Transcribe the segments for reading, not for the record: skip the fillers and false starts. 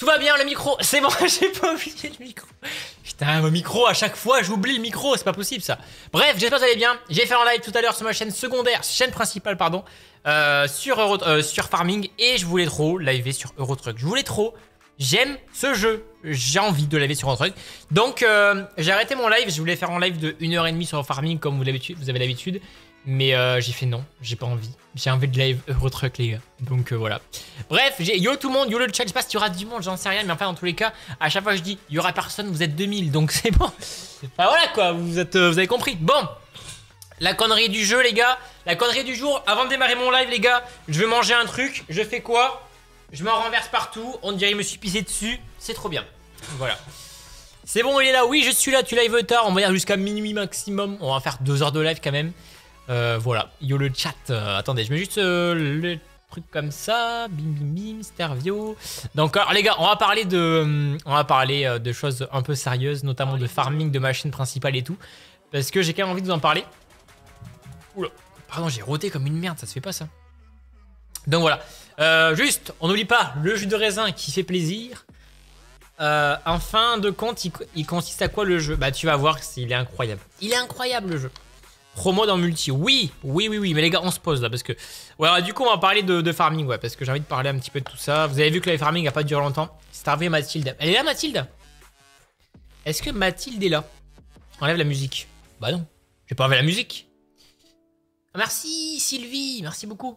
Tout va bien, le micro, c'est bon, j'ai pas oublié le micro. Putain, mon micro, à chaque fois, j'oublie le micro, c'est pas possible ça. Bref, j'espère que vous allez bien. J'ai fait un live tout à l'heure sur ma chaîne secondaire, chaîne principale, pardon, sur Farming, et je voulais trop liver sur Eurotruck. Je voulais trop, j'aime ce jeu, j'ai envie de liver sur Eurotruck. Donc, j'ai arrêté mon live, je voulais faire un live de 1h30 sur Farming comme vous avez l'habitude. Mais j'ai fait non, j'ai pas envie. J'ai envie de live Eurotruck les gars. Donc voilà. Bref, yo tout le monde, yo le chat, je sais pas s'il y aura du monde, j'en sais rien. Mais enfin dans tous les cas, à chaque fois je dis, il y aura personne, vous êtes 2000. Donc c'est bon. Enfin voilà quoi, vous avez compris. Bon, la connerie du jeu les gars. La connerie du jour, avant de démarrer mon live les gars, je vais manger un truc. Je fais quoi? Je m'en renverse partout. On dirait que je me suis pissé dessus. C'est trop bien. Voilà. C'est bon, il est là. Oui, je suis là, tu live tard. On va dire jusqu'à minuit maximum. On va faire 2 heures de live quand même. Voilà, yo le chat, attendez, je mets juste le truc comme ça, bim bim bim, Stervio. Donc alors les gars, on va parler de choses un peu sérieuses, notamment de farming de ma chaîne principale et tout, parce que j'ai quand même envie de vous en parler. Oula, pardon, j'ai roté comme une merde, ça se fait pas ça. Donc voilà, juste, on n'oublie pas le jus de raisin qui fait plaisir. En fin de compte, il consiste à quoi le jeu? Bah tu vas voir, il est incroyable. Il est incroyable le jeu. Promo dans multi, oui, mais les gars, on se pose là parce que... Ouais, alors, du coup, on va parler de farming, ouais, parce que j'ai envie de parler un petit peu de tout ça. Vous avez vu que le farming a pas duré longtemps. C'est arrivé Mathilde. Elle est là, Mathilde? Est-ce que Mathilde est là? Enlève la musique. Bah non, j'ai pas enlevé la musique. Merci Sylvie, merci beaucoup.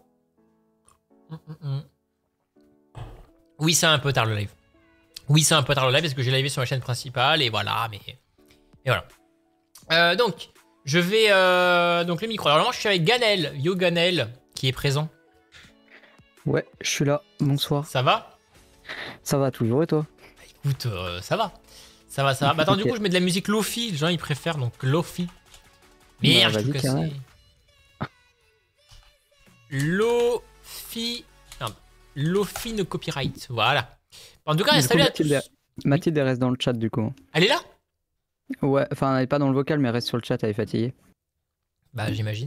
Oui, c'est un peu tard le live. Oui, c'est un peu tard le live parce que j'ai livé sur ma chaîne principale et voilà, mais... Et voilà. Donc... Je vais... donc le micro. Alors là, moi, je suis avec Ganel. Yo Ganel, qui est présent. Ouais, je suis là. Bonsoir. Ça va? Ça va toujours et toi? Bah, écoute, ça va. Ça va. Bah attends, du coup, je mets de la musique Lofi. Les gens, ils préfèrent, donc Lofi. Merde, je trouve que c'est... Lofi... Non, Lofi no copyright. Voilà. En tout cas, salut à tous. Mathilde reste dans le chat, du coup. Elle est là? Ouais, enfin, elle est pas dans le vocal, mais elle reste sur le chat, elle est fatiguée. Bah, j'imagine.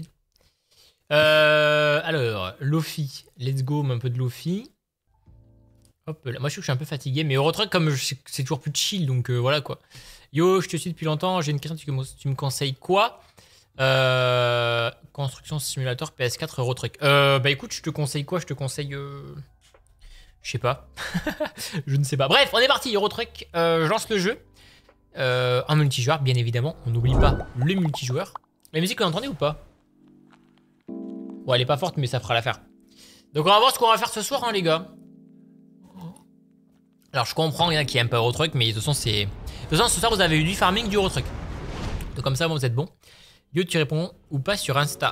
Alors, Lofi. Let's go, un peu de Lofi. Hop là. Moi, je suis un peu fatigué, mais Eurotruck, comme c'est toujours plus chill, donc voilà quoi. Yo, je te suis depuis longtemps. J'ai une question, tu me conseilles quoi? Construction simulateur PS4 Eurotruck. Bah écoute, je te conseille quoi? Je te conseille... Je sais pas. Je ne sais pas. Bref, on est parti, Eurotruck. Je lance le jeu. En multijoueur, bien évidemment. On n'oublie pas le multijoueur. La musique, vous l'entendez ou pas? Bon, elle est pas forte, mais ça fera l'affaire. Donc, on va voir ce qu'on va faire ce soir, hein, les gars. Alors, je comprends, il y en a qui aiment pas Eurotruck, mais de toute façon, c'est... De toute façon, ce soir, vous avez eu du farming, du Eurotruck. Donc, comme ça, bon, vous êtes bon. Yo, tu réponds ou pas sur Insta?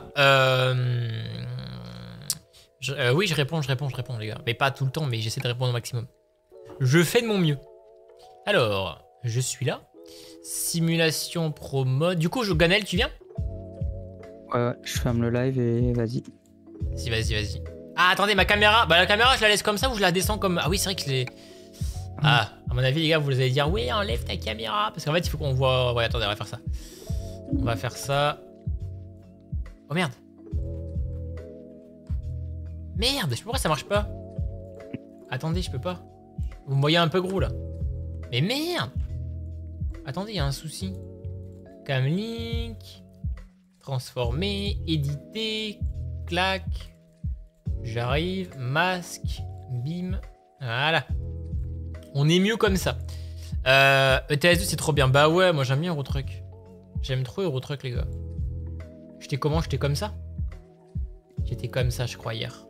Oui, je réponds, les gars. Mais pas tout le temps, mais j'essaie de répondre au maximum. Je fais de mon mieux. Alors, je suis là. Simulation pro mode. Du coup, Ganel, tu viens? Ouais, je ferme le live et vas-y. Vas-y. Ah, attendez, ma caméra. Bah, la caméra, je la laisse comme ça ou je la descends comme... Ah oui, c'est vrai que c'est... Ah, à mon avis, les gars, vous allez dire, oui, enlève ta caméra. Parce qu'en fait, il faut qu'on voit... Ouais, attendez, on va faire ça. On va faire ça. Oh, merde. Merde, je sais pas pourquoi ça marche pas. Attendez, je peux pas. Vous me voyez un peu gros, là. Mais merde. Attendez, il y a un souci. Camlink. Transformer. Éditer. Clac. J'arrive. Masque. Bim. Voilà. On est mieux comme ça. ETS2, c'est trop bien. Bah ouais, moi j'aime bien Eurotruck. J'aime trop Eurotruck, les gars. J'étais comment? J'étais comme ça? J'étais comme ça, je crois, hier.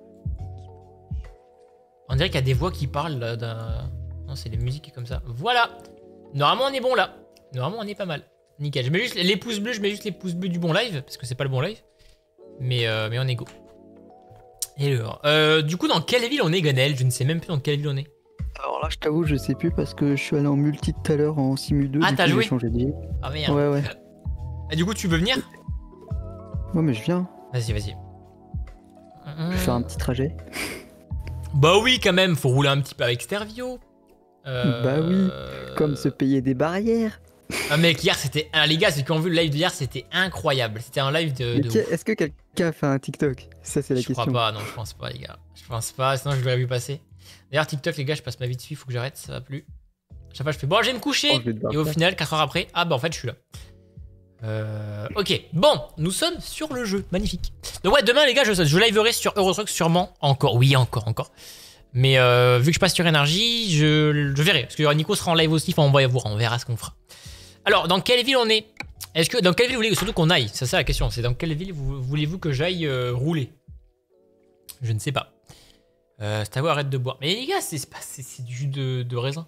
On dirait qu'il y a des voix qui parlent d'un... Non, c'est les musiques comme ça. Voilà. Normalement, on est bon là. Normalement, on est pas mal. Nickel. Je mets juste les pouces bleus. Je mets juste les pouces bleus du bon live. Parce que c'est pas le bon live. Mais on est go. Et alors, du coup, dans quelle ville on est, Ganel? Je ne sais même plus dans quelle ville on est. Alors là, je t'avoue, je sais plus parce que je suis allé en multi tout à l'heure en Simu 2. Ah, t'as joué? Ah merde. Ouais. Et du coup, tu veux venir? Ouais, mais je viens. Vas-y. Je vais faire un petit trajet. Bah oui, quand même. Faut rouler un petit peu avec Stervio. Bah oui. Comme se payer des barrières. Ah mec, hier c'était... Ah, les gars, ceux qui ont vu le live d'hier, c'était incroyable. C'était un live de... Est-ce que quelqu'un a fait un TikTok? Ça, c'est la question. Je crois pas, non, je pense pas, les gars. Je pense pas, sinon je l'aurais vu passer. D'ailleurs, TikTok, les gars, je passe ma vie dessus, il faut que j'arrête, ça va plus. Chaque fois, je fais bon, je vais me coucher. Oh, je vais devoir Et au faire. final, 4 heures après, ah bah en fait, je suis là. Ok, bon, nous sommes sur le jeu, magnifique. Donc ouais, demain les gars, je liverai sur Eurotruck sûrement, encore, oui, encore. Mais vu que je passe sur énergie, je verrai, parce que Nico sera en live aussi, enfin on va voir, on verra ce qu'on fera. Alors, dans quelle ville on est? Est-ce que, dans quelle ville vous voulez surtout qu'on aille? C'est ça la question, c'est dans quelle ville voulez-vous que j'aille rouler? Je ne sais pas. Stavo, arrête de boire. Mais les gars, c'est du jus de raisin.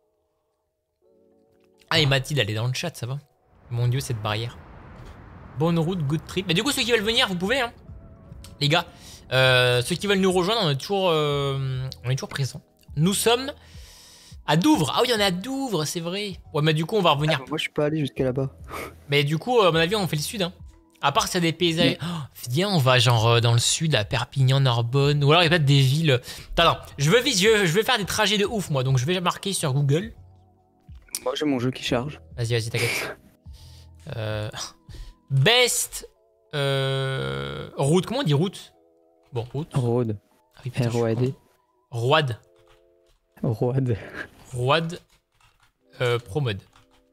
Ah, et Mathilde, elle est dans le chat, ça va? Mon dieu, cette barrière. Bonne route, good trip. Mais du coup, ceux qui veulent venir, vous pouvez, hein. Les gars, ceux qui veulent nous rejoindre, on est toujours présents. Nous sommes à Douvres. Ah oui, on est à Douvres, c'est vrai. Ouais, mais du coup, on va revenir. Ah, moi, je suis pas allé jusqu'à là-bas. Mais du coup, à mon avis, on fait le sud, hein. À part s'il y a des paysages. Oh, viens, on va genre dans le sud, à Perpignan, Narbonne. Ou alors il y a peut-être des villes. Attends, je veux faire des trajets de ouf, moi. Donc je vais marquer sur Google. Moi, j'ai mon jeu qui charge. Vas-y, t'inquiète. Best route. Comment on dit route? Bon, route. Road. Ah oui, putain, R-O-A-D. Road. Road. Pro mode.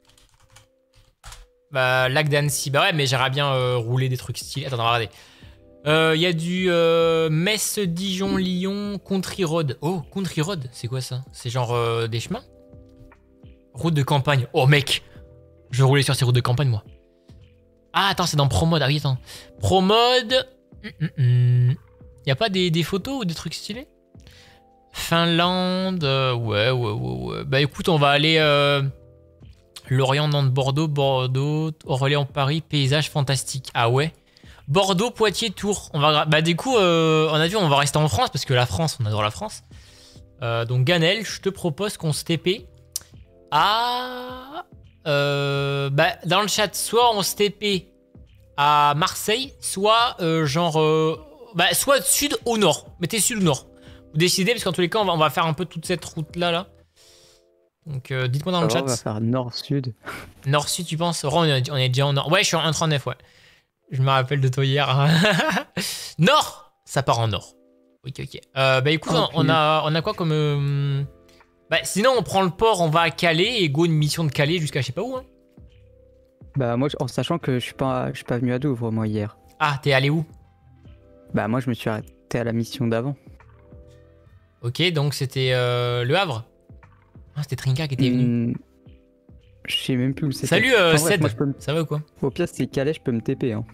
Bah, lac d'Annecy. Bah ouais, mais j'aimerais bien rouler des trucs stylés. Attends, regardez. Il y a du Metz, Dijon, Lyon, Country Road. Oh, Country Road, c'est quoi ça? C'est genre des chemins? Route de campagne. Oh, mec, je vais rouler sur ces routes de campagne, moi. Ah, attends, c'est dans Pro Mode. Ah oui, attends. Pro Mode. Y a pas des photos ou des trucs stylés? Finlande. Ouais. Bah écoute, on va aller Lorient, Nantes, Bordeaux, Orléans, Paris, paysage fantastique. Ah ouais. Bordeaux, Poitiers, Tours. Bah du coup, on a vu, on va rester en France parce que la France, on adore la France. Donc Ganel, je te propose qu'on se TP à... bah, dans le chat, soit on se TP à Marseille, soit bah, soit sud ou nord. Mettez sud ou nord. Vous décidez, parce qu'en tous les cas, on va faire un peu toute cette route-là. Là. Donc, dites-moi dans le chat. On va faire nord-sud. Nord-sud, tu penses? On est déjà en nord. Ouais, je suis en 1,39, ouais. Je me rappelle de toi hier. Nord! Ça part en nord. Ok. Bah écoute, on a quoi comme... Bah sinon, on prend le port, on va à Calais et go une mission de Calais jusqu'à je sais pas où. Hein. Bah moi, en sachant que je suis pas venu à Douvres, moi, hier. Ah, t'es allé où? Bah moi, je me suis arrêté à la mission d'avant. Ok, donc c'était Le Havre? Ah, c'était Trinka qui était venu. Je sais même plus où c'était. Salut Ced, ça va ou quoi? Au pire, c'est Calais, je peux me TP. Hein.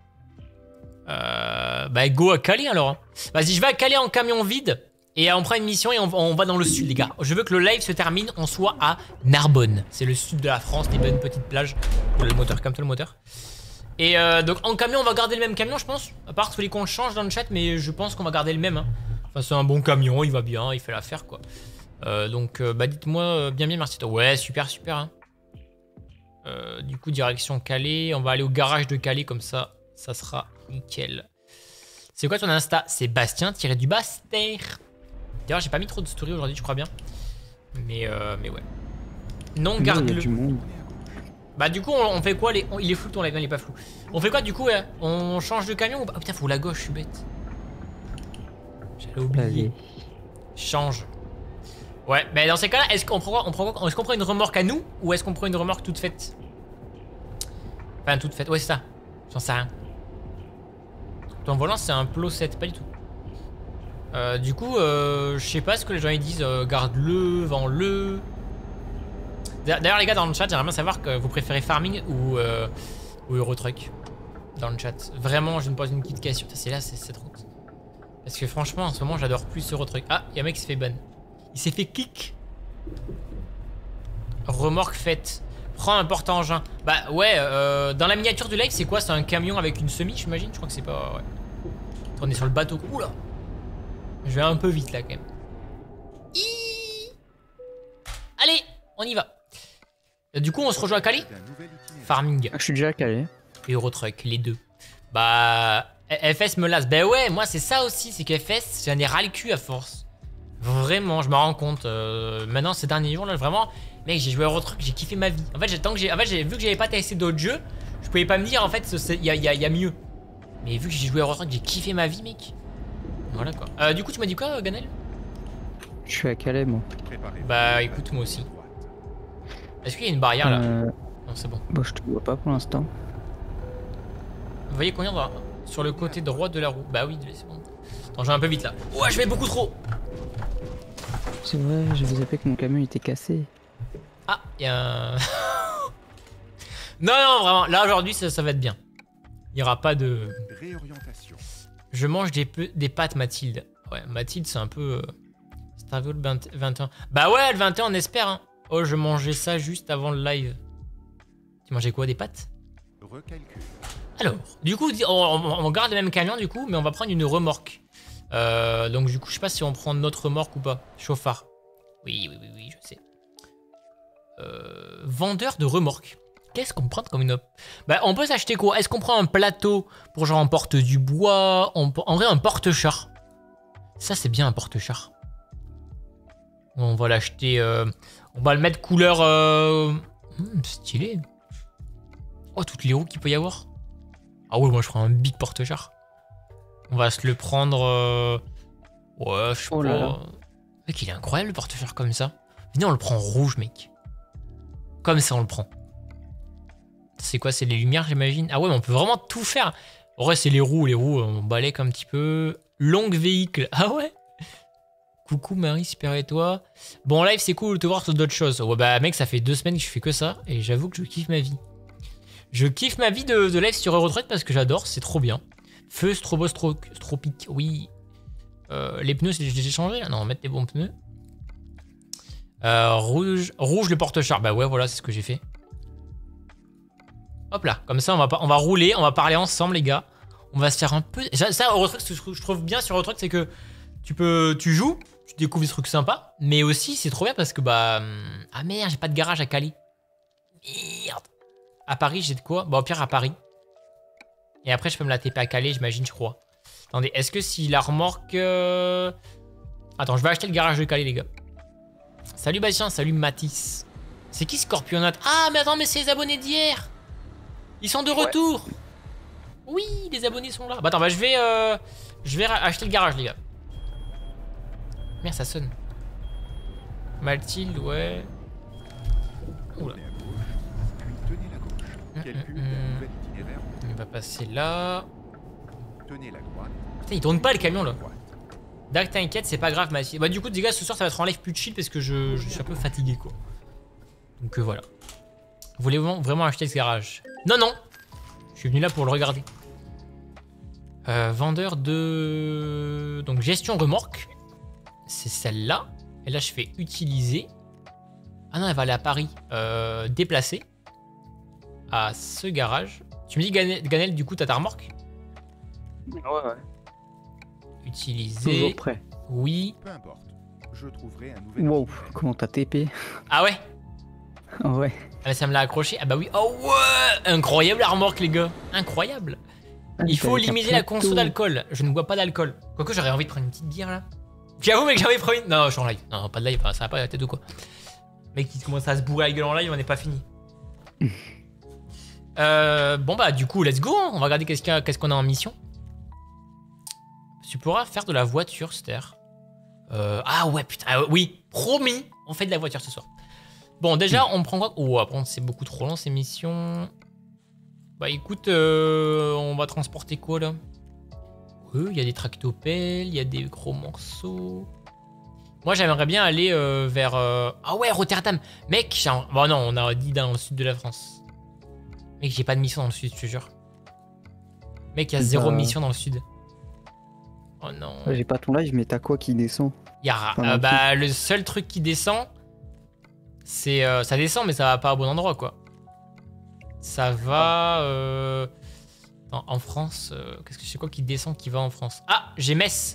Bah go à Calais alors. Vas-y, je vais à Calais en camion vide. Et on prend une mission et on va dans le sud, les gars. Je veux que le live se termine, on soit à Narbonne. C'est le sud de la France, des bonnes petites plages. Le moteur, comme toi le moteur. Et donc en camion, on va garder le même camion, je pense. À part celui qu'on change dans le chat, mais je pense qu'on va garder le même. Hein. Enfin, c'est un bon camion, il va bien, il fait l'affaire, quoi. Donc, bah dites-moi bien, merci. Ouais, super. Hein. Du coup, direction Calais. On va aller au garage de Calais, comme ça, ça sera nickel. C'est quoi ton Insta? C'est Bastien-du-Baster. D'ailleurs, j'ai pas mis trop de story aujourd'hui, je crois bien. Mais ouais. Non, garde-le. Bah, du coup, on fait quoi il est flou ton live, non, il est pas flou. On fait quoi du coup? On change de camion ou pas? Oh putain, faut la gauche, je suis bête. J'allais oublier. Change. Ouais, mais dans ces cas-là, est-ce qu'on prend une remorque à nous ou est-ce qu'on prend une remorque toute faite? Enfin, toute faite, ouais, c'est ça. J'en sais rien. Ton volant, c'est un Plo 7, pas du tout. Du coup, je sais pas ce que les gens ils disent. Garde-le, vends-le. D'ailleurs, les gars, dans le chat, j'aimerais bien savoir que vous préférez farming ou Eurotruck. Dans le chat. Vraiment, je me pose une petite question. C'est là, c'est cette route. Parce que franchement, en ce moment, j'adore plus Eurotruck. Ah, il y a un mec qui s'est fait ban. Il s'est fait kick. Remorque faite. Prends un porte-engin. Bah ouais, dans la miniature du live, c'est quoi? C'est un camion avec une semi, j'imagine? Je crois que c'est pas... Ouais. On est sur le bateau. Oula. Je vais un peu vite là quand même. Allez, on y va. Du coup, on se rejoint à Calais. Farming. Je suis déjà à Calais. Et Eurotruck, les deux. Bah, FS me lasse. Bah ouais, moi c'est ça aussi, c'est que FS, j'en ai ras le cul à force. Vraiment, je me rends compte. Maintenant, ces derniers jours là, vraiment, mec, j'ai joué à Eurotruck, j'ai kiffé ma vie. En fait, vu que j'avais pas testé d'autres jeux, je pouvais pas me dire en fait, il y a mieux. Mais vu que j'ai joué à Eurotruck, j'ai kiffé ma vie, mec. Voilà quoi. Du coup, tu m'as dit quoi, Ganel? Je suis à Calais, moi. Bah écoute, moi aussi. Est-ce qu'il y a une barrière là? Non, c'est bon. Bon, je te vois pas pour l'instant. Vous voyez combien sur le côté droit de la roue? Bah oui, c'est bon. Attends, je vais un peu vite là. Ouais, je vais beaucoup trop. C'est vrai, j'avais zappé que mon camion était cassé. Ah, il y a un... Non, non, vraiment, là aujourd'hui ça va être bien. Il n'y aura pas de... Réorientation. Je mange des pâtes, Mathilde. Ouais, Mathilde, c'est un peu... Starville 21. Bah ouais, le 21, on espère. Hein. Oh, je mangeais ça juste avant le live. Tu mangeais quoi, des pâtes? Recalcul. Alors, du coup, on garde le même camion, du coup, mais on va prendre une remorque. Donc, du coup, je sais pas si on prend notre remorque ou pas. Chauffard. Oui, je sais. Vendeur de remorque. Qu'est-ce qu'on prend comme une op? Bah, on peut s'acheter quoi? Est-ce qu'on prend un plateau pour genre on porte du bois? En vrai, un porte-char. Ça, c'est bien un porte-char. On va l'acheter. On va le mettre couleur. Stylé. Oh, toutes les roues qu'il peut y avoir. Ah ouais, moi je prends un big porte-char. On va se le prendre. Ouais, je sais pas. Là. Mec, il est incroyable le porte-char comme ça. Venez, on le prend rouge, mec. Comme ça, on le prend. C'est quoi? C'est les lumières, j'imagine? Ah ouais, mais on peut vraiment tout faire. En vrai, c'est les roues. Les roues, on balèque un petit peu. Longue véhicule. Ah ouais? Coucou Marie, super et toi? Bon, live, c'est cool de te voir sur d'autres choses. Ouais, bah, mec, ça fait 2 semaines que je fais que ça. Et j'avoue que je kiffe ma vie. Je kiffe ma vie de live sur Eurotrack parce que j'adore. C'est trop bien. Feu, stropique. Oui. Les pneus, j'ai changé là? Non, on va mettre les bons pneus. Rouge le porte-char. Bah ouais, voilà, c'est ce que j'ai fait. Hop là, comme ça, on va rouler, on va parler ensemble, les gars. On va se faire un peu... Ça, Eurotrack, ce que je trouve bien sur Eurotrack, c'est que tu joues, tu découvres des trucs sympas, mais aussi, c'est trop bien parce que, bah... Ah merde, j'ai pas de garage à Calais. Merde. À Paris, j'ai de quoi? Bah, au pire, à Paris. Et après, je peux me la TP à Calais, j'imagine, je crois. Attendez, est-ce que si la remorque... Attends, je vais acheter le garage de Calais, les gars. Salut Bastien, salut Matisse. C'est qui Scorpionate? Ah, mais attends, mais c'est les abonnés d'hier. Ils sont de retour. Oui, les abonnés sont là. Bah attends, bah je vais acheter le garage, les gars. Merde, ça sonne. Mathilde, ouais. Oula. Tenez à gauche, puis tenez la gauche. Calcul d'un nouvel itinéraire. On va passer là. Tenez la droite. Putain, il tourne pas le camion là. Droite. Dak, t'inquiète, c'est pas grave, Mathilde. Bah du coup, les gars, ce soir, ça va être en live plus chill parce que je suis un peu fatigué, quoi. Donc voilà. Voulez-vous vraiment acheter ce garage? Non, non. Je suis venu là pour le regarder. Vendeur de... Donc gestion remorque. C'est celle-là. Et là, je fais utiliser. Ah non, elle va aller à Paris. Déplacer. À ce garage. Tu me dis, Ganel, du coup, t'as ta remorque? Ouais. Utiliser. Toujours prêt. Oui. Peu importe. Je trouverai un nouvel Wow, itinéraire. comment t'as TP? Ah ouais? Ouais. Ah, ça me l'a accroché. Ah bah oui. Oh ouais! Incroyable la remorque, les gars. Incroyable. Il faut limiter la conso d'alcool. Je ne bois pas d'alcool. Quoique j'aurais envie de prendre une petite bière là. J'avoue, mec, j'ai envie de prendre une. Non, je suis en live. Non, pas de live, ça va pas la tête ou quoi. Mec, il commence à se bourrer la gueule en live, on n'est pas fini. Bon bah, du coup, let's go. Hein. On va regarder qu'est-ce qu'on a en mission. Tu pourras faire de la voiture, Ster. Ah ouais, putain. Oui, promis. On fait de la voiture ce soir. Bon, déjà, on prend quoi? Oh, après, c'est beaucoup trop long ces missions. Bah écoute, on va transporter quoi là? Il y a des tractopelles, il y a des gros morceaux. Moi j'aimerais bien aller vers... Ah ouais, Rotterdam. Mec, bon non, on a dit dans le sud de la France. Mec, j'ai pas de mission dans le sud, je te jure. Mec, il y a zéro mission dans le sud. Oh non. J'ai pas ton live, mais t'as quoi qui descend? Bah le seul truc qui descend, c'est... ça descend, mais ça va pas au bon endroit, quoi. Ça va... en France, qu'est-ce que c'est quoi qui descend qui va en France? Ah, j'ai Metz.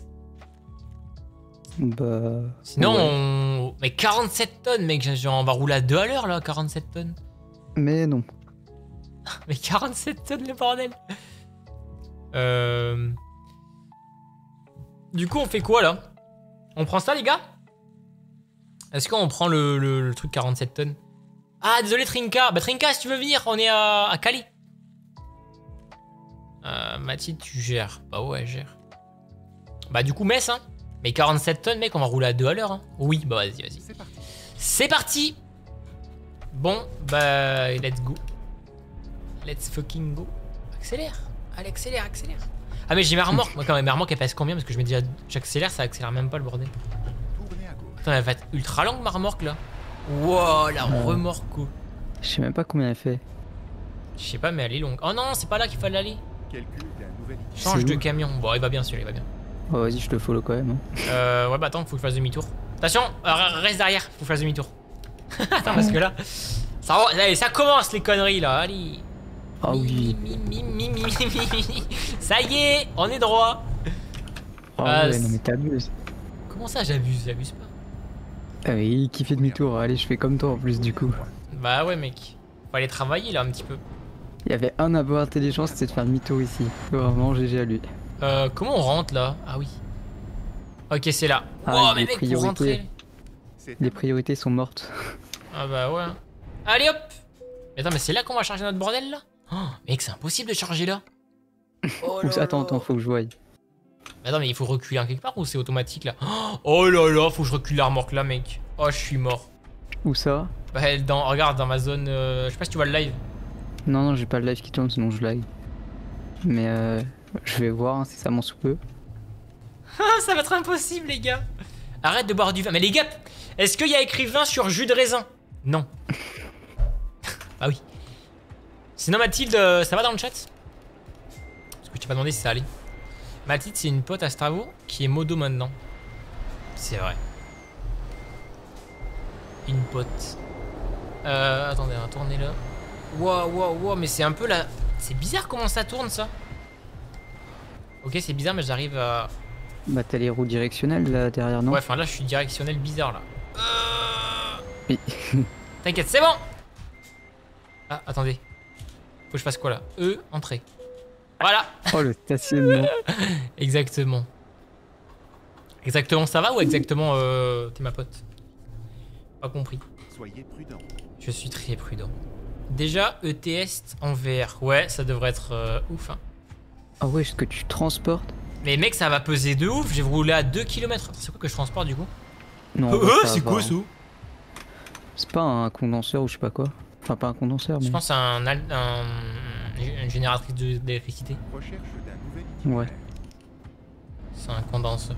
Bah... Sinon, ouais. Mais 47 tonnes, mec, genre, on va rouler à 2 à l'heure, là, 47 tonnes. Mais non. Mais 47 tonnes, le bordel. Du coup, on fait quoi, là? On prend ça, les gars? Est-ce qu'on prend le truc 47 tonnes? Ah, désolé, Trinka. Bah, Trinka, si tu veux venir, on est à Cali. Mathilde, tu gères. Bah ouais, gère. Bah, du coup, Metz, hein. Mais 47 tonnes, mec, on va rouler à 2 à l'heure. Hein. Oui, bah vas-y, vas-y. C'est parti. C'est parti. Bon, bah, let's go. Let's fucking go. Accélère. Allez, accélère, accélère. Ah, mais j'ai ma remorque. Moi, quand même, ma remorque, elle pèse combien? Parce que je me dis, j'accélère, ça accélère même pas le bordel. Tournez à gauche. Putain, elle va être ultra longue, ma remorque, là. Wow, la remorque. Oh. Je sais même pas combien elle fait. Je sais pas, mais elle est longue. Oh non, c'est pas là qu'il fallait aller. Calcul d'un nouvel itinéraire. Change C'est de où? camion. Bon, il va bien, celui-là, il va bien. Oh, vas-y, je te follow quand même. Hein. Ouais, bah attends, faut que je fasse demi-tour. Attention, reste derrière, faut que je fasse demi-tour. Attends, parce que là, ça, allez, ça commence les conneries là, allez. Ah oui. Ça y est, on est droit. Oh Ah, ouais, non mais t'abuses. Comment ça, j'abuse pas. Ah oui, qui fait demi-tour. Allez, je fais comme toi en plus du coup. Bah ouais, mec. Faut aller travailler là un petit peu. Il y avait un abo intelligent, c'était de faire demi-tour ici. Vraiment, GG à lui. Comment on rentre là? Ah oui. Ok, c'est là. Ah, Wow, mais les mec, pour priorités. rentrer. C'est Les priorités sont mortes. Ah bah ouais. Allez hop. Mais attends, mais c'est là qu'on va charger notre bordel là? Oh, mec, c'est impossible de charger là. Oh là Attends, là. attends, faut que je voie. Mais attends, mais il faut reculer en quelque part ou c'est automatique là? Oh là là, faut que je recule la remorque là, mec. Oh, je suis mort. Où ça? Bah, regarde, dans ma zone. Je sais pas si tu vois le live. Non, non, j'ai pas le live qui tourne, sinon je lag. Mais je vais voir hein, si ça m'en sous peu. Ça va être impossible, les gars. Arrête de boire du vin. Mais les gars, est-ce qu'il y a écrit vin sur jus de raisin? Non. Bah oui. Sinon, Mathilde, ça va dans le chat? Parce que tu t'es pas demandé si ça allait. Mathilde, c'est une pote à Stravo qui est modo maintenant. C'est vrai. Une pote. Attendez, on va tourner là. Wow, mais c'est un peu la... C'est bizarre comment ça tourne, ça. Ok, c'est bizarre, mais j'arrive à... Bah t'as les roues directionnelles là derrière, non? Ouais, enfin là, je suis directionnel bizarre, là. Oui. T'inquiète, c'est bon. Ah, attendez. Faut que je fasse quoi, là? Entrée. Voilà. Oh le stationnement. Exactement. Exactement, ça va ou exactement, t'es ma pote? Pas compris. Soyez prudent. Je suis très prudent. Déjà, ETS en VR. Ouais, ça devrait être ouf, hein. Ah ouais, ce que tu transportes? Mais mec, ça va peser de ouf. J'ai roulé à 2 km. C'est quoi que je transporte, du coup? Non. C'est quoi, ça? C'est pas un condenseur ou je sais pas quoi. Enfin, pas un condenseur, mais... Je pense à une génératrice d'électricité. Recherche d'un nouvel itinéraire. Ouais. C'est un condenseur.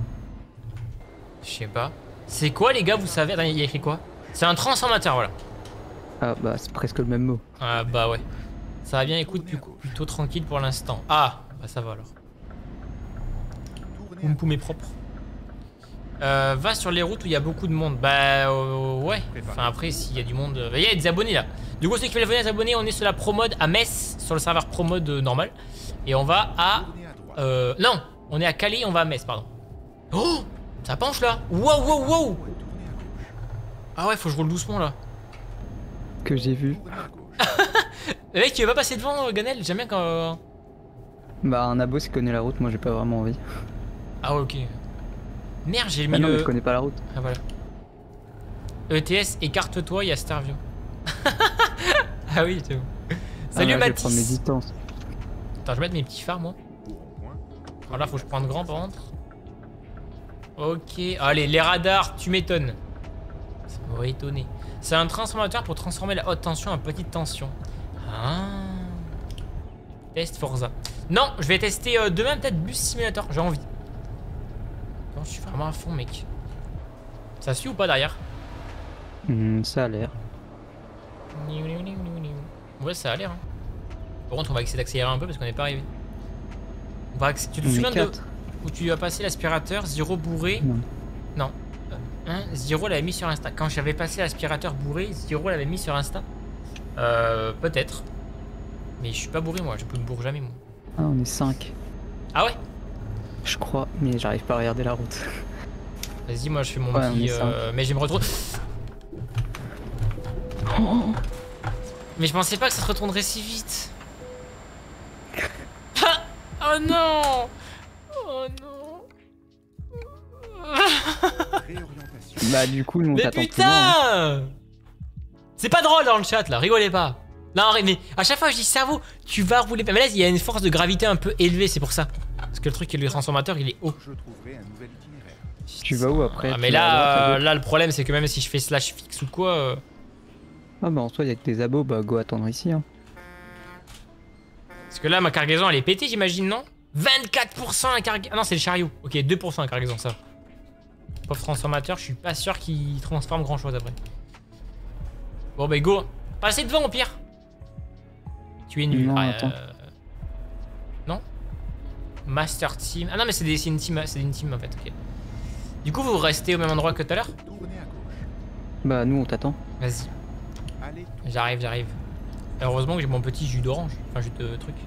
Je sais pas. C'est quoi, les gars, vous savez? Attends, il y a écrit quoi? C'est un transformateur, voilà. Ah bah c'est presque le même mot. Ah bah ouais. Ça va bien, écoute, plutôt tranquille pour l'instant. Ah, bah ça va alors. Tournez à Poum poum est propre. Va sur les routes où il y a beaucoup de monde. Bah ouais. Enfin après, s'il y a du monde... Il y a des abonnés là. Du coup, ceux qui veulent venir les abonnés, on est sur la promode à Metz, sur le serveur promode normal. Et on va à... tournez à droite. Non, on est à Calais, on va à Metz, pardon. Oh, ça penche là. Wow. Tournez à gauche. Ah ouais, faut que je roule doucement là. Que j'ai vu. Tournez à gauche. Le mec, tu veux pas passer devant, Ganel? J'aime bien quand... Bah un abo qui connaît la route, moi j'ai pas vraiment envie. Ah ouais, ok. Merde, j'ai mis Ah non le... mais je connais pas la route. Ah voilà. ETS, écarte-toi, il y a Starvio. Ah oui, c'est bon. Salut Ah, je vais prendre mes Mathis. distances. Attends, je vais mettre mes petits phares moi. Au rond-point. Voilà, faut que je prenne grand par contre. Ok, allez, les radars, tu m'étonnes. Ça m'aurait étonné. C'est un transformateur pour transformer la haute tension en petite tension. Ah. Test Forza. Non, je vais tester demain peut-être Bus Simulator, j'ai envie. Non, je suis vraiment à fond, mec. Ça suit ou pas derrière? Ça a l'air. Ouais, ça a l'air. Hein. Par contre, on va essayer d'accélérer un peu parce qu'on n'est pas arrivé. Tu te On est souviens de quatre. où tu as passé l'aspirateur, Ziro bourré? Non. Non. Hein, Ziro l'avait mis sur Insta. Quand j'avais passé l'aspirateur bourré, Ziro l'avait mis sur Insta. Peut-être. Mais je suis pas bourré moi, je peux me bourre jamais moi. Ah on est 5. Ah ouais? Je crois, mais j'arrive pas à regarder la route. Vas-y, moi je fais mon Ouais, petit. on est cinq. Mais je me retrouve. Mais je pensais pas que ça se retournerait si vite. Ah, oh non! Oh non! Réorientation. Bah du coup nous on Mais t'attend plus loin. Hein. putain! C'est pas drôle dans le chat là, rigolez pas. Non, mais à chaque fois je dis cerveau, tu vas rouler. Mais là il y a une force de gravité un peu élevée, c'est pour ça. Parce que le truc, le transformateur, il est haut. Je trouverai un nouvel itinéraire. Tu vas où après? Ah, Tu mais vas à droite, à là, gauche là, le problème, c'est que même si je fais slash fixe ou quoi. Ah bah en soi, il y a que des abos, bah go attendre ici. Hein. Parce que là, ma cargaison, elle est pétée, j'imagine, non? 24% la cargaison. Ah non, c'est le chariot. Ok, 2% la cargaison, ça. Pauvre transformateur, je suis pas sûr qu'il transforme grand chose après. Bon, bah go. Passez devant au pire. Tu es nul. Non, Ah, attends. Non? Master Team. Ah non, mais c'est une team en fait. Ok. Du coup, vous restez au même endroit que tout à l'heure? Tournez à gauche. Bah nous on t'attend. Vas-y. Allez, J'arrive. Heureusement que j'ai mon petit jus d'orange. Enfin, jus de truc.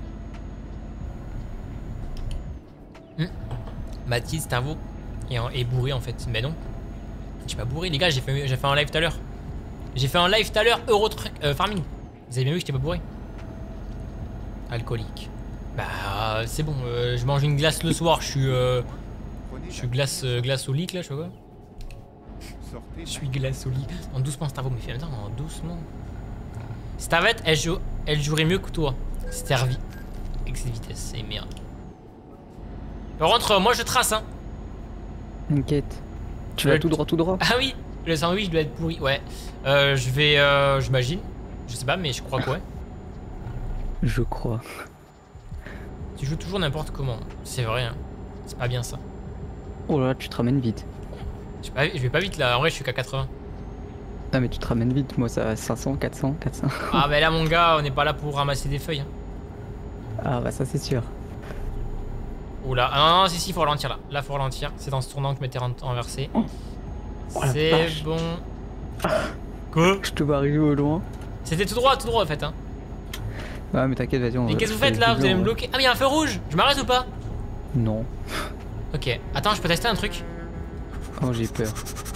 Mathilde, cerveau est bourré en fait. Mais non. Je suis pas bourré, les gars. J'ai fait un live tout à l'heure. J'ai fait un live tout à l'heure, Eurotruck Farming. Vous avez bien vu que j'étais pas bourré? Alcoolique. Bah, c'est bon. Je mange une glace le soir. Je suis glace au lit là, je sais pas quoi. sortez. Je suis glace au lit. En doucement, Starvo, mais fais attends, en doucement. Starvet, elle jouerait mieux que toi. Stervi. Avec ses vitesses, c'est merde. Par contre, moi je trace, hein. T'inquiète. Tu vas tout droit. Ah oui, le sandwich doit être pourri, ouais. Je vais, j'imagine. Je sais pas, mais je crois que ouais. Je crois. Tu joues toujours n'importe comment. C'est vrai, hein. C'est pas bien ça. Oh là là, tu te ramènes vite. Je vais pas vite là, en vrai je suis qu'à 80. Ah mais tu te ramènes vite, moi ça va 500, 400. Ah bah là mon gars, on n'est pas là pour ramasser des feuilles. Hein. Ah bah ça c'est sûr. Oula, ah non, si, faut ralentir là. Là, faut ralentir. C'est dans ce tournant que je m'étais renversé. Oh, la C'est vache. bon. Quoi? Je te vois arriver au loin. C'était tout droit en fait. Hein. Ah mais t'inquiète, vas-y on Mais va- qu'est-ce que vous je faites fais là? le Vous allez me doublon, bloquer. Ah, mais il y a un feu rouge. Je m'arrête ou pas? Non. Ok. Attends, je peux tester un truc? Oh j'ai peur.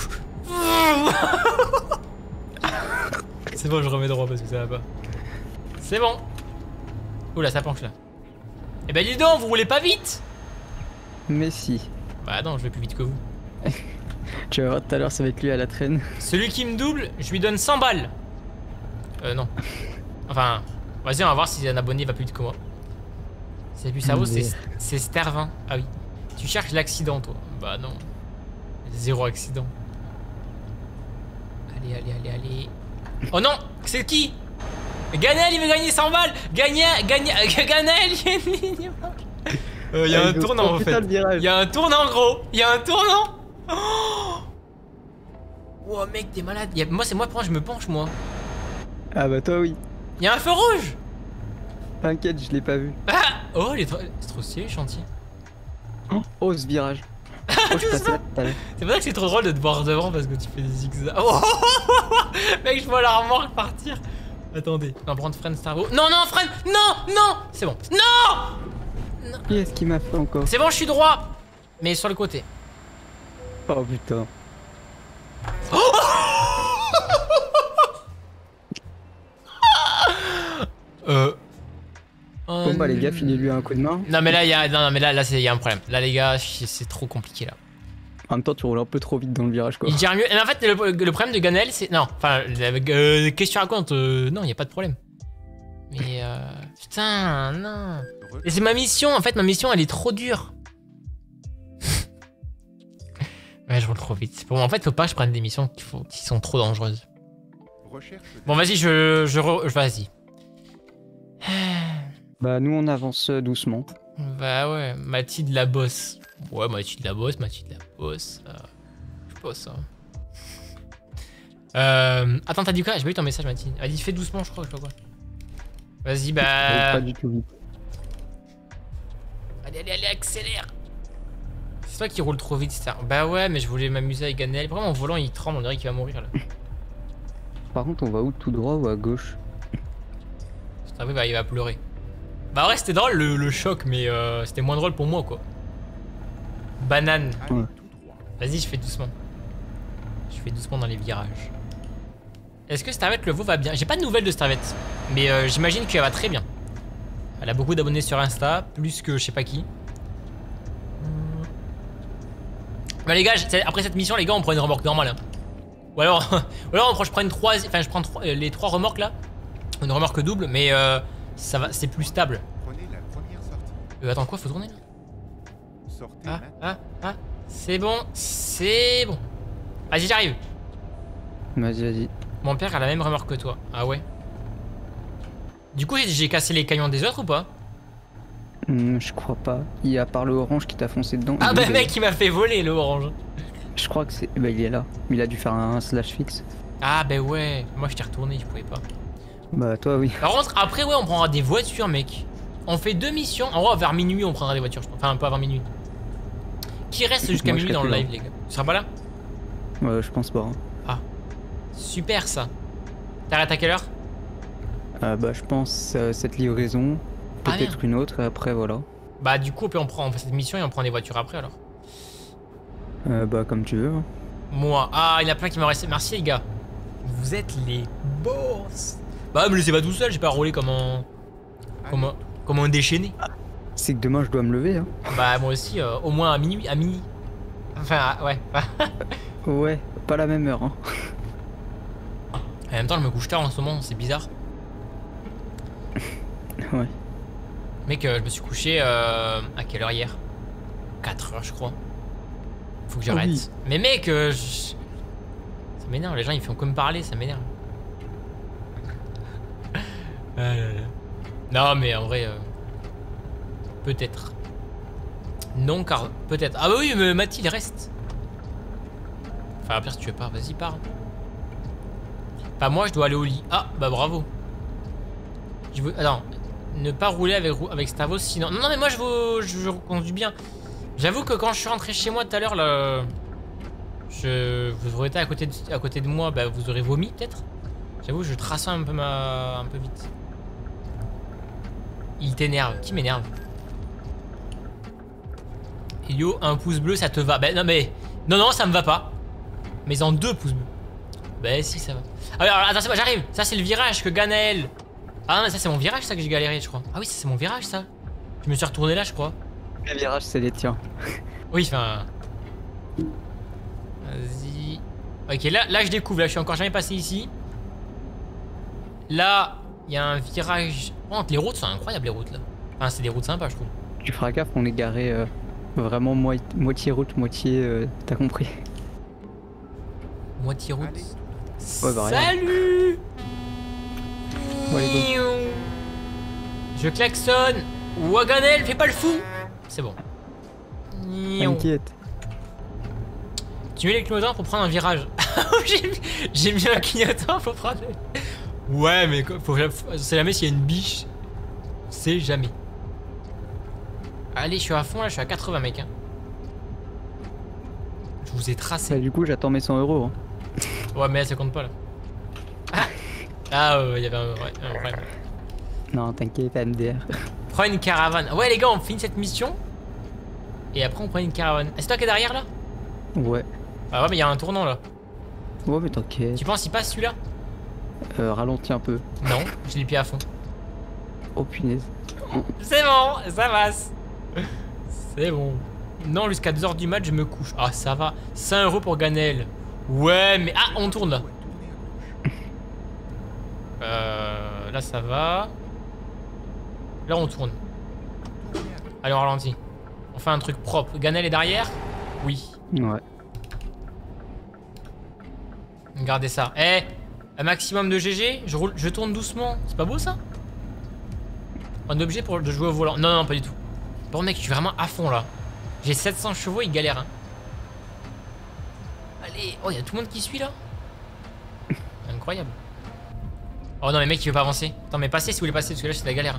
C'est bon, je remets droit parce que ça va pas. C'est bon. Oula, ça penche là. Eh ben dis donc, vous roulez pas vite? Mais si. Bah non, je vais plus vite que vous. Tu vas voir tout à l'heure ça va être lui à la traîne. Celui qui me double, je lui donne 100 balles. Non. Enfin, vas-y, on va voir si un abonné va plus vite que moi. C'est plus cerveau, c'est Stervin. Ah oui. Tu cherches l'accident, toi. Bah non. Zéro accident. Allez. Oh non, c'est qui? Ganel, il veut gagner 100 balles. Ganel, il y a un tournant en fait. Il y a un tournant, gros. Il y a un tournant. Oh, wow, mec, t'es malade. Moi, c'est moi, je me penche, moi. Ah bah toi oui. Il y a un feu rouge. T'inquiète, je l'ai pas vu. Ah oh, c'est trop stylé, le chantier. Oh ce virage. Oh, je passais là tout à l'heure. C'est pour ça que c'est trop drôle de te voir devant parce que tu fais des zigzags. Oh mec, je vois la remorque partir. Attendez. On va prendre freine Starbo. Non, freine. Non. C'est bon. Non. Qui est-ce qui m'a fait encore? C'est bon, je suis droit. Mais sur le côté. Oh putain. Bon bah les gars, filez-lui un coup de main. Non mais là, il y a un problème. Là les gars, c'est trop compliqué là. En même temps, tu roules un peu trop vite dans le virage quoi. Il gère mieux. Et en fait, le problème de Ganel, c'est... Non, enfin, qu'est-ce que tu racontes? Non, il n'y a pas de problème. Mais putain, non. Et c'est ma mission, en fait, ma mission, elle est trop dure. Ouais, je roule trop vite. Bon, en fait, faut pas que je prenne des missions qui sont trop dangereuses. Bon, vas-y, vas-y. Bah nous on avance doucement. Bah ouais, Mathilde la bosse. Ouais, Mathilde la bosse. Je bosse, hein. Attends, t'as dit quoi? J'ai pas eu ton message, Mathilde. Elle a dit fais doucement, je crois quoi. Vas-y, bah... Pas du tout vite. Allez, accélère. C'est toi qui roule trop vite, Star. Bah ouais, mais je voulais m'amuser avec Ganel. Vraiment, mon volant, il tremble, on dirait qu'il va mourir, là. Par contre, on va où, tout droit ou à gauche? Star, bah, il va pleurer. Bah ouais, c'était drôle le choc, mais c'était moins drôle pour moi, quoi. Banane. Ouais. Vas-y, je fais doucement. Je fais doucement dans les virages. Est-ce que Starvet le veau va bien? J'ai pas de nouvelles de Starvet, mais j'imagine qu'elle va très bien. Elle a beaucoup d'abonnés sur Insta, plus que je sais pas qui. Bah les gars, après cette mission, les gars, on prend une remorque normale. Hein. Ou alors je prends les 3 remorques là. Une remorque double, mais ça va, c'est plus stable. Prenez la première sortie. Attends, quoi, faut tourner là? Sortez maintenant. C'est bon, c'est bon. Vas-y, j'arrive. Vas-y, vas-y. Mon père a la même remorque que toi. Ah ouais. Du coup, j'ai cassé les camions des autres ou pas? Je crois pas. Il y a par le orange qui t'a foncé dedans. Ah Il bah est- mec, il m'a fait voler le orange. Je crois que c'est. Bah il est là. Il a dû faire un slash fixe. Ah bah ouais. Moi, je t'ai retourné, je pouvais pas. Bah toi oui. Par contre, après, ouais, on prendra des voitures, mec. On fait 2 missions. En gros, vers minuit, on prendra des voitures, je pense. Enfin, un peu avant minuit. Qui reste jusqu'à Moi, je minuit dans le capte live, les gars? Tu seras pas là? Je pense pas. Super, ça. T'arrêtes à quelle heure? Bah je pense cette livraison. Ah, Peut-être une autre et après voilà. Bah, du coup, on fait cette mission et on prend des voitures après, alors. Bah comme tu veux. Hein. Moi. Ah, il y en a plein qui m'ont resté. Merci, les gars. Vous êtes les boss. Bah, me laissez pas tout seul, j'ai pas roulé comme un. Comme un déchaîné. C'est que demain je dois me lever. Hein. Bah, moi aussi, au moins à minuit. À minuit. Enfin, ouais. Ouais, pas la même heure. Hein. En même temps, je me couche tard en ce moment, c'est bizarre. Ouais. Mec, je me suis couché à quelle heure hier? 4 heures, je crois. Faut que j'arrête. oui. Mais mec, ça m'énerve, les gens ils font que me parler, ça m'énerve. Ah là là. Non, mais en vrai, peut-être. Non, car peut-être. Ah bah oui, mais Mathilde reste. Enfin, pire si tu veux pas, vas-y, pars. Bah, moi, je dois aller au lit. Ah, bah bravo. Je veux. Attends, ne pas rouler avec Stavos sinon. Non, non, mais moi, je conduis bien. J'avoue que quand je suis rentré chez moi tout à l'heure, là. Vous aurez été à côté de moi, bah, vous aurez vomi peut-être. J'avoue, je traçais un peu vite. Il t'énerve. Qui m'énerve? Yo, un pouce bleu, ça te va? Ben non, mais. Non, non, ça me va pas. Mais en 2 pouces bleus. Ben si, ça va. Alors, attends, c'est moi, j'arrive. Ça, c'est le virage que Ganaël. Ah non, mais ça, c'est mon virage, ça, que j'ai galéré, je crois. Ah oui, ça, c'est mon virage, ça. Je me suis retourné là, je crois. Les virages c'est les tiens. Oui, enfin. Vas-y. Ok, là, je découvre. Là, je suis encore jamais passé ici. Là, il y a un virage. Oh, les routes sont incroyables, les routes là. Enfin, c'est des routes sympas, je trouve. Tu feras gaffe, on est garé vraiment moitié route, moitié. T'as compris. Moitié route. Allez. Ouais, bah, rien. Salut. Bon, allez, Je klaxonne. Waganel, fais pas le fou. C'est bon. T'inquiète. Tu mets les clignotants pour prendre un virage. J'ai mis un clignotant pour prendre. Ouais, mais c'est jamais s'il y a une biche. C'est jamais. Allez, je suis à fond là, je suis à 80, mec. Hein. Je vous ai tracé. Bah, du coup, j'attends mes 100 €. Hein. Ouais, mais ça compte pas là. Ah, il y avait un problème. Non, t'inquiète, MDR. Prends une caravane. Ouais, les gars, on finit cette mission. Et après, on prend une caravane. C'est toi qui es derrière là? Ouais. Ah, ouais, mais il y a un tournant là. Ouais, mais t'inquiète. Tu penses qu'il passe celui-là? Ralentis un peu. Non, j'ai les pieds à fond. Oh punaise. C'est bon, ça passe. C'est bon. Non, jusqu'à 2 h du mat, je me couche. Ah, ça va. 5 € pour Ganel. Ouais, mais. Ah, on tourne là. Là, ça va. Là, on tourne. Allez, on ralentit. On fait un truc propre. Ganel est derrière? Oui. Ouais. Regardez ça. Eh, un maximum de GG. Je tourne doucement. C'est pas beau ça? Un objet pour de jouer au volant. Non, non, pas du tout. Bon, mec, je suis vraiment à fond là. J'ai 700 chevaux, il galère. Hein. Allez. Oh, il y a tout le monde qui suit là. Incroyable. Oh non, mais mec, il veut pas avancer. Attends, mais passez si vous voulez passer, parce que là, c'est la galère.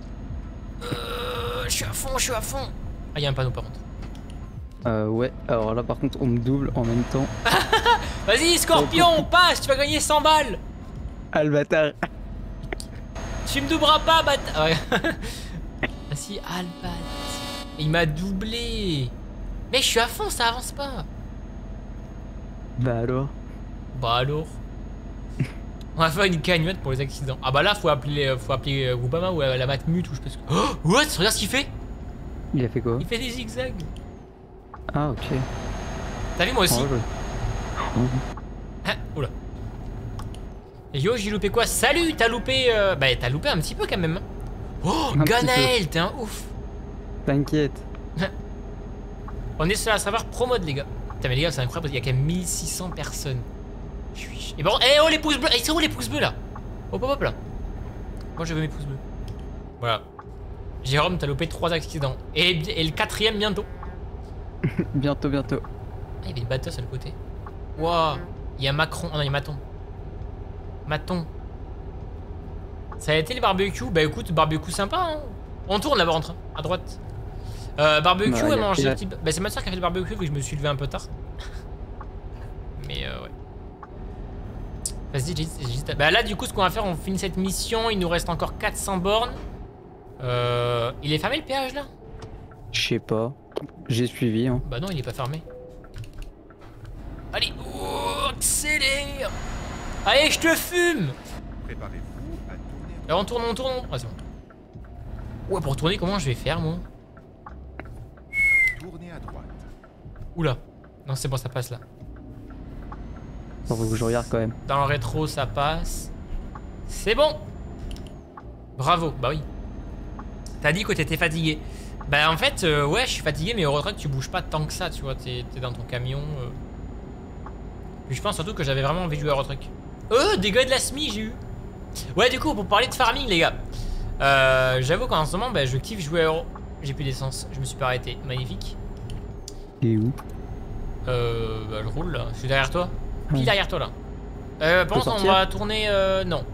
Je suis à fond, je suis à fond. Ah, il y a un panneau par contre. Ouais. Alors là, par contre, on me double en même temps. Vas-y, Scorpion, on passe. Tu vas gagner 100 balles. Ah, le bâtard. Tu me doubleras pas, bâtard. Ouais. Ah si, Albat. Il m'a doublé. Mais je suis à fond, ça avance pas. Bah alors. Bah alors. On va faire une cagnotte pour les accidents. Ah bah là, faut appeler Groupama ou la Matmut ou je sais pas. Oh, what? Regarde ce qu'il fait. Il a fait quoi? Il fait des zigzags. Ah, ok. T'as vu moi aussi? Oh, ouais. Ah, oula. Et yo, j'ai loupé quoi? Salut, t'as loupé. Bah, t'as loupé un petit peu quand même. Oh, Un petit Ganaël, t'es un ouf. T'inquiète. On est sur la serveur pro-mode, les gars. Putain, mais les gars, c'est incroyable parce qu'il y a quand même 1600 personnes. Et bon, eh oh les pouces bleus. Eh, c'est où les pouces bleus là? Hop hop hop là. Moi je veux mes pouces bleus. Voilà. Jérôme, t'as loupé 3 accidents. Et le 4ème bientôt. Bientôt. Ah, il y avait une bateau sur le côté. Waouh. Il y a Macron. Oh non, il y a Maton. Maton. Ça a été le barbecue. Bah écoute, barbecue sympa. Hein. On tourne là-bas, rentre. À droite. Barbecue Bah, et manger des petits. Bah c'est ma soeur qui a fait le barbecue vu que je me suis levé un peu tard. Mais ouais. Vas-y, j'hésite. Bah là du coup ce qu'on va faire, on finit cette mission. Il nous reste encore 400 bornes. Il est fermé le péage là? Je sais pas. J'ai suivi. Hein. Bah non, il est pas fermé. Allez, oh, accélère. Allez, je te fume. Préparez-vous à tourner. On tourne. Ah, c'est bon. Ouais, pour tourner, comment je vais faire, moi? Tournez à droite. Oula. Non, c'est bon, ça passe là. Faut que je regarde quand même. Dans le rétro, ça passe. C'est bon. Bravo, bah oui. T'as dit que t'étais fatigué. Bah en fait, ouais, je suis fatigué, mais Eurotruck, tu bouges pas tant que ça, tu vois. T'es dans ton camion. Puis je pense surtout que j'avais vraiment envie de jouer à Eurotruck. Dégâts de la SMI, j'ai eu. Ouais, du coup, pour parler de farming, les gars. J'avoue qu'en ce moment, bah, je kiffe jouer à Euro. J'ai plus d'essence, je me suis pas arrêté. Magnifique. Et où? Bah, je roule là. Je suis derrière toi. Pile Ouais. derrière toi là. Par contre, on sortir va tourner. Non.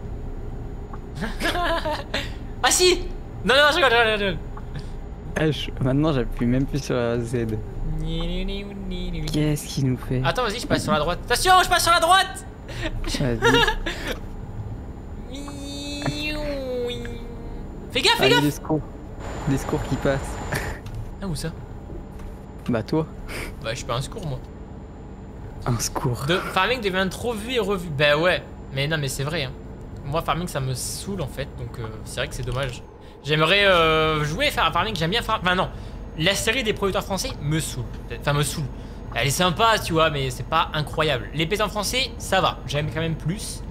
Ah si! Non, je rigole. Maintenant j'appuie même plus sur la Z. Qu'est-ce qu'il nous fait? Attends, vas-y, je passe sur la droite. Attention, je passe sur la droite! Vas-y. Fais gaffe, Allez, des secours qui passent. Ah, où ça? Bah toi. Bah, je suis pas un secours, moi. Un secours. Farming devient trop vu et revu. Bah ouais, mais non, mais c'est vrai. Hein. Moi, farming, ça me saoule en fait, donc c'est vrai que c'est dommage. J'aimerais jouer à farming, j'aime bien farming. Enfin, non, la série des producteurs français me saoule. Enfin, me saoule. Elle est sympa, tu vois, mais c'est pas incroyable. Les paysans français, ça va, j'aime quand même plus.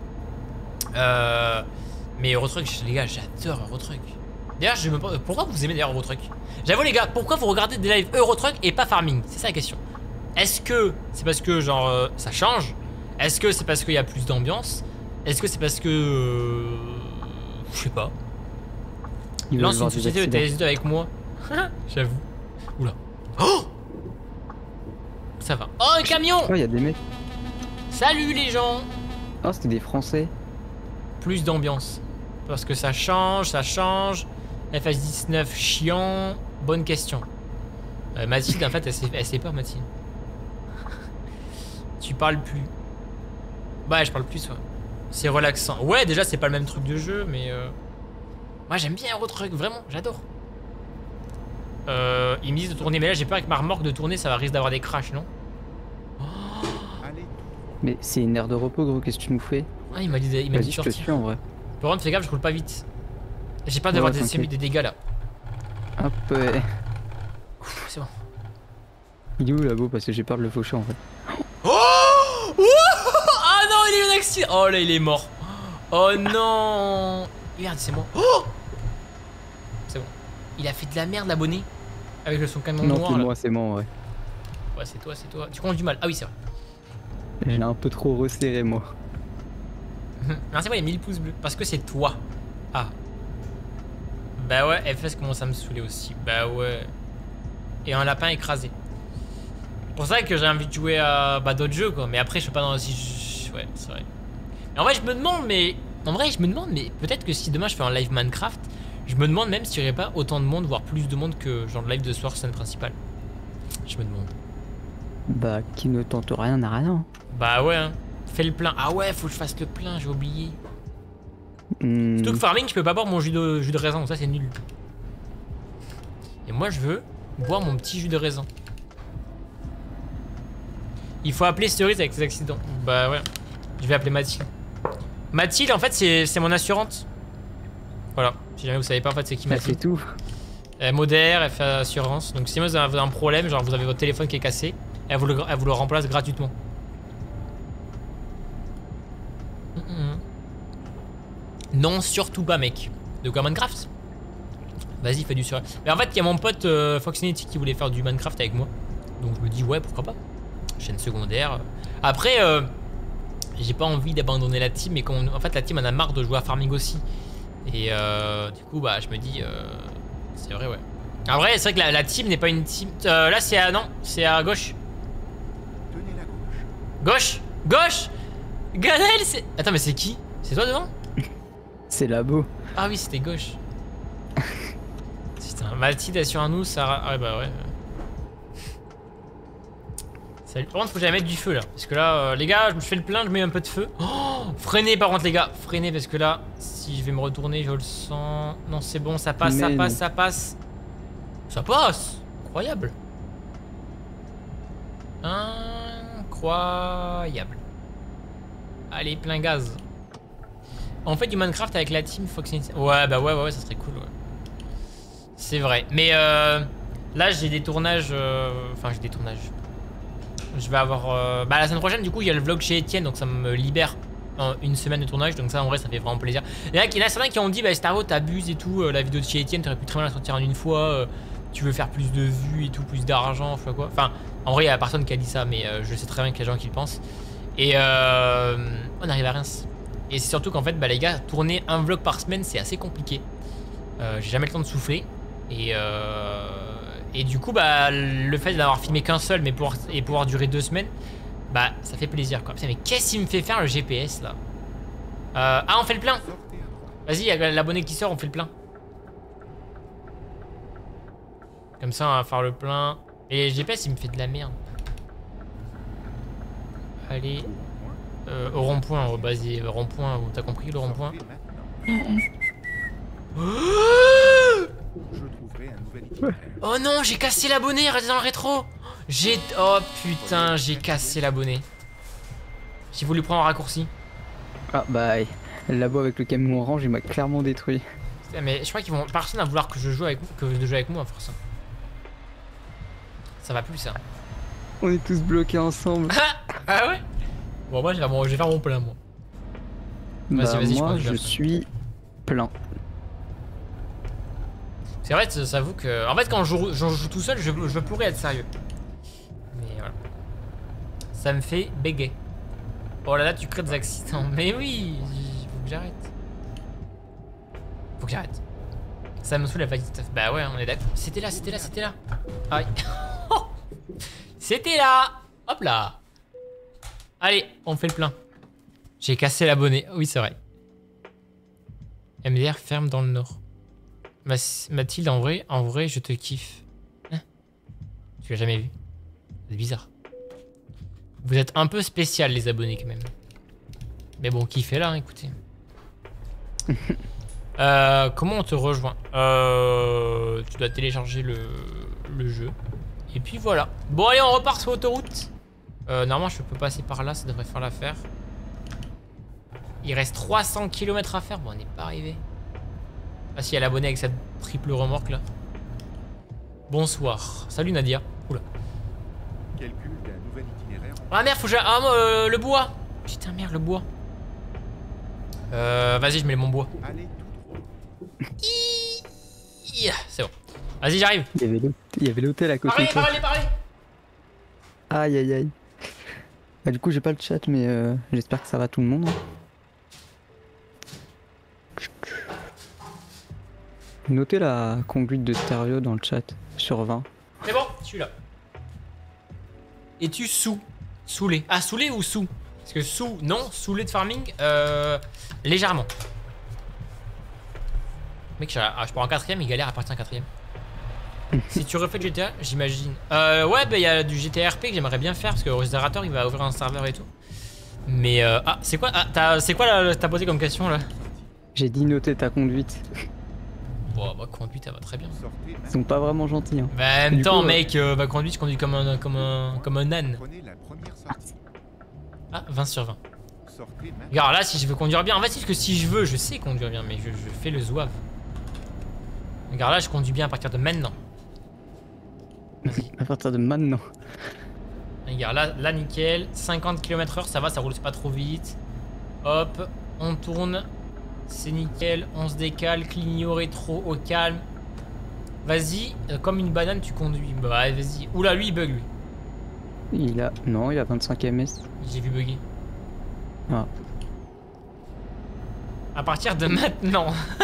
Mais Eurotruck, les gars, j'adore Eurotruck. D'ailleurs, je me demande pourquoi vous aimez d'ailleurs Eurotruck. J'avoue, les gars, pourquoi vous regardez des lives Eurotruck et pas farming? C'est ça la question. Est-ce que c'est parce que genre ça change? Est-ce que c'est parce qu'il y a plus d'ambiance? Est-ce que c'est parce que je sais pas. Lance une société de TS2 avec moi. J'avoue. Oula. Oh, ça va. Oh, un camion. Oh, il y a des mecs. Salut les gens. Oh, c'était des Français. Plus d'ambiance. Parce que ça change. FS19 chiant. Bonne question. Mathilde, en fait, elle sait pas, Mathilde. Tu parles plus. Bah, je parle plus, ouais. C'est relaxant. Ouais, déjà, c'est pas le même truc de jeu, mais... Moi, j'aime bien Eurotruck, vraiment, j'adore. Ils me disent de tourner, mais là, j'ai peur avec ma remorque de tourner, ça va risque d'avoir des crashs, non? Allez. Mais c'est une aire de repos, gros, qu'est-ce que tu nous fais? Ah, il m'a dit de Vas-y, je te sortir. suis en vrai. Par contre, fais gaffe, je roule pas vite. J'ai peur d'avoir des dégâts, là. Hop, ouais. C'est bon. Il est où là-bas? Parce que j'ai peur de le faucher en fait. Oh, ah non, il a eu un accident. Oh là, il est mort. Oh non. Merde, c'est moi. Oh, c'est bon. Il a fait de la merde, l'abonné. Avec son camion Non, noir. c'est Là. moi, c'est moi, ouais. Ouais, c'est toi. Tu conduis mal. Ah oui, c'est vrai. Je l'ai un peu trop resserré, moi. Merci, moi, il y a 1000 pouces bleus. Parce que c'est toi. Ah. Bah ouais, FS commence à me saouler aussi. Bah ouais. Et un lapin écrasé. C'est pour ça que j'ai envie de jouer à d'autres jeux, quoi. Mais après, je peux pas dans... Ouais, c'est vrai. Mais en vrai, je me demande, mais... En vrai, je me demande, mais peut-être que si demain je fais un live Minecraft, je me demande même s'il n'y aurait pas autant de monde, voire plus de monde que genre le live de soir scène principale. Je me demande. Bah, qui ne tente rien n'a rien. Bah ouais, hein. Fais le plein. Ah ouais, faut que je fasse le plein, j'ai oublié. Surtout que farming, je peux pas boire mon jus de raisin, donc ça c'est nul. Et moi, je veux boire mon petit jus de raisin. Il faut appeler Cerise avec ses accidents. Bah ouais. Je vais appeler Mathilde. Mathilde, en fait, c'est mon assurante. Voilà. Si jamais vous savez pas, en fait, c'est qui Elle fait Mathilde. tout. Elle modère, elle fait assurance. Donc si vous avez un problème, genre vous avez votre téléphone qui est cassé, elle vous le remplace gratuitement. Non, surtout pas, mec. De quoi, Minecraft? Vas-y, fais du sur. Mais en fait, il y a mon pote Foxinity qui voulait faire du Minecraft avec moi. Donc je me dis ouais pourquoi pas. Chaîne secondaire. Après j'ai pas envie d'abandonner la team, mais en fait la team en a marre de jouer à farming aussi. Et du coup bah je me dis c'est vrai ouais. En vrai c'est vrai que la team n'est pas une team. Là c'est à non, c'est à gauche. Tenez la Gauche. gauche. Gauche. Ganel c'est. Attends mais c'est qui? C'est toi devant? C'est labo. Ah oui c'était gauche. Putain, Maltide est sur un nous, ça. Ah ouais bah ouais. Salut. Par contre faut que j'aille mettre du feu là. Parce que là les gars je me fais le plein, je mets un peu de feu. Oh, freinez par contre les gars, freinez parce que là si je vais me retourner je le sens. Non c'est bon ça passe, ça passe, ça passe. Ça passe. Incroyable. Incroyable. Allez plein gaz. En fait du Minecraft avec la team Fox. Ouais bah ouais ça serait cool ouais. C'est vrai. Mais là j'ai des tournages. Enfin j'ai des tournages. Je vais avoir... Bah la semaine prochaine du coup il y a le vlog chez Etienne, donc ça me libère une semaine de tournage, donc ça en vrai ça fait vraiment plaisir. Il y en a certains qui ont dit bah Starvo t'abuses et tout, la vidéo de chez Etienne t'aurais pu très bien la sortir en une fois, tu veux faire plus de vues et tout, plus d'argent, je sais pas quoi. Enfin en vrai il y a personne qui a dit ça, mais je sais très bien qu'il y a des gens qui le pensent. Et on arrive à Reims. Et c'est surtout qu'en fait bah les gars, tourner un vlog par semaine c'est assez compliqué. J'ai jamais le temps de souffler. Et du coup bah le fait d'avoir filmé qu'un seul mais pouvoir durer 2 semaines, bah ça fait plaisir quoi. Putain, mais qu'est-ce qu'il me fait faire le GPS là? Ah on fait le plein. Vas-y, il y a l'abonné qui sort, on fait le plein. Comme ça on va faire le plein. Et le GPS il me fait de la merde. Allez. Au rond-point, vas-y, rond-point, t'as compris le rond-point? Je trouverai un nouvel itinéraire. Oh non, j'ai cassé l'abonné, restez dans le rétro. Oh putain, j'ai cassé l'abonné. J'ai voulu prendre un raccourci. Ah bah, le labo avec le camion orange, il m'a clairement détruit. Putain, mais je crois qu'ils vont... Personne va vouloir que je joue avec moi, forcément. Ça va plus, ça. On est tous bloqués ensemble. Ah ouais? Bon, moi, je vais faire mon plein, moi. Bah, Vas-y, moi, je suis plein. C'est vrai, ça avoue que... En fait, quand je joue tout seul, je pourrais être sérieux. Mais voilà. Ça me fait bégayer. Oh là là, tu crées des accidents. Mais oui, faut que j'arrête. Faut que j'arrête. Ça me saoule la fatigue. Bah ouais, on est d'accord. C'était là. Aïe. C'était là. Hop là. Allez, on fait le plein. J'ai cassé l'abonné. Oui, c'est vrai. MDR ferme dans le nord. Mathilde, en vrai, je te kiffe. Hein? Tu l'as jamais vu? C'est bizarre. Vous êtes un peu spécial, les abonnés, quand même. Mais bon, kiffez là, hein, écoutez. Comment on te rejoint? Tu dois télécharger le jeu. Et puis voilà. Bon, allez, on repart sur l'autoroute. Normalement, je peux passer par là, ça devrait faire l'affaire. Il reste 300 km à faire. Bon, on n'est pas arrivé. Ah si, il y a l'abonné avec cette triple remorque là. Bonsoir. Salut Nadia. Oula. Calcul d'un nouvel itinéraire. Ah merde, faut que le bois. Putain merde, le bois. Vas-y, je mets mon bois. Allez tout droit. C'est bon. Vas-y, j'arrive. Il y avait l'hôtel à côté. Parlez. Aïe aïe aïe. Bah, du coup, j'ai pas le chat, mais j'espère que ça va tout le monde. Hein. Notez la conduite de stéréo dans le chat sur 20. C'est bon, je suis là. Es-tu saoulé? Ah, saoulé ou sous? Parce que sous, non, saoulé de farming, légèrement. Mec, je pars en 4ème, il galère à partir en 4ème. Si tu refais le GTA, j'imagine. Ouais, bah il y a du GTA RP que j'aimerais bien faire parce que Résiderator il va ouvrir un serveur et tout. Mais ah, c'est quoi? Ah, c'est quoi t'as posé comme question là? J'ai dit noter ta conduite. Bon, bah conduite, ça va très bien. Sortez Ils sont pas vraiment gentils. Hein. Bah, en même Du temps, coup, mec, bah conduite, je conduis comme un âne. Prenez la première sortie. Ah, 20 sur 20. Sortez maintenant. Regarde, là, si je veux conduire bien, en fait, c'est que si je veux, je sais conduire bien, mais je fais le zouave. Regarde, là, je conduis bien à partir de maintenant. À partir de maintenant. Regarde, là, nickel. 50 km/h, ça va, ça roule pas trop vite. Hop, on tourne. C'est nickel, on se décale, clignot rétro au calme. Vas-y, comme une banane, tu conduis. Bah, vas-y. Oula, lui, il bug, lui. Il a... Non, il a 25 ms. J'ai vu bugger. Ah. À partir de maintenant.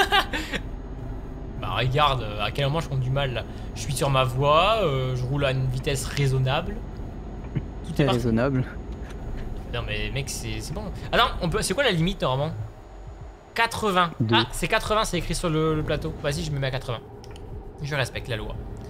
Bah regarde, à quel moment je conduis mal là. Je suis sur ma voie, je roule à une vitesse raisonnable. Tout C'est est parfait. raisonnable. Non mais mec, c'est bon. Ah non, on peut... c'est quoi la limite normalement? 80. Deux. Ah, c'est 80, c'est écrit sur le plateau. Vas-y, je me mets à 80. Je respecte la loi.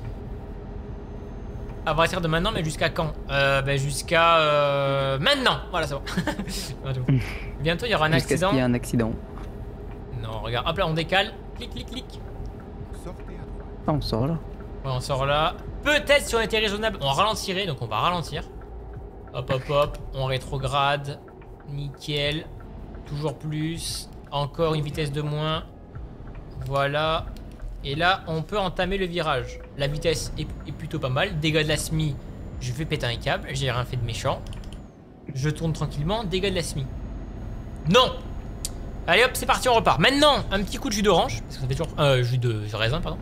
À partir de maintenant, mais jusqu'à quand? Bah jusqu'à... maintenant. Voilà, c'est bon. Bientôt, il y aura un Jusqu'à ce accident. qu'il y ait un accident. Non, regarde. Hop là, on décale. Clic, clic, clic. Sortez à droite. Ah, on sort là. Ouais, on sort là. Peut-être si on était raisonnable, on ralentirait. Donc on va ralentir. Hop, hop, hop. On rétrograde. Nickel. Toujours plus. Encore une vitesse de moins. Voilà. Et là, on peut entamer le virage. La vitesse est plutôt pas mal. Dégâts de la SMI. Je vais péter un câble. J'ai rien fait de méchant. Je tourne tranquillement. Dégâts de la SMI. Non! Allez hop, c'est parti, on repart. Maintenant, un petit coup de jus d'orange. Parce que ça fait toujours... jus de raisin, pardon.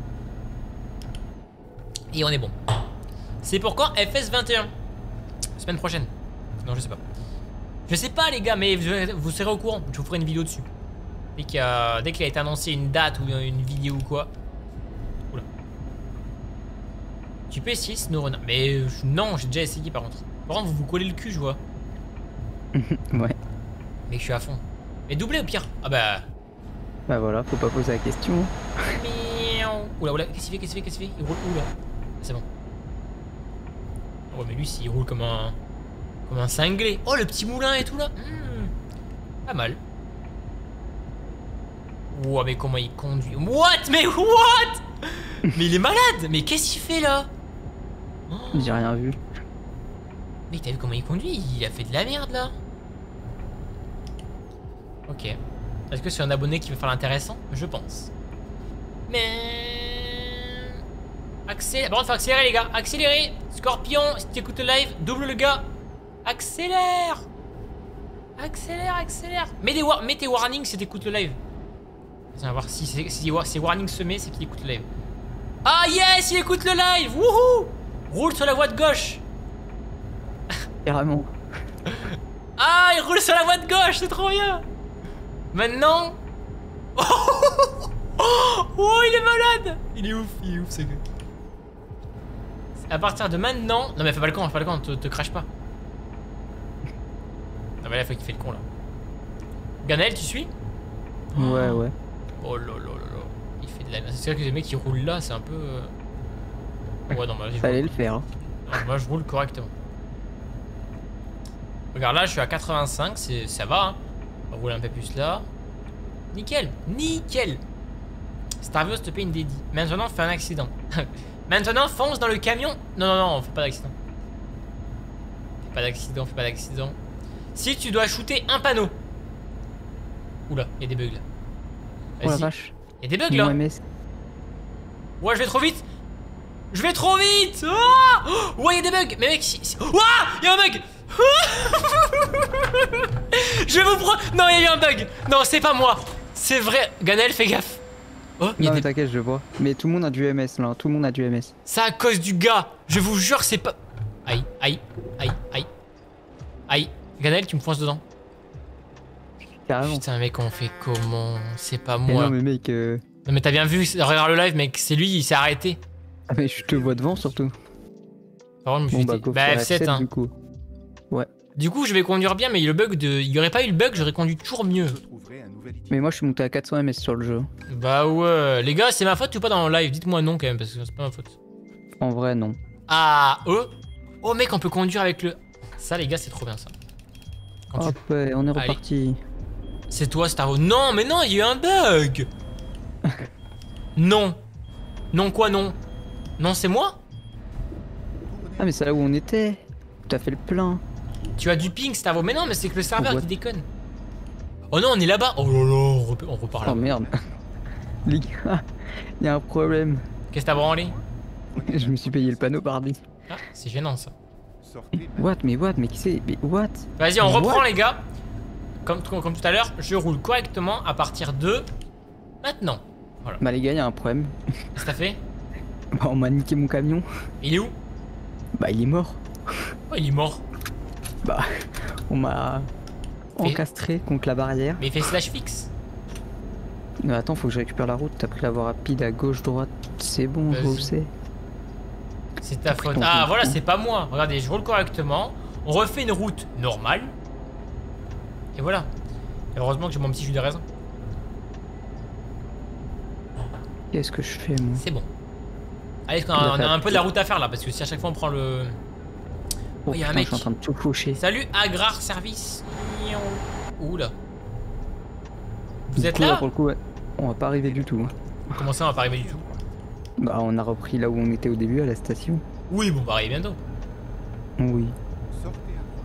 Et on est bon. C'est pourquoi FS21. Semaine prochaine. Non, je sais pas. Je sais pas, les gars, mais vous serez au courant. Je vous ferai une vidéo dessus. Dès qu'il a été annoncé une date ou une vidéo ou quoi. Oula. Tu peux essayer SnowRunner. Mais non, j'ai déjà essayé par contre. Par contre, vous vous collez le cul, je vois. Ouais. Mais je suis à fond. Mais doublé au pire. Ah bah. Bah voilà, faut pas poser la question. Miaou. Oula, oula, qu'est-ce qu'il fait, Il roule où là? C'est bon. Oh, mais lui, s'il roule comme un cinglé. Oh, le petit moulin et tout là. Pas mal. Ouah, mais comment il conduit? What? Mais what? Mais il est malade. Mais qu'est-ce qu'il fait là? Oh. J'ai rien vu. Mais t'as vu comment il conduit? Il a fait de la merde là. Ok. Est-ce que c'est un abonné qui veut faire l'intéressant? Je pense. Mais... Accélère. Par contre, faut accélérer les gars. Accélérer. Scorpion, si tu écoutes le live, double le gars. Accélère. Accélère, accélère. Mets tes warnings si tu écoutes le live. On va voir si c'est warning semé, c'est qu'il écoute le live. Ah yes, il écoute le live. Wouhou. Roule sur la voie de gauche. Carrément. Ah, il roule sur la voie de gauche, c'est trop bien. Maintenant. Oh, il est malade. Il est ouf ce gars. À partir de maintenant... Non mais fais pas le con, te crache pas. Non mais là, faut qu'il fait le con là. Ganel, tu suis? Ouais, ouais. Oh là là là là. Il fait de la... C'est vrai que les mecs qui roulent là, c'est un peu... Ouais, non, bah, Fallait le faire. Hein. Non, moi je roule correctement. Regarde là, je suis à 85, ça va hein. On va rouler un peu plus là. Nickel, nickel. Starvio te paye une dédie. Maintenant, fais un accident. Maintenant, fonce dans le camion. Non, non, non, fais pas d'accident. Fais pas d'accident, fais pas d'accident. Si tu dois shooter un panneau. Oula, il y a des bugs là. Oh la vache. Il y a des bugs là. OMS. Ouais, je vais trop vite. Je vais trop vite. Oh ouais, il y a des bugs. Mais mec, ouah, il y a un bug. Je vais vous prendre. Non, il y a eu un bug. Non, c'est pas moi. C'est vrai. Ganel, fais gaffe. Oh, il y a Non, des... mais t'inquiète, je vois. Mais tout le monde a du MS là. Tout le monde a du MS. C'est à cause du gars. Je vous jure, c'est pas. Aïe, aïe, aïe, aïe. Aïe. Ganel, tu me fonces dedans. Carrément. Putain, mec, on fait comment? C'est pas Mais moi. non, mais mec. Non, mais t'as bien vu, regarde le live, mec. C'est lui, il s'est arrêté. Ah, mais je te vois devant surtout. Par contre, je me suis dit... go Bah, faire F7, hein. du coup. Ouais. Du coup, je vais conduire bien, mais le bug de... Il y aurait pas eu le bug, j'aurais conduit toujours mieux. Je trouverai un nouvel itinéraire. Mais moi, je suis monté à 400 MS sur le jeu. Bah ouais. Les gars, c'est ma faute ou pas dans le live? Dites-moi non quand même, parce que c'est pas ma faute. En vrai, non. Ah, oh mec, on peut conduire avec le... Ça, les gars, c'est trop bien ça. Quand tu- Hop, ouais, on est reparti. C'est toi, Starvo. Non, mais non, il y a eu un bug. Non. Non quoi, non? Non, c'est moi? Ah, mais c'est là où on était. T'as fait le plein. Tu as du ping, Starvo. Mais non, mais c'est que le serveur What? qui déconne. Oh non, on est là-bas. Oh là là, on repart là. Oh merde. Les gars, y a un problème. Qu'est-ce que t'as branlé? Je me suis payé le panneau pardi. Ah, c'est gênant ça. Sortez What? Mais qui c'est? Mais what? Vas-y, on Mais reprend what? les gars. Comme tout à l'heure, je roule correctement à partir de maintenant. Bah les gars, y a un problème. Qu'est-ce que t'as fait? Bah on m'a niqué mon camion. Il est où? Bah il est mort. Oh, il est mort. Bah, on m'a encastré contre la barrière. Mais il fait slash fixe. Mais attends, faut que je récupère la route. T'as pris la voie rapide à gauche, droite. C'est bon, je Vas-y. sais. C'est ta faute. ton Ah, contrôle. voilà, c'est pas moi. Regardez, je roule correctement. On refait une route normale. Et voilà. Et heureusement que j'ai mon petit jus de raisin. Qu'est-ce que je fais, moi? C'est bon. Allez, on a un peu de la route à faire là. Parce que si à chaque fois on prend le. Oh, y a un putain, mec. je suis en train de tout faucher. Salut, Agrar Service. Oula. Vous Du êtes coup, là? pour le coup, ouais, on va pas arriver du tout. Comment ça, on va pas arriver du tout? Bah, on a repris là où on était au début, à la station. Oui, bon, on va arriver bientôt. Oui. Sortez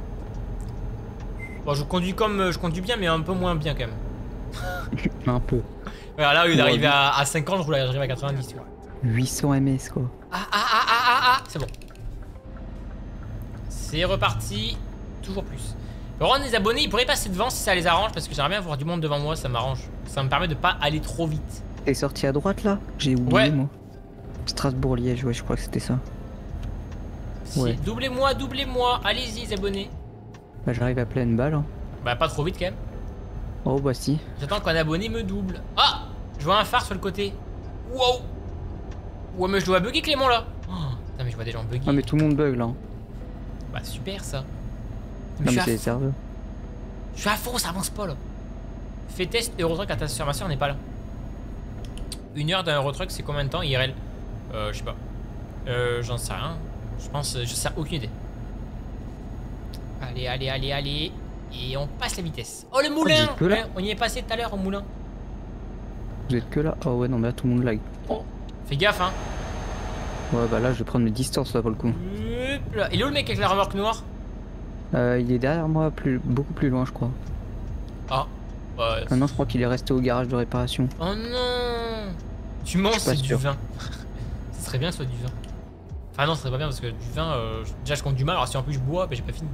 à droite. Bon, je conduis bien, mais un peu moins bien quand même. Un peu. Voilà, là, au lieu Ouais, d'arriver oui. à 50, j'arrive à 90, tu vois. 800 ms, quoi. C'est bon. C'est reparti. Toujours plus. Laurent, les abonnés, ils pourraient passer devant si ça les arrange, parce que j'aimerais bien avoir du monde devant moi, ça m'arrange. Ça me permet de pas aller trop vite. T'es sorti à droite là? J'ai oublié, Ouais. moi. Strasbourg-Liège, ouais, je crois que c'était ça. Si. Ouais. Doublez-moi, doublez-moi. Allez-y, les abonnés. Bah, j'arrive à pleine balle. Hein. Bah, pas trop vite quand même. Oh, bah si. J'attends qu'un abonné me double. Ah! Je vois un phare sur le côté. Wow! Ouais, mais je dois bugger Clément là. Oh, putain, mais je vois des gens bugger. Ah, mais tout le monde bug là. Hein. Bah, super ça. Non, mais je, c'est suis à... sérieux. je suis à fond, ça avance pas là. Fais test Eurotruck à ta sur ma soeur, on n'est pas là. 1 heure d'un Eurotruck, c'est combien de temps IRL? Je sais pas. J'en sais rien. Je pense, je sais aucune idée. Allez, allez, allez, allez. Et on passe la vitesse. Oh, le moulin! vous êtes que là Ouais, on y est passé tout à l'heure au moulin. Vous êtes que là? Oh, ouais, non, mais là tout le monde lag. Fais gaffe, hein. Ouais, bah là, je vais prendre mes distances là pour le coup. Hop là. Il est où le mec avec la remorque noire? Il est derrière moi, beaucoup plus loin, je crois. Ah. Ouais. Maintenant, je crois qu'il est resté au garage de réparation. Oh non! Tu mens, Je suis pas c'est du sûr. vin. Ce serait bien que ce soit du vin. Enfin non, ce serait pas bien parce que du vin, déjà je compte du mal, alors si en plus je bois, bah j'ai pas fini.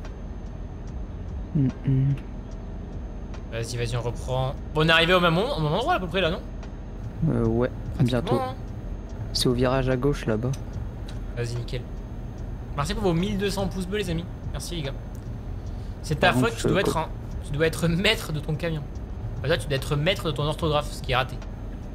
Vas-y, vas-y, on reprend. Bon, on est arrivé au même endroit à peu près là, non? Ouais, bientôt. Bon, hein. C'est au virage à gauche là-bas. Vas-y, nickel. Merci pour vos 1200 pouces bleus, les amis. Merci, les gars. C'est ta Par faute, contre, tu dois être maître de ton camion. Enfin, toi, tu dois être maître de ton orthographe, ce qui est raté.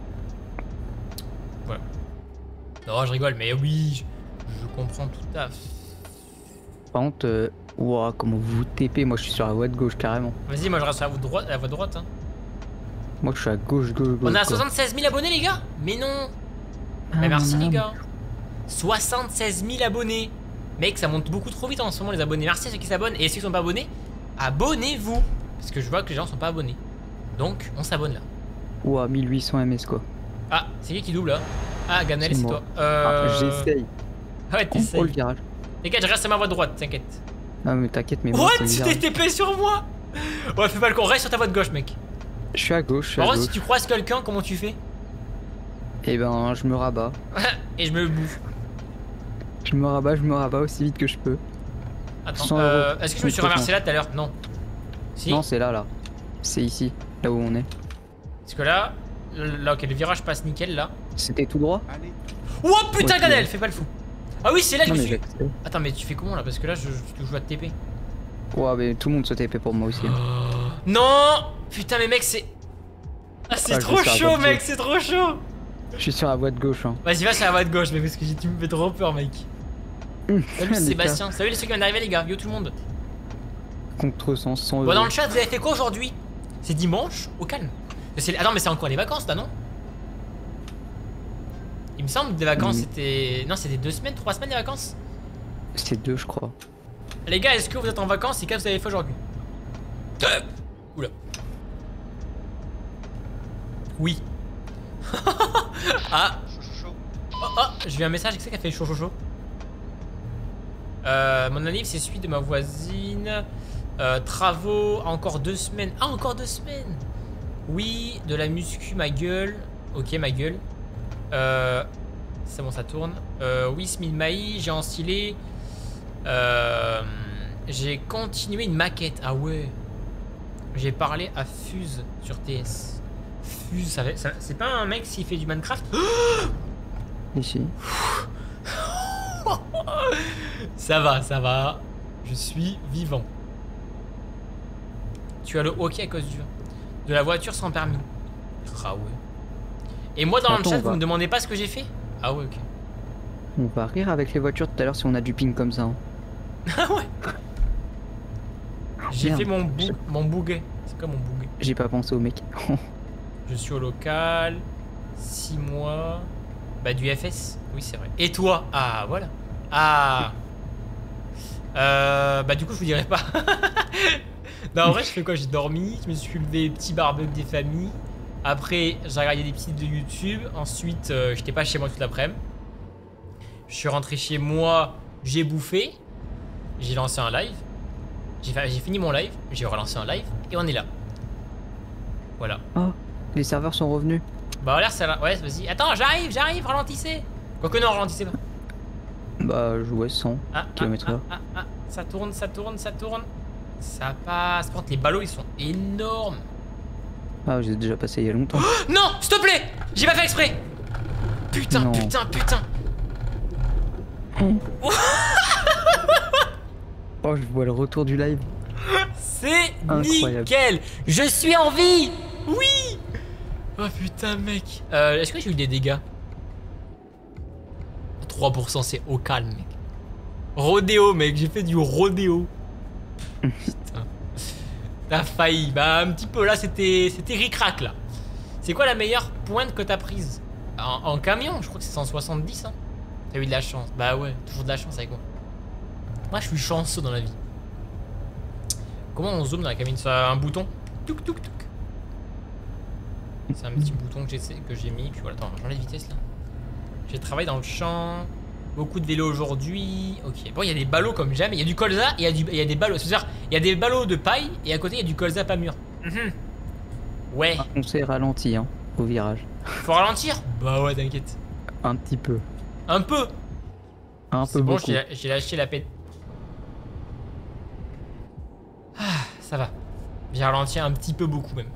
Voilà. Non, je rigole, mais oui, je comprends tout à fait. Par contre, ouah, comment vous TP? Moi, je suis sur la voie de gauche carrément. Vas-y, moi je reste à la voie droite. Hein. Moi, je suis à gauche. On a quoi. 76 000 abonnés, les gars. Mais non. Ah, Mais merci, non, les non. gars. 76 000 abonnés. Mec, ça monte beaucoup trop vite en ce moment, les abonnés. Merci à ceux qui s'abonnent. Et ceux qui sont pas abonnés, abonnez-vous. Parce que je vois que les gens sont pas abonnés. Donc, on s'abonne là. Ouah, 1800 ms quoi. Ah, c'est qui double là? Ah, Ganel, C'est c'est moi. toi. J'essaye. Ouais, Contrôle t'essayes. virage. T'inquiète, je reste à ma voie droite, t'inquiète. Ah, mais t'inquiète, mais moi, What? c'est le Tu virage. t'es TP sur moi? Ouais, fais pas le con, reste sur ta voie de gauche, mec. Je suis à gauche, je suis Par à contre, si gauche. tu croises quelqu'un, comment tu fais? Et ben, je me rabats. Et je me le bouffe. Je me rabats aussi vite que je peux. Attends, 100 euros. est-ce que je me suis renversé là tout à l'heure? Non. Si? Non, c'est là. C'est ici, là où on est. Parce que là, ok, le virage passe nickel là. C'était tout droit? Allez, Oh putain, Ouais, Ganel, tu- fais pas le fou. Ah oui, c'est là que Non, je mais me suis. j'ai accès. Attends, mais tu fais comment là? Parce que là, je joue à TP. Ouah, mais tout le monde se TP pour moi aussi. Non! Putain, mais mec, c'est. Ah, c'est Ah, je trop vais sur la chaud, voie de mec, gauche. c'est trop chaud! Je suis sur la voie de gauche. Hein. Vas-y, va sur la voie de gauche, mais parce que tu me fais trop peur, mec. Salut Les Sébastien, salut les ceux qui viennent d'arriver, les gars, yo tout le monde. gars, Contresens, 100 Bon, dans euros. le chat, vous avez fait quoi aujourd'hui? C'est dimanche, au calme. Ah non, mais c'est encore les vacances là, non? Il me semble que les vacances c'était. Non, c'était 2 semaines, 3 semaines les vacances? C'est 2, je crois. Les gars, est-ce que vous êtes en vacances et qu'est-ce que vous avez fait aujourd'hui? Oula. Oui. Ah. Oh, j'ai vu un message, qu'est-ce qui a fait chaud chaud chaud? Mon anniv c'est celui de ma voisine. Travaux, encore 2 semaines. Ah, encore 2 semaines. Oui, de la muscu, ma gueule. Ok, ma gueule. C'est bon, ça tourne. Oui, Smith Maï, j'ai enstylé. J'ai continué une maquette. Ah ouais. J'ai parlé à Fuse sur TS. Fuse, c'est pas un mec s'il fait du Minecraft? Ici. Ça va, ça va. Je suis vivant. Tu as le hockey à cause de la voiture sans permis. Ah ouais. Et moi dans le Attends, chat, on vous va- me demandez pas ce que j'ai fait? Ah ouais, ok. On va rire avec les voitures tout à l'heure si on a du ping comme ça. Hein. Ah ouais. J'ai Merde. fait mon bouguet. C'est quoi mon bouguet? J'ai pas pensé au mec. Je suis au local. 6 mois. Bah du FS. Oui c'est vrai. Et toi? Ah voilà. Ah. Bah du coup je vous dirai pas. Non en vrai je fais quoi? J'ai dormi. Je me suis levé petit barbecue des familles. Après j'ai regardé des petites de YouTube. Ensuite j'étais pas chez moi toute l'après-midi. Je suis rentré chez moi. J'ai bouffé. J'ai lancé un live. J'ai fini mon live. J'ai relancé un live. Et on est là. Voilà. Oh, les serveurs sont revenus. Bah en l'air ça... Ouais vas-y. Attends j'arrive, ralentissez. Quoique non, ralentissez pas. Bah, je jouais 100 km/h. Ça tourne. Ça passe. Par contre les ballots ils sont énormes. Ah, j'ai déjà passé il y a longtemps. Non, s'il te plaît. J'ai pas fait exprès. Putain. Non. Oh, je vois le retour du live. C'est Incroyable. nickel. Je suis en vie. Oui. Oh putain mec. Est-ce que j'ai eu des dégâts? 3% c'est au calme mec. Rodéo mec, j'ai fait du rodéo. Putain. T'as failli. Bah un petit peu là c'était ric-rac là. C'est quoi la meilleure pointe que t'as prise en camion? Je crois que c'est 170 hein. T'as eu de la chance. Bah ouais, toujours de la chance avec moi. Moi je suis chanceux dans la vie. Comment on zoome dans la cabine? C'est un bouton. Touk touk touk. C'est un petit bouton que j'ai mis. Puis voilà, attends, j'enlève la vitesse là. J'ai travaillé dans le champ. Beaucoup de vélos aujourd'hui. Ok, bon, il y a des ballots comme jamais. Il y a du colza et il y a des ballots. C'est-à-dire, il y a des ballots de paille et à côté il y a du colza pas mûr. Ouais. On s'est ralenti hein, au virage. Faut ralentir? Bah ouais, t'inquiète. Un petit peu. Un peu. Un peu C'est bon, beaucoup. j'ai lâché la pète. Ah, ça va. J'ai ralenti un petit peu beaucoup même.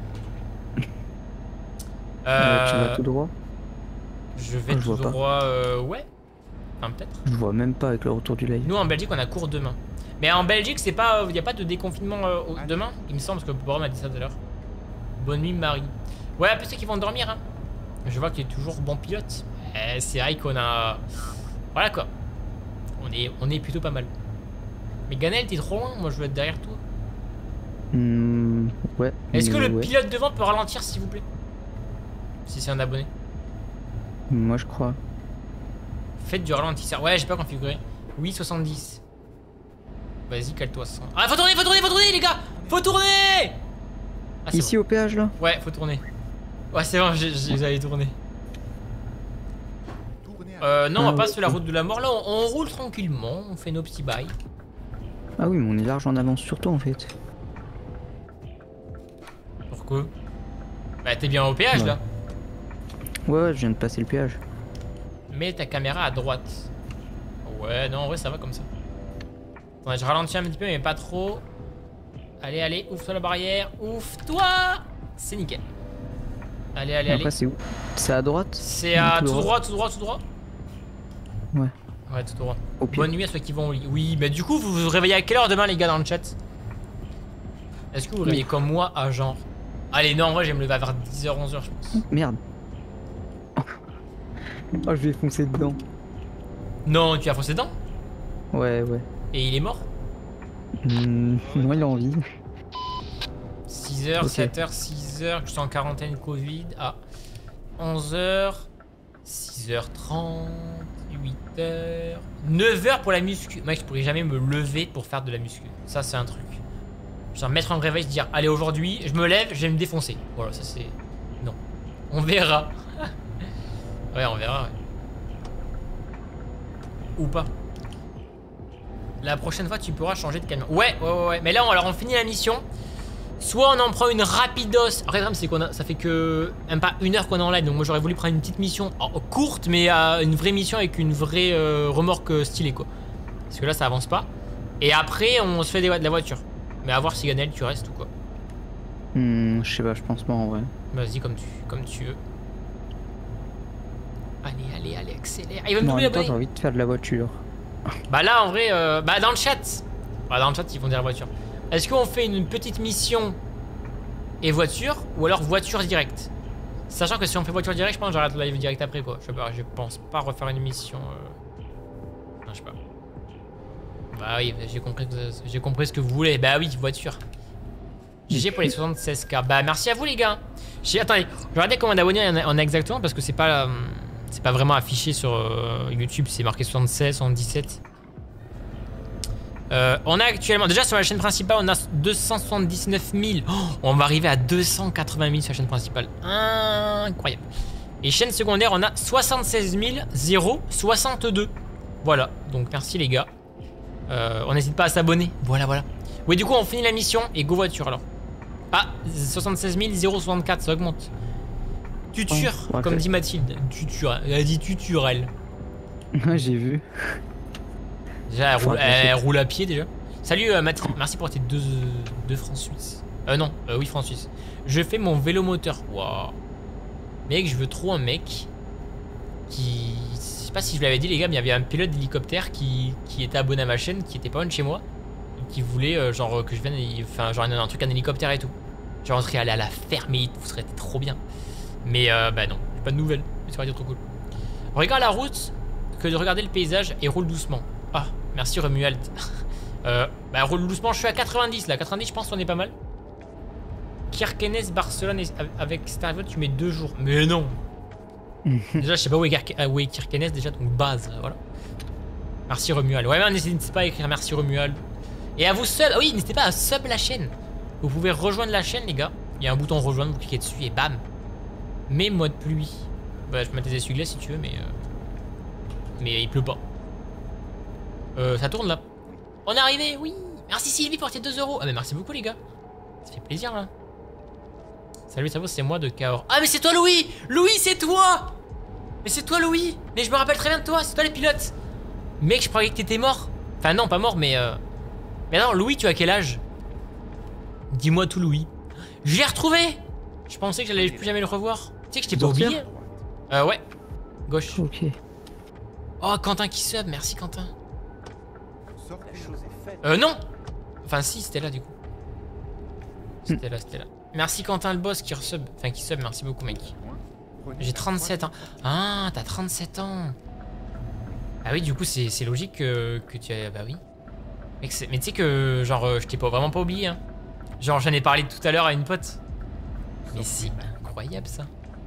Tu vas tout droit? Je vais Je tout vois pas. droit, ouais. Enfin, peut-être. Je vois même pas avec le retour du live. Nous, en Belgique, on a cours demain. Mais en Belgique, c'est pas, y a pas de déconfinement demain, il me semble, parce que Boris m'a dit ça tout à l'heure. Bonne nuit, Marie. Ouais, un peu ceux qui vont dormir, hein. Je vois qu'il est toujours bon pilote. C'est vrai qu'on a... Voilà, quoi. On est plutôt pas mal. Mais Ganel, t'es trop loin, moi je veux être derrière toi. Ouais. Est-ce que mais le ouais. pilote devant peut ralentir, s'il vous plaît? Si c'est un abonné. Moi je crois. Faites du ralentisseur. Ouais, j'ai pas configuré. Oui, 70. Vas-y, cale-toi. Ah, faut tourner, les gars. Faut tourner. Ah, c'est Ici au péage là? bon. Ouais, faut tourner. Ouais, c'est bon, vous allez tourner. Tournez à Non, on va Ah, pas ouais. sur la route de la mort. Là, on roule tranquillement. On fait nos petits bails. Ah oui, mais on est large en avance sur toi en fait. Pourquoi? Bah, t'es bien au péage Ouais. là. Ouais, je viens de passer le péage. Mets ta caméra à droite. Ouais, non, en vrai, ça va comme ça. Attends, je ralentis un petit peu, mais pas trop. Allez, ouvre-toi la barrière. Ouvre-toi. C'est nickel. Allez. Après, c'est où? C'est à droite? C'est à Tout tout droit. droit. Ouais. Ouais, tout droit. Au pied. Bonne nuit à ceux qui vont au lit. Oui, mais du coup, vous vous réveillez à quelle heure demain, les gars, dans le chat? Est-ce que vous vous réveillez comme moi à genre... Allez, non, en vrai, je vais me lever vers 10h, 11h, je pense. Merde. Oh, je vais foncer dedans. Non, tu as foncé dedans? Ouais. Et il est mort? Non, il a envie. 6h, Ok. 7h, 6h, je suis en quarantaine Covid. Ah, 11h, 6h30, 8h, 9h pour la muscu. Mec, je pourrais jamais me lever pour faire de la muscu. Ça, c'est un truc. Genre mettre un réveil, se dire, allez, aujourd'hui, je me lève, je vais me défoncer. Voilà, ça c'est... Non. On verra. Ouais, on verra, ouais. Ou pas. La prochaine fois, tu pourras changer de camion. Ouais. Mais là, alors, on finit la mission. Soit on en prend une rapidos. Après, le problème, c'est qu'on a, ça fait que même pas 1 heure qu'on est en live. Donc, moi, j'aurais voulu prendre une petite mission courte, mais une vraie mission avec une vraie remorque stylée, quoi. Parce que là, ça avance pas. Et après, on se fait de la voiture. Mais à voir si Ganel, tu restes ou quoi. Je sais pas, je pense pas en vrai. Vas-y, comme tu veux. Allez, accélère. Il va me Non, en doubler même temps, l'abonné. j'ai envie de faire de la voiture. Bah là, en vrai, bah dans le chat, Ah, dans le chat, ils vont dire voiture. Est-ce qu'on fait une petite mission et voiture ou alors voiture direct? Sachant que si on fait voiture direct, je pense que j'arrête le live direct après quoi. Je sais pas, je pense pas refaire une mission. Non, je sais pas. Bah oui, j'ai compris ce que vous voulez. Bah oui, voiture. GG pour les 76K. Bah merci à vous les gars. Attendez, je vais regarder combien d'abonnés on a exactement parce que c'est pas vraiment affiché sur YouTube, c'est marqué 76, 77. On a actuellement, déjà sur la chaîne principale, on a 279 000. Oh, on va arriver à 280 000 sur la chaîne principale. Incroyable. Et chaîne secondaire, on a 76 062. Voilà, donc merci les gars. On n'hésite pas à s'abonner. Voilà, voilà. Oui, du coup, on finit la mission et go voiture alors. Ah, 76 064, ça augmente. Tuture, ouais, comme dit Mathilde. Tuture, elle a dit tuture, elle. J'ai vu. Déjà, elle roule à pied déjà. Salut Mathilde, merci pour tes 2 francs suisses. Non, oui, francs suisses. Je fais mon vélo moteur. Waouh. Mec, je veux trop un mec qui... Je sais pas si je vous l'avais dit les gars, mais il y avait un pilote d'hélicoptère qui était abonné à ma chaîne, qui était pas loin de chez moi. Et qui voulait genre que je vienne, enfin genre un truc, un hélicoptère et tout. Genre on serait allé à la ferme et tout serait trop bien. Mais bah non, j'ai pas de nouvelles. Mais ça aurait été trop cool. Regarde la route que de regarder le paysage et roule doucement. Ah, merci Romuald. Bah roule doucement, je suis à 90 là. 90 je pense qu'on est pas mal. Kirkenes, Barcelone avec Starville tu mets 2 jours. Mais non. Déjà je sais pas où est Kirkenes déjà, donc base, voilà. Merci Romuald. Ouais mais n'hésitez pas à écrire merci Romuald. Et à vous sub, ah oui n'hésitez pas à sub la chaîne. Vous pouvez rejoindre la chaîne les gars. Il y a un bouton rejoindre, vous cliquez dessus et bam. Mais mode pluie. Bah je peux mettre des essuie-glaces si tu veux mais il pleut pas. Ça tourne là. On est arrivé, oui. Merci Sylvie pour tes 2 euros. Ah mais merci beaucoup les gars. Ça fait plaisir là. Salut, ça va, c'est moi de Cahors. Ah mais c'est toi Louis. Louis c'est toi. Mais c'est toi Louis. Mais je me rappelle très bien de toi, c'est toi les pilotes. Mec je croyais que t'étais mort. Enfin non pas mort mais non Louis tu as quel âge? Dis-moi tout Louis. Je l'ai retrouvé. Je pensais que j'allais plus jamais le revoir. Tu sais que je t'ai pas oublié. Ouais. Gauche. Ok. Oh Quentin qui sub, merci Quentin. Non. Enfin si c'était là du coup. C'était là. Merci Quentin le boss qui resub. Enfin qui sub, merci beaucoup mec. J'ai 37 ans. Ah t'as 37 ans. Ah oui du coup c'est logique que tu as... Bah oui. Mais tu sais que genre je t'ai vraiment pas oublié hein. Genre j'en ai parlé tout à l'heure à une pote. Mais c'est incroyable ça.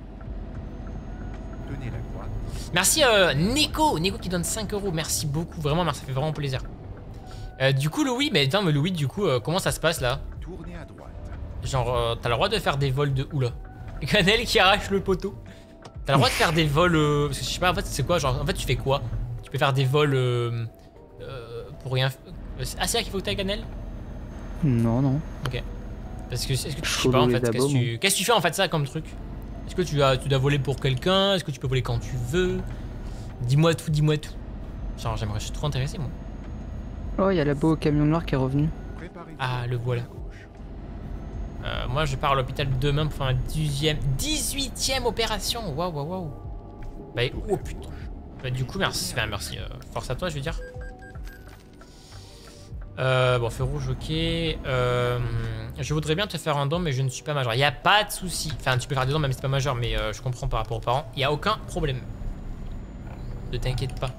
Merci Neko qui donne 5 euros. Merci beaucoup, vraiment, ça fait vraiment plaisir. Du coup Louis, mais attends mais Louis du coup comment ça se passe là? Genre t'as le droit de faire des vols de... Oula. Canel qui arrache le poteau. T'as le droit de faire des vols... Parce que je sais pas en fait c'est quoi, genre en fait tu fais quoi? Tu peux faire des vols pour rien... Ah c'est là qu'il faut que t'ailles Canel? Non. Ok. Parce que est-ce que tu sais pas en fait, qu'est-ce que tu fais en fait ça comme truc? Est-ce que tu dois voler pour quelqu'un? Est-ce que tu peux voler quand tu veux? Dis-moi tout. Genre je suis trop intéressé moi. Oh il y a là-bas au camion noir qui est revenu. Ah le voilà. Moi je pars à l'hôpital demain pour faire ma 18e opération. Waouh. Bah oh putain. Bah du coup merci, force à toi je veux dire. Bon feu rouge ok. Je voudrais bien te faire un don mais je ne suis pas majeur. Y a pas de souci. Enfin tu peux faire des dons même si t'es pas majeur mais je comprends par rapport aux parents. Y a aucun problème. Ne t'inquiète pas.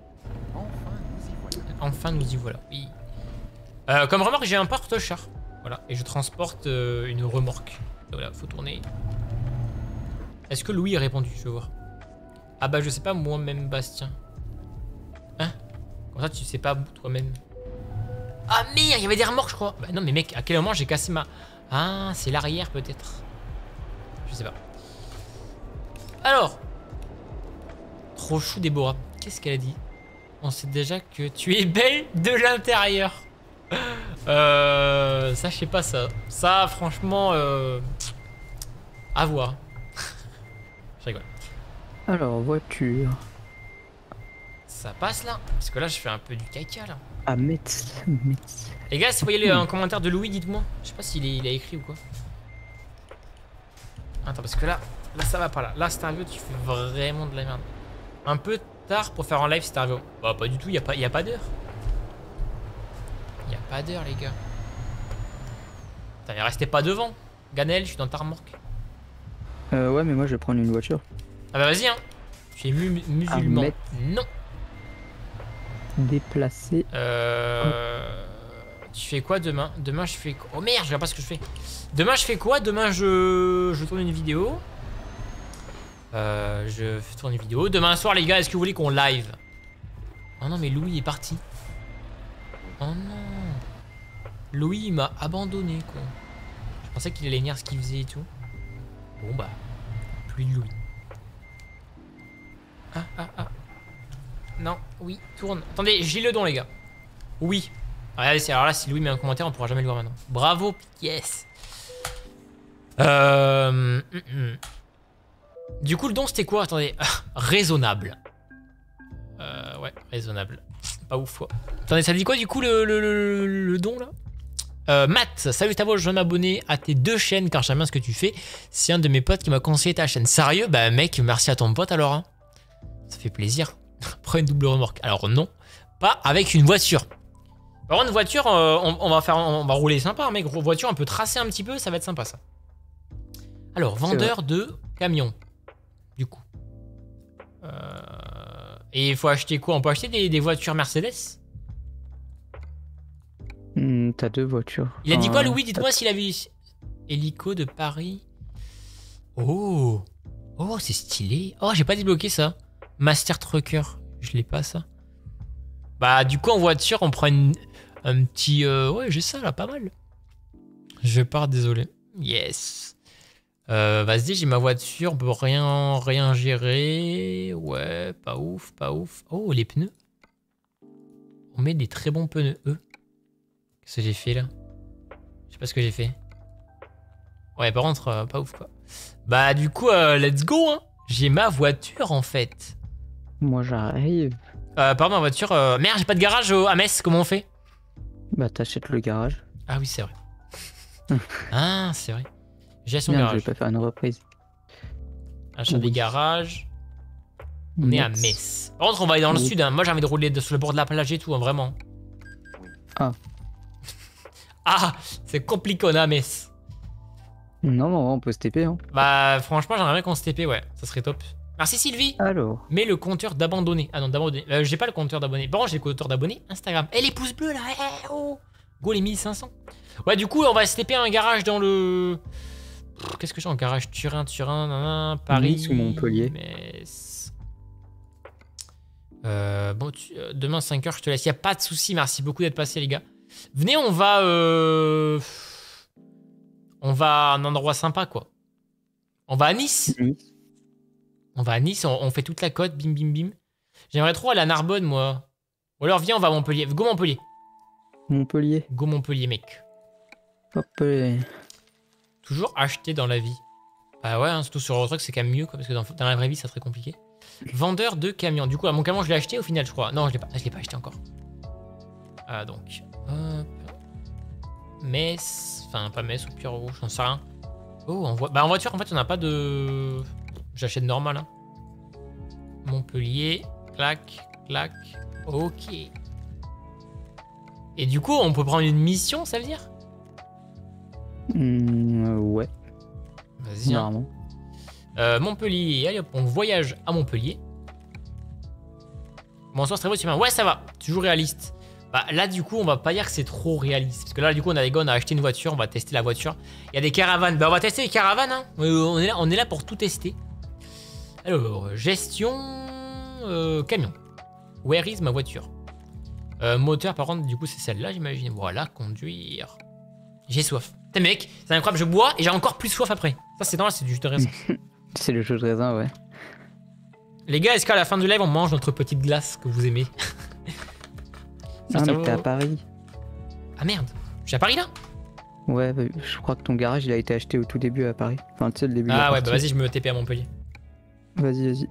Enfin nous y voilà. Oui. Comme remorque j'ai un porte-char. Voilà et je transporte une remorque. Voilà faut tourner. Est-ce que Louis a répondu? Je veux voir. Ah bah je sais pas moi-même Bastien. Hein? Comme ça tu sais pas toi-même. Ah merde, il y avait des remorques je crois. Bah non mais mec, à quel moment j'ai cassé ma... Ah, c'est l'arrière peut-être. Je sais pas. Alors. Trop chou Déborah. Qu'est-ce qu'elle a dit? On sait déjà que tu es belle de l'intérieur. Ça je sais pas ça. Ça franchement... à voir. Je rigole. Alors, voiture. Ça passe là? Parce que là je fais un peu du caca là. Ah, Metz. Les gars, si vous voyez un commentaire de Louis, dites-moi. Je sais pas s'il a écrit ou quoi. Attends, parce que là ça va pas là. Là, Starvio, tu fais vraiment de la merde. Un peu tard pour faire en live Starvio. Bah, pas du tout, y a pas d'heure. Y a pas d'heure, les gars. Putain, mais restez pas devant. Ganel, je suis dans ta remorque. Ouais, mais moi je vais prendre une voiture. Ah bah vas-y, hein. Tu es musulman. mettre. Non. Déplacer. Tu fais quoi demain? Demain, je fais quoi? Oh merde, je regarde pas ce que je fais. Demain, je fais quoi? Demain, je tourne une vidéo. Je tourne une vidéo. Demain soir, les gars, est-ce que vous voulez qu'on live? Oh non, mais Louis est parti. Oh non. Louis il m'a abandonné, quoi. Je pensais qu'il allait venir ce qu'il faisait et tout. Bon, bah. Plus de Louis. Ah. Non, oui, tourne. Attendez, j'ai le don, les gars. Oui. Regardez, alors là, si Louis met un commentaire, on pourra jamais le voir maintenant. Bravo, yes. Du coup, le don, c'était quoi? Attendez. Raisonnable. Ouais, raisonnable. Pas ouf, quoi. Attendez, ça dit quoi, du coup, le don, là? Matt, salut Tavo, je viens m'abonner à tes 2 chaînes car j'aime bien ce que tu fais. C'est un de mes potes qui m'a conseillé ta chaîne. Sérieux? Bah, mec, merci à ton pote alors. Hein. Ça fait plaisir. Prends une double remorque. Alors, non, pas avec une voiture. Par contre, une voiture, on va rouler sympa, mec. Voiture, on peut tracer un petit peu, ça va être sympa ça. Alors, vendeur de camions, du coup. Et il faut acheter quoi? On peut acheter des voitures Mercedes? T'as 2 voitures. Il a dit quoi, Louis? Dites-moi s'il a vu. Hélico de Paris. Oh, c'est stylé. Oh, j'ai pas débloqué ça. Master Trucker, je l'ai pas ça. Bah, du coup, en voiture, on prend un petit. Ouais, j'ai ça là, pas mal. Je pars, désolé. Yes. Vas-y, j'ai ma voiture, on peut rien gérer. Ouais, pas ouf. Oh, les pneus. On met des très bons pneus. Qu'est-ce que j'ai fait là? Je sais pas ce que j'ai fait. Ouais, par contre, pas ouf quoi. Bah, du coup, let's go, hein. J'ai ma voiture en fait. Moi j'arrive. Pardon, ma voiture. Merde, j'ai pas de garage à Metz, comment on fait? Bah, t'achètes le garage. Ah oui, c'est vrai. Ah, c'est vrai. J'ai son Merde, garage. je vais pas faire une reprise. Achat des garages. On est à Metz. Par contre, on va aller dans le sud. Hein. Moi, j'ai envie de rouler sur le bord de la plage et tout, hein, vraiment. Ah. Ah, c'est compliqué, on est à Metz. Non, on peut se TP. Hein. Bah, franchement, j'aimerais bien qu'on se TP, ouais. Ça serait top. Merci Sylvie. Alors. Mets le compteur d'abandonnés. Ah non, d'abandonnés. J'ai pas le compteur d'abonnés. Bon, j'ai le compteur d'abonnés Instagram. Eh, les pouces bleus là. Oh. Go les 1500. Ouais, du coup, on va se TP un garage dans le. Qu'est-ce que j'ai en garage? Turin, Paris. Nice ou Montpellier. Metz. Bon, demain 5h, je te laisse. Y a pas de souci. Merci beaucoup d'être passé, les gars. Venez, on va à un endroit sympa, quoi. On va à Nice. On va à Nice, on fait toute la côte, bim bim bim. J'aimerais trop aller à Narbonne, moi. Ou alors viens, on va à Montpellier. Go Montpellier. Go Montpellier, mec. Hop. Toujours acheter dans la vie. Bah ouais, hein, surtout sur le truc, c'est quand même mieux, quoi, parce que dans la vraie vie, ça serait compliqué. Vendeur de camions. Du coup, mon camion, je l'ai acheté au final, je crois. Non, je l'ai pas acheté encore. Ah, donc. Hop. Metz. Enfin, pas Metz, au pire, j'en sais rien. Oh, en voiture, en fait, on n'a pas de. J'achète normal. Hein. Montpellier. Clac. Ok. Et du coup, on peut prendre une mission, ça veut dire? Ouais. Vas-y. Hein. Montpellier. Allez hop, on voyage à Montpellier. Bonsoir, c'est très beau, c'est bien. Ouais, ça va. Toujours réaliste. Bah, là, du coup, on va pas dire que c'est trop réaliste. Parce que là, du coup, on a acheté une voiture. On va tester la voiture. Il y a des caravanes. Bah, on va tester les caravanes. Hein. On est là pour tout tester. Alors, gestion. Camion. Where is ma voiture? Moteur, par contre, du coup, c'est celle-là, j'imagine. Voilà, conduire. J'ai soif. Putain, mec, c'est incroyable. Je bois et j'ai encore plus soif après. Ça, c'est normal, c'est du jus de raisin. C'est le jus de raisin, ouais. Les gars, est-ce qu'à la fin du live, on mange notre petite glace que vous aimez? Ah, mais t'es à Paris. Ah merde, je suis à Paris là? Ouais, bah, je crois que ton garage il a été acheté au tout début à Paris. Enfin, tu sais, le début. Ah ouais, bah vas-y, je me TP à Montpellier. Vas-y.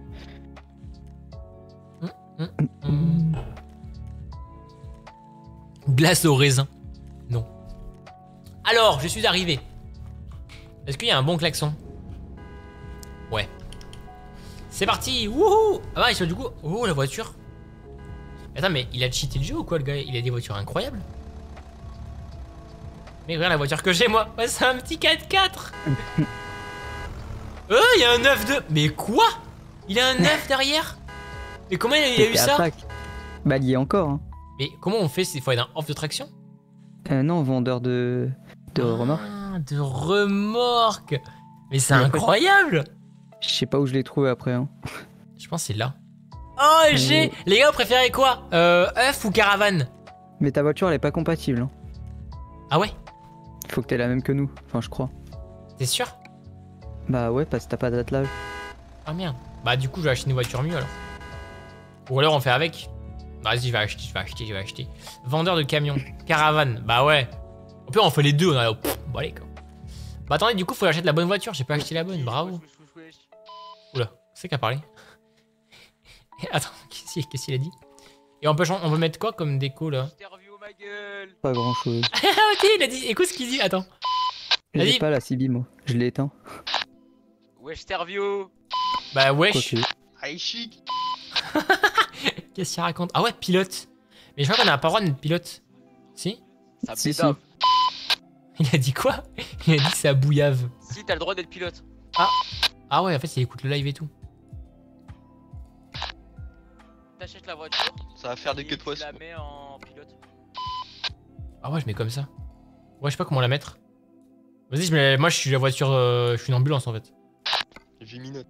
Glace au raisin. Non. Alors, je suis arrivé. Est-ce qu'il y a un bon klaxon? Ouais. C'est parti. Wouhou. Ah ouais, du coup. Oh, la voiture. Attends, mais il a cheaté le jeu ou quoi, le gars? Il a des voitures incroyables. Mais regarde la voiture que j'ai moi. Ouais, c'est un petit 4x4. Il y a un 9-2. Mais quoi? Il a un 9 derrière? Mais comment il a eu ça? Bah, il y est encore. Hein. Mais comment on fait? Il faut être un off de traction? Non, vendeur de remorques. Ah, de remorques. Mais c'est incroyable. Je sais pas où je l'ai trouvé après. Hein. Je pense que c'est là. Oh, j'ai. Les gars, vous préférez quoi? Œuf ou caravane? Mais ta voiture, elle est pas compatible. Hein. Ah ouais? Faut que t'aies la même que nous. Enfin, je crois. T'es sûr? Bah ouais, parce que t'as pas d'attelage. Ah merde. Bah du coup, je vais acheter une voiture mieux alors. Ou alors on fait avec. Vas-y, je vais acheter. Vendeur de camions. Caravane. Bah ouais. Au pire, on fait les deux. On a... Bon, allez, quoi. Bah attendez, du coup, faut que j'achète la bonne voiture. J'ai pas acheté la bonne. Bravo. Oula, c'est qui a parlé? Attends, qu'est-ce qu'il a dit? Et on peut mettre quoi comme déco là? Pas grand chose. Ah ok, il a dit. Écoute ce qu'il dit. Attends. J'ai pas la CB moi. Je l'ai éteint. Wesh Stervio. Bah wesh. Aïe chic. Qu'est-ce qu'il raconte? Ah ouais, pilote. Mais je crois qu'on a pas le droit de pilote. Si? Ça Si, bédave. Il a dit quoi? Il a dit ça bouillave. Si, t'as le droit d'être pilote. Ah ouais, en fait, il écoute le live et tout. T'achètes la voiture. Ça va faire des et queues de tu poisson. la mets en pilote. Ah ouais, je mets comme ça. Ouais, je sais pas comment la mettre. Vas-y, moi je suis la voiture, je suis une ambulance en fait. J'ai minote.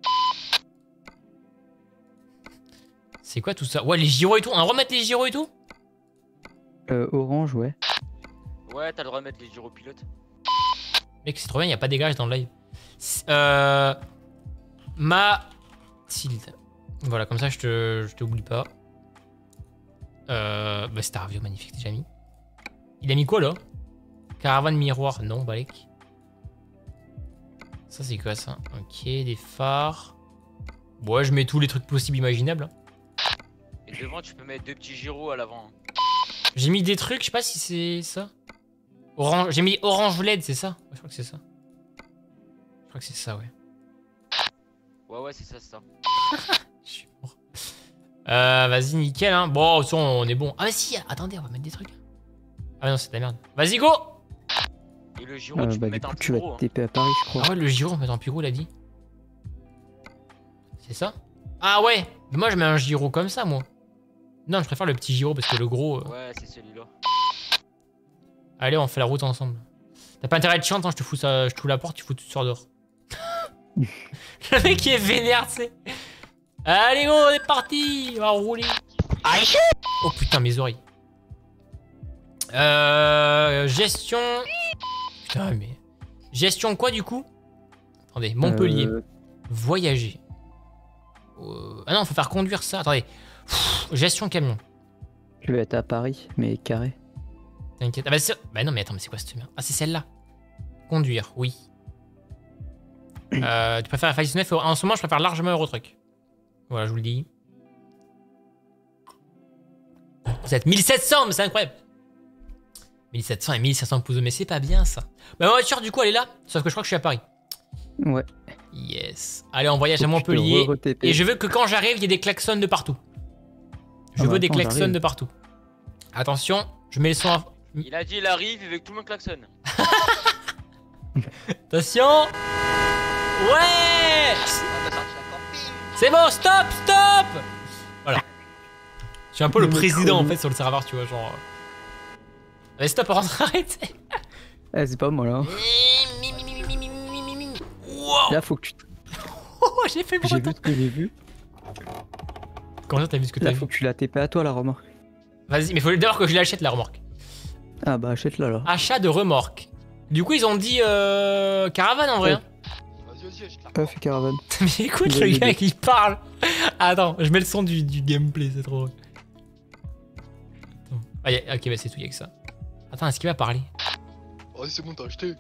C'est quoi tout ça? Ouais, les gyros et tout. On a le droit de mettre les gyros et tout? Orange, ouais. Ouais, t'as le droit de mettre les gyros pilotes. Mec, c'est trop bien, y a pas d'égarage dans le live. Mathilde. Voilà, comme ça je t'oublie pas. Bah c'était un review magnifique, déjà mis. Il a mis quoi là? Caravane miroir, non, balèque. Ça c'est quoi ça? Ok, des phares. Ouais, je mets tous les trucs possibles imaginables. Et devant, tu peux mettre deux petits gyros à l'avant. J'ai mis des trucs, je sais pas si c'est ça. Orange, j'ai mis orange LED, c'est ça? Je crois que c'est ça. Je crois que c'est ça, ouais. Ouais, c'est ça, c'est ça. Je suis mort. Vas-y, nickel, hein. Bon, on est bon. Ah, mais si, attendez, on va mettre des trucs. Ah, non, c'est de la merde. Vas-y, go! Et le gyro, tu peux Bah, du mettre coup, un tu plus vas gros. te TP à Paris, je crois. Ah ouais, le gyro, on met en plus gros, il a dit. C'est ça? Ah ouais, mais moi je mets un gyro comme ça, moi. Non, je préfère le petit gyro parce que le gros... Ouais, c'est celui-là. Allez, on fait la route ensemble. T'as pas intérêt de chiant, je te fous ça, je te fous la porte, tu sors dehors. Le mec qui est vénère, tu sais. Allez, go, on est parti, on va rouler. Oh putain, mes oreilles. Gestion... Putain, mais... Gestion quoi, du coup? Attendez, Montpellier. Voyager. Ah non, faut faire conduire ça. Attendez. Gestion camion. Je vais être à Paris, mais carré. T'inquiète. Ah bah non, mais attends, mais c'est quoi cette merde? Ah, c'est celle-là. Conduire, oui. Tu préfères la Phase 9 en ce moment, je préfère largement Eurotruck. Voilà, je vous le dis. Vous êtes 1700, mais c'est incroyable. 1700 et 1500 pouces, mais c'est pas bien ça. Bah, ma voiture, du coup, elle est là. Sauf que je crois que je suis à Paris. Ouais. Yes. Allez, on voyage à Montpellier. Et je veux que quand j'arrive, il y ait des klaxons de partout. Je veux des klaxons de partout. Attention, je mets le son à... Il a dit, il arrive, il veut que tout le monde klaxonne. Attention. Ouais. C'est bon, stop, stop. Voilà. Je suis un peu le président en fait sur le serveur, tu vois, genre... Allez, stop, rentre, arrête. Eh, c'est pas moi là. Wow. Là, faut que tu... Oh, j'ai fait J'ai vu ce que j'ai vu. Comment ça, t'as vu ce que t'as Là, vu? faut que tu la TP à toi, la remorque. Vas-y, mais faut d'abord que je l'achète, la remorque. Ah bah, achète-la, là. Achat de remorque. Du coup, ils ont dit caravane en vrai. Ouais. Hein. Vas-y, je te la Pas fait caravane. Mais écoute, le gars qui parle. Attends, je mets le son du gameplay, c'est trop drôle. Ah, ok, bah c'est tout, y'a que ça. Attends, est-ce qu'il va parler? Oh, c'est bon, t'as acheté.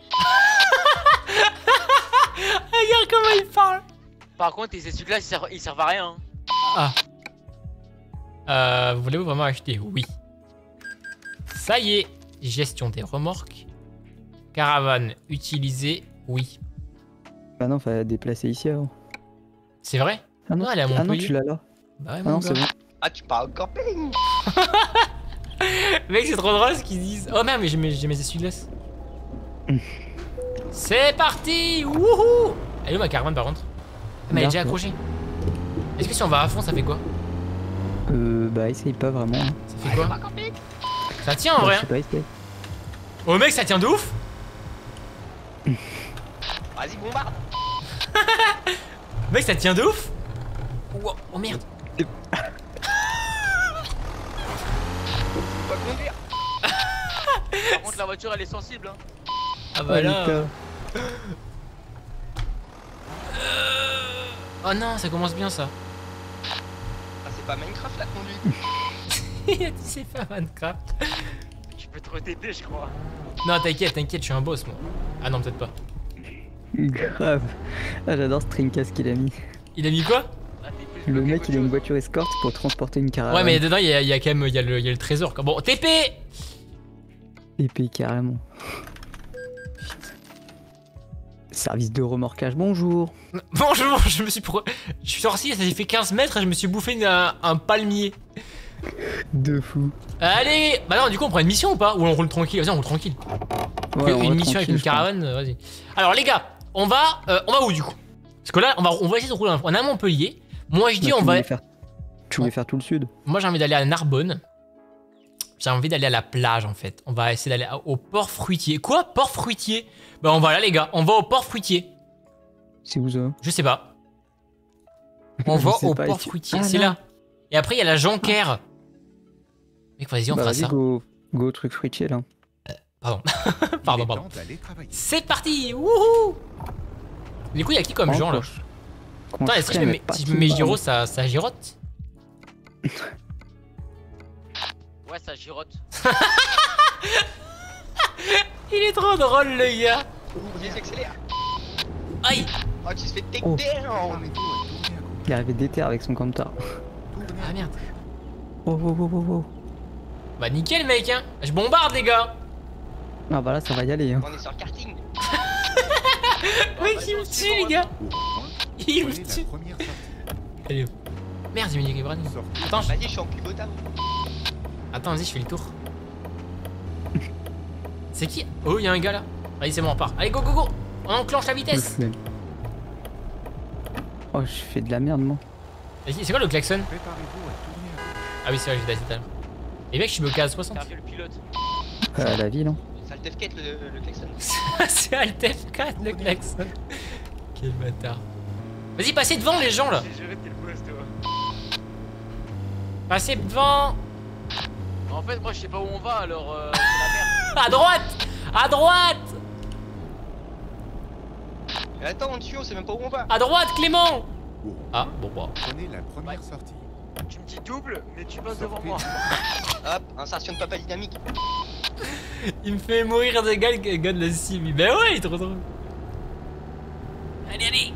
Regarde comment il parle. Par contre, ces essuie-là, ils servent à rien. Hein. Ah. Voulez-vous vraiment acheter? Oui. Ça y est. Gestion des remorques. Caravane utilisée. Oui. Bah non, fallait la déplacer ici avant. C'est vrai? Ah non, elle est à ah non, Montpellier. tu l'as là. Bah ouais, Ah mon non, gars. c'est bon. Ah, tu parles au camping. Mec, c'est trop drôle ce qu'ils disent. Oh merde, mais j'ai mes essuie-glaces. C'est parti. Wouhou. Elle est où ma caravane par contre? Mais elle est déjà accrochée. Est-ce que si on va à fond ça fait quoi? Bah essaye pas vraiment. Hein. Ça fait quoi? Ça tient en vrai. Je sais pas, essaye. Oh mec ça tient de ouf. Vas-y, bombarde. Mec ça tient de ouf. Oh merde. Faut pas conduire. Par contre, la voiture elle est sensible. Hein. Ah bah là. putain. Oh non ça commence bien ça. Ah, c'est pas Minecraft la conduite. Il a dit c'est pas Minecraft. Tu peux te re-TP, je crois. Non t'inquiète, je suis un boss moi. Ah non peut-être pas. Grave. Ah j'adore ce Trinkas qu'il a mis. Il a mis quoi? Ah, t'es plus Le bloqué mec qu'autre il a une chose. voiture escorte pour transporter une caravane. Ouais mais dedans il y a quand même il y a le trésor. Bon TP. Épée carrément. Service de remorquage, bonjour. Bonjour, je suis sorti, ça s'est fait 15 mètres et je me suis bouffé un palmier. De fou. Allez. Bah non du coup on prend une mission ou pas? Ou on roule tranquille? Vas-y on roule tranquille. Ouais, on Une va mission avec tranquille, une je pense. caravane, vas-y. Alors les gars, on va où du coup? Parce que là on va essayer de rouler on a Montpellier. Moi je dis Bah, on va... Tu voulais faire tout le sud. Moi j'ai envie d'aller à Narbonne. J'ai envie d'aller à la plage en fait. On va essayer d'aller au port fruitier. Quoi? Port fruitier? Bah on va là les gars, on va au port fruitier. C'est où ça? Je sais pas. On Je va sais au pas, port ici. fruitier, Ah, c'est là. Et après il y a la Jonquère. Mec vas-y on Bah fera vas-y, ça. go au truc fruitier là. Pardon. Il pardon, est pardon. temps d'aller travailler. C'est parti. Wouhou. Du coup il y a qui comme gens là? Attends, est-ce que si je me mets gyro ça girote? Ouais, ça girote. Il est trop drôle le gars. Vas-y, accélère. Aïe. Oh, tu te fais take Oh. down. Arrêtez à tourner à gauche. Il arrivait d'éther avec son camtar. Tournez Ah à merde. Oh oh oh oh oh. Bah nickel mec hein. Je bombarde les gars. Ah bah là ça va y aller hein. On est sur karting. Mec il me tue les gars. Au rond, Il me prenez tue. la première sortie. Elle est où? Merde j'ai mis du Gibraltar. Sortez. Attends, Vas-y, je suis en cubota. Attends vas-y je fais le tour. C'est qui? Oh il y a un gars là. Allez c'est bon on part. Allez go go go. On enclenche la vitesse. Oh je fais de la merde moi. Vas-y c'est quoi le klaxon? Préparez-vous à tourner à gauche. Ah oui c'est vrai j'ai dit tout à l'heure. Et mec je suis bloqué à 60. T'as vu le pilote? À la ville hein. C'est le Tefket le klaxon. C'est Altef 4 le klaxon. Quel bâtard. Vas-y passez devant les gens là. J'ai géré t'es le boss, toi. Passez devant. En fait, moi je sais pas où on va alors c'est la merde. À droite. À droite. Mais attends, on dessus, on sait même pas où on va. À droite Clément. Au rond, Ah bon bah. prenez la première sortie. Tu me dis double, mais tu passes devant Sortez. moi. Hop, insertion de papa dynamique. Il me fait mourir de gars qui gagne le sim. Ben ouais, il est trop drôle. Allez, allez.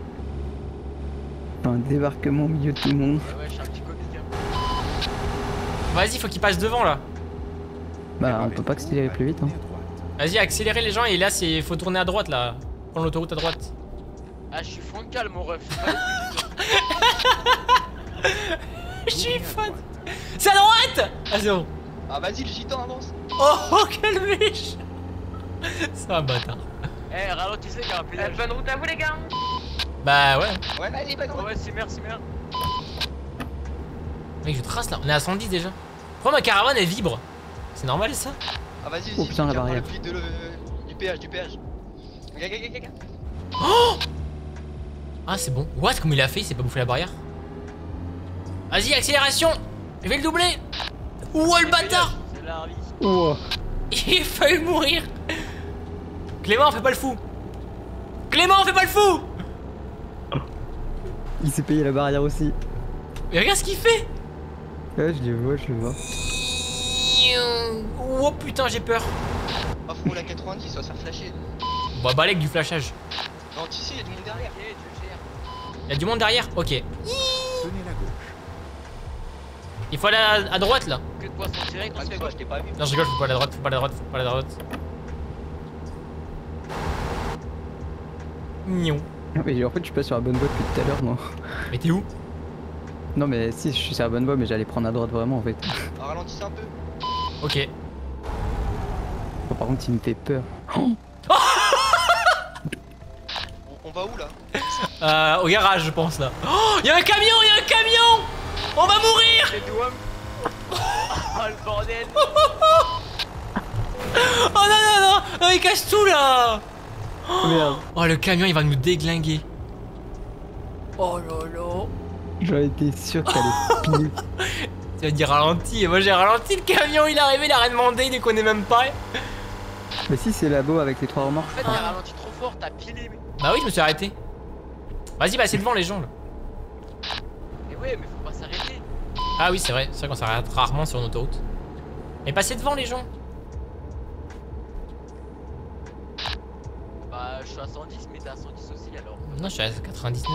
Un débarquement au milieu de tout le monde. Ouais, je suis un petit comique. Hein. Vas-y, faut qu'il passe devant là. Bah on peut pas accélérer plus vite hein. Tournez à droite. Vas-y, accélérez les gens et là, c'est faut tourner à droite là. Prendre l'autoroute à droite. Ah, je suis frontal, mon ref. Je suis pas les plus vite, hein. Je suis Tournez à fan. droite. C'est à droite. Ah, c'est bon. Ah, vas-y, le gitan avance. Oh, quel méchant. C'est un bâtard. Eh, ralentissez, car un pédale. Bonne route à vous les gars. Bah ouais. Ouais, allez, vas-y. Oh, ouais, c'est merde, c'est merde. Mec, je trace là. On est à 110 déjà. Pourquoi ma caravane elle vibre? C'est normal ça? Ah, vas-y, Oh, vas-y. putain, la tiens, prends barrière. le fil du péage, du péage. Regarde. Ah, c'est bon. What? Comme il a fait, il s'est pas bouffé la barrière. Vas-y, accélération. Je vais le doubler. Ouah, le bâtard. C'est la Harley. Oh. Il a failli mourir. Clément, fais pas le fou. Clément, fais pas le fou. Il s'est payé la barrière aussi. Mais regarde ce qu'il fait. Ouais je le vois, je le vois. Oh putain, j'ai peur. Ah, faut la 90, on va se faire flasher. Bon, balèque du flashage. Non, tu sais, il y a du monde derrière. Ok, tu le gères. Il y a du monde derrière. Ok. Tenez la gauche. Il faut aller à droite là. Que de poisson direct, on se fait Rassure-toi, quoi? je t'ai pas vu. Non, je rigole, faut pas aller à droite, faut pas aller à droite, faut pas aller à droite. Nion. Mais en fait je suis pas sur la bonne voie depuis tout à l'heure moi. Mais t'es où? Non mais si je suis sur la bonne voie mais j'allais prendre à droite vraiment en fait. Alors, ralentissez un peu. Ok. Par contre il me fait peur. Oh va où là? Au garage, je pense là. Oh, y'a un camion, y'a un camion! On va mourir! Les doigts. Oh le bordel. Oh non, non, non! Non, il casse tout là! Merde. Oh, le camion, il va nous déglinguer. Oh lolo. J'en étais sûr qu'elle allait pile. Tu vas dire ralenti, et moi j'ai ralenti le camion, il est arrivé, il a rien demandé, il les connaît même pas. Mais si, c'est là-bas avec les 3 remorques. En fait, t'as ralenti trop fort, t'as pilé. Mais... Bah oui, je me suis arrêté. Vas-y, bah c'est devant les gens là. Mais ouais, mais faut pas s'arrêter. Ah oui, c'est vrai qu'on s'arrête rarement sur une autoroute. Mais passez devant les gens. Bah, je suis à 110, mais t'es à 110 aussi alors. Non, je suis à 99.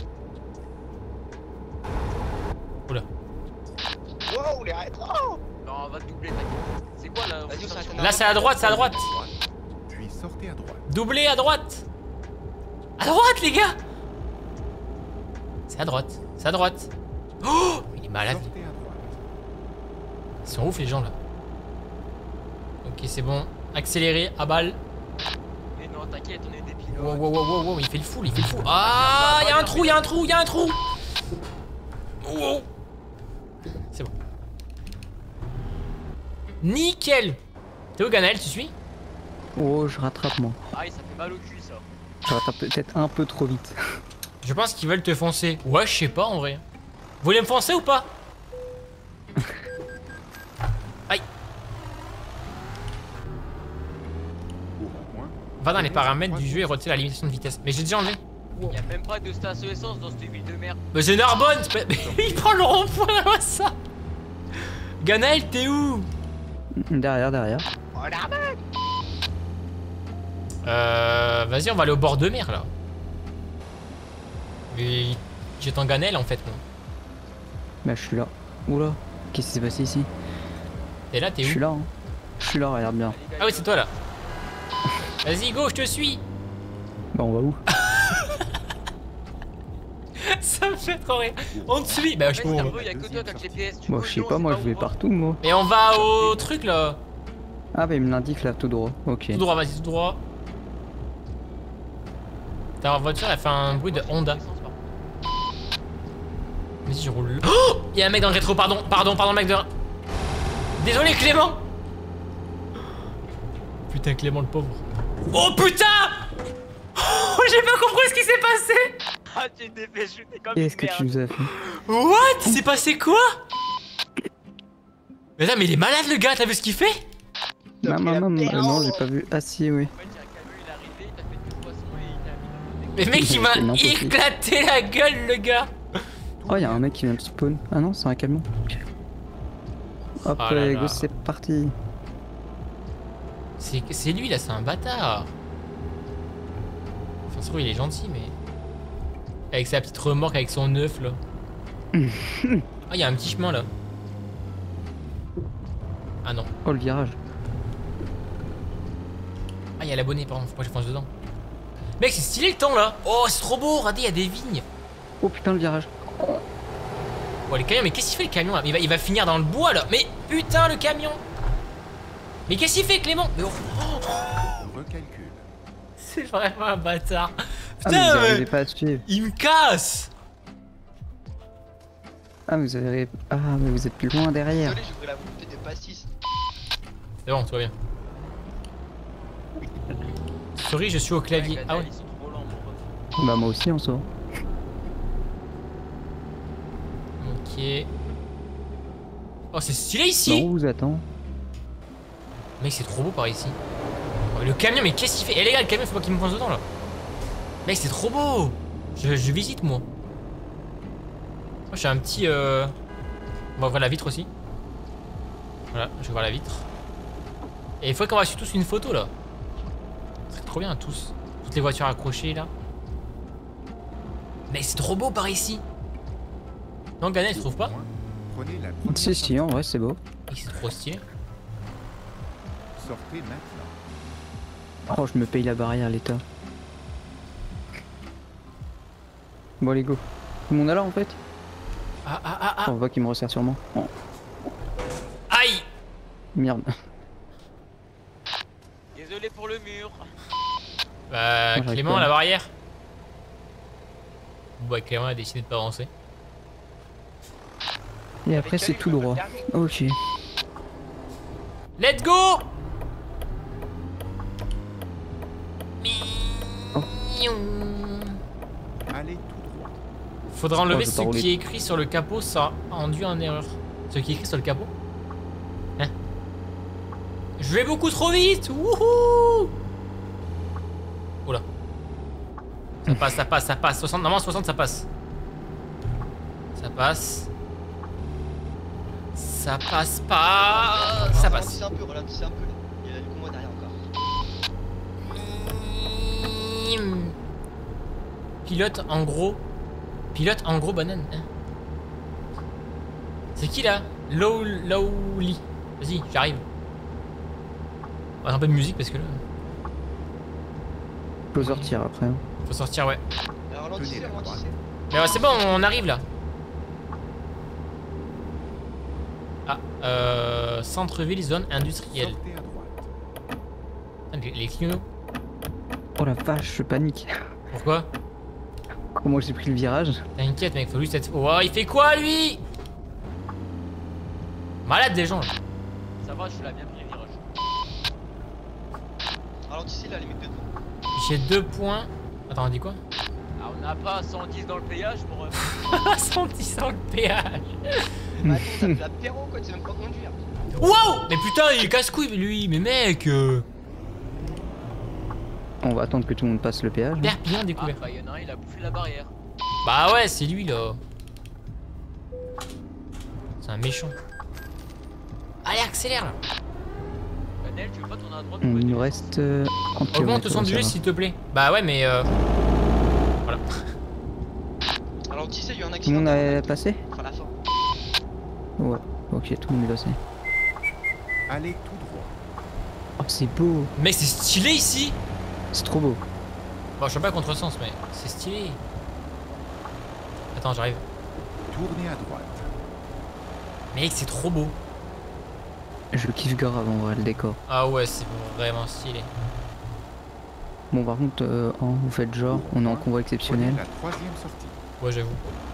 Oula. Wow, les rétros! Non, on va te doubler, t'inquiète. C'est quoi là? Vas-y, on s'arrête Là, c'est à droite, c'est à droite. Puis sortez à droite. Doublé à droite. À droite, les gars. C'est à droite, c'est à droite. Oh, il est malade. Sortez à droite. Ils sont ouf les gens là. Ok, c'est bon. Accéléré, à balle. Mais non, t'inquiète, on est des pilotes. Wow, wow, wow, wow, wow, il fait le full, il fait le full. Ah, y'a un trou, y'a un trou, y'a un trou. Wow. C'est bon. Nickel. T'es où, Ganaël, tu suis? Oh, je rattrape moi. Aïe, ça fait mal au cul ça. Je rattrape peut-être un peu trop vite. Je pense qu'ils veulent te foncer. Ouais, je sais pas en vrai. Vous voulez me foncer ou pas? Aïe. Au rond-point. Va dans les paramètres du jeu et retire la limitation de vitesse. Mais j'ai déjà enlevé. Y'a même pas de station essence dans cette ville de merde. Mais c'est Narbonne. Il prend le rond-point là, ça. Ganaël, t'es où? Derrière, derrière. Oh la merde! Vas-y, on va aller au bord de mer là. Mais j'attends Ganaël en fait moi. Bah, je suis là. Oula, qu'est-ce qui s'est passé ici? T'es là, t'es Je où? suis là, hein. Je suis là, regarde bien. Ah oui, c'est toi là. Vas-y, go, je te suis. Bah, on va où? Ça me fait trop rire. On te suit. Bah, je sais pas où on va. Y'a que toi qui as le GPS. Moi, je sais pas, moi, je vais partout, moi. Mais on va au truc là. Ah, bah, il me l'indique là, tout droit. Ok. Tout droit, vas-y, tout droit. Ta voiture, elle fait un bruit de Honda. Vas-y, je roule. Oh, il y a un mec dans le rétro, pardon, mec de. Désolé, Clément. Putain, Clément, le pauvre. Oh putain. Oh, j'ai pas compris ce qui s'est passé. Ah, tu t'es fait shooter comme Qu'est-ce que tu nous as fait? What? Il s'est passé quoi? Mais là, mais il est malade le gars, t'as vu ce qu'il fait? Non, non, j'ai pas vu. Ah, si, oui. En fait, y'a un camion, il est arrivé, il t'a fait que poisson et il t'a mis dans le Mais mec, il m'a éclaté la gueule, le gars. Oh, y'a un mec qui vient de spawn. Ah non, c'est un camion. Hop, Oh là les là. gosses, c'est parti. C'est lui là, c'est un bâtard. Enfin, c'est vrai, il est gentil, mais. Avec sa petite remorque, avec son œuf là. Ah, il y a un petit chemin là. Ah non. Oh, le virage. Ah, il y a l'abonné, pardon, faut pas que je fonce dedans. Mec, c'est stylé le temps là. Oh, c'est trop beau, regardez, il y a des vignes. Oh putain, le virage. Oh, les camions, mais qu'est-ce qu'il fait le camion là? Il va finir dans le bois là. Mais putain, le camion. Mais qu'est-ce qu'il fait, Clément? Mais oh. Recalcule. C'est vraiment un bâtard. Ah, mais Putain, vous mais arrivez pas à suivre. il me casse. Ah, mais vous avez. Ah, mais vous êtes plus loin derrière. Désolé, j'ai pris la montée de pastis. C'est bon, tout va bien. Sorry, je suis au clavier. Ah ouais. Ils sont trop lents, mon pote. Bah, moi aussi, en sort. Ok. Oh, c'est stylé Bah, ici. on vous attend. Mec, c'est trop beau par ici. Oh, le camion, mais qu'est-ce qu'il fait? Eh les gars, le camion, faut pas qu'il me fonce dedans là. Mec, c'est trop beau. Je visite moi. Moi, j'ai un petit. On va ouvrir la vitre aussi. Voilà, je vais ouvrir la vitre. Et il faut qu'on va sur tous une photo là. C'est trop bien, tous. Toutes les voitures accrochées là. Mec, c'est trop beau par ici. Non, Ganel, tu trouves pas? Prenez la première Si, si, en vrai, c'est beau. Mec, c'est trop stylé. Sortez maintenant. Oh, je me paye la barrière, l'état. Bon, allez, go. Tout le monde est là en fait? Ah, ah, ah, ah. On voit qu'il me resserre sûrement. Oh, Aïe. merde. Désolé pour le mur. Bah, Moi, j'arrive Clément, pas. la barrière. Bah, Clément a décidé de pas avancer. Et après, c'est tout droit. Ok. Let's go! Oh. Allez tout droit. Faudra enlever je vais ce pas rouler. qui est écrit sur le capot, ça a induit en erreur. Ce qui est écrit sur le capot? Hein? Je vais beaucoup trop vite! Wouhou! Oula. Ça passe, ça passe, ça passe. 60, normalement 60 ça passe. Ça passe. Ça passe pas. Ça passe. Ralentissez un peu. Il y a le combat derrière encore. Pilote en gros. Pilote en gros banane. Hein. C'est qui là? Lowly. Vas-y, j'arrive. On va faire un peu de musique parce que là. Faut sortir après. Hein. Faut sortir, ouais. Ralentissez. Mais ouais, c'est bon, on arrive là. Ah, centre-ville, zone industrielle. Sortez à droite. Ah, les clients. Oh la vache, je panique. Pourquoi? Comment j'ai pris le virage? T'inquiète, mec, faut juste être. Oh, il fait quoi lui? Malade des gens là. Ça va, je l'ai bien pris le virage. Ralentissez là, limite de tout. J'ai 2 points. Attends, on dit quoi? Ah, on n'a pas 110 dans le péage pour. 110 dans le péage. Mais attends, t'as de l'apéro quoi, tu sais même pas conduire. Wow! Mais putain, il est casse-couille lui. Mais mec, On va attendre que tout le monde passe le péage. Perpignan Ah, découvert. bah y'en a un, il a bouffé la barrière. Bah ouais, c'est lui là. C'est un méchant. Allez, accélère là. Nel, tu veux pas tourner à droite? Il nous reste 30 Augmente km. son jeu s'il te plaît. Bah ouais, mais voilà. Ralentissez, il y a un Tout le accident. monde a passé? Enfin la fin. Ouais. Ok, tout le monde est passé. Allez tout droit. Oh, c'est beau. Mec, c'est stylé ici. C'est trop beau. Bon, je suis pas contre sens, mais c'est stylé. Attends, j'arrive. Tournez à droite. Mec, c'est trop beau. Je kiffe grave en vrai le décor. Ah ouais, c'est vraiment stylé. Bon, par contre, vous faites genre, on est en convoi exceptionnel. Prenez la troisième sortie. Ouais, j'avoue.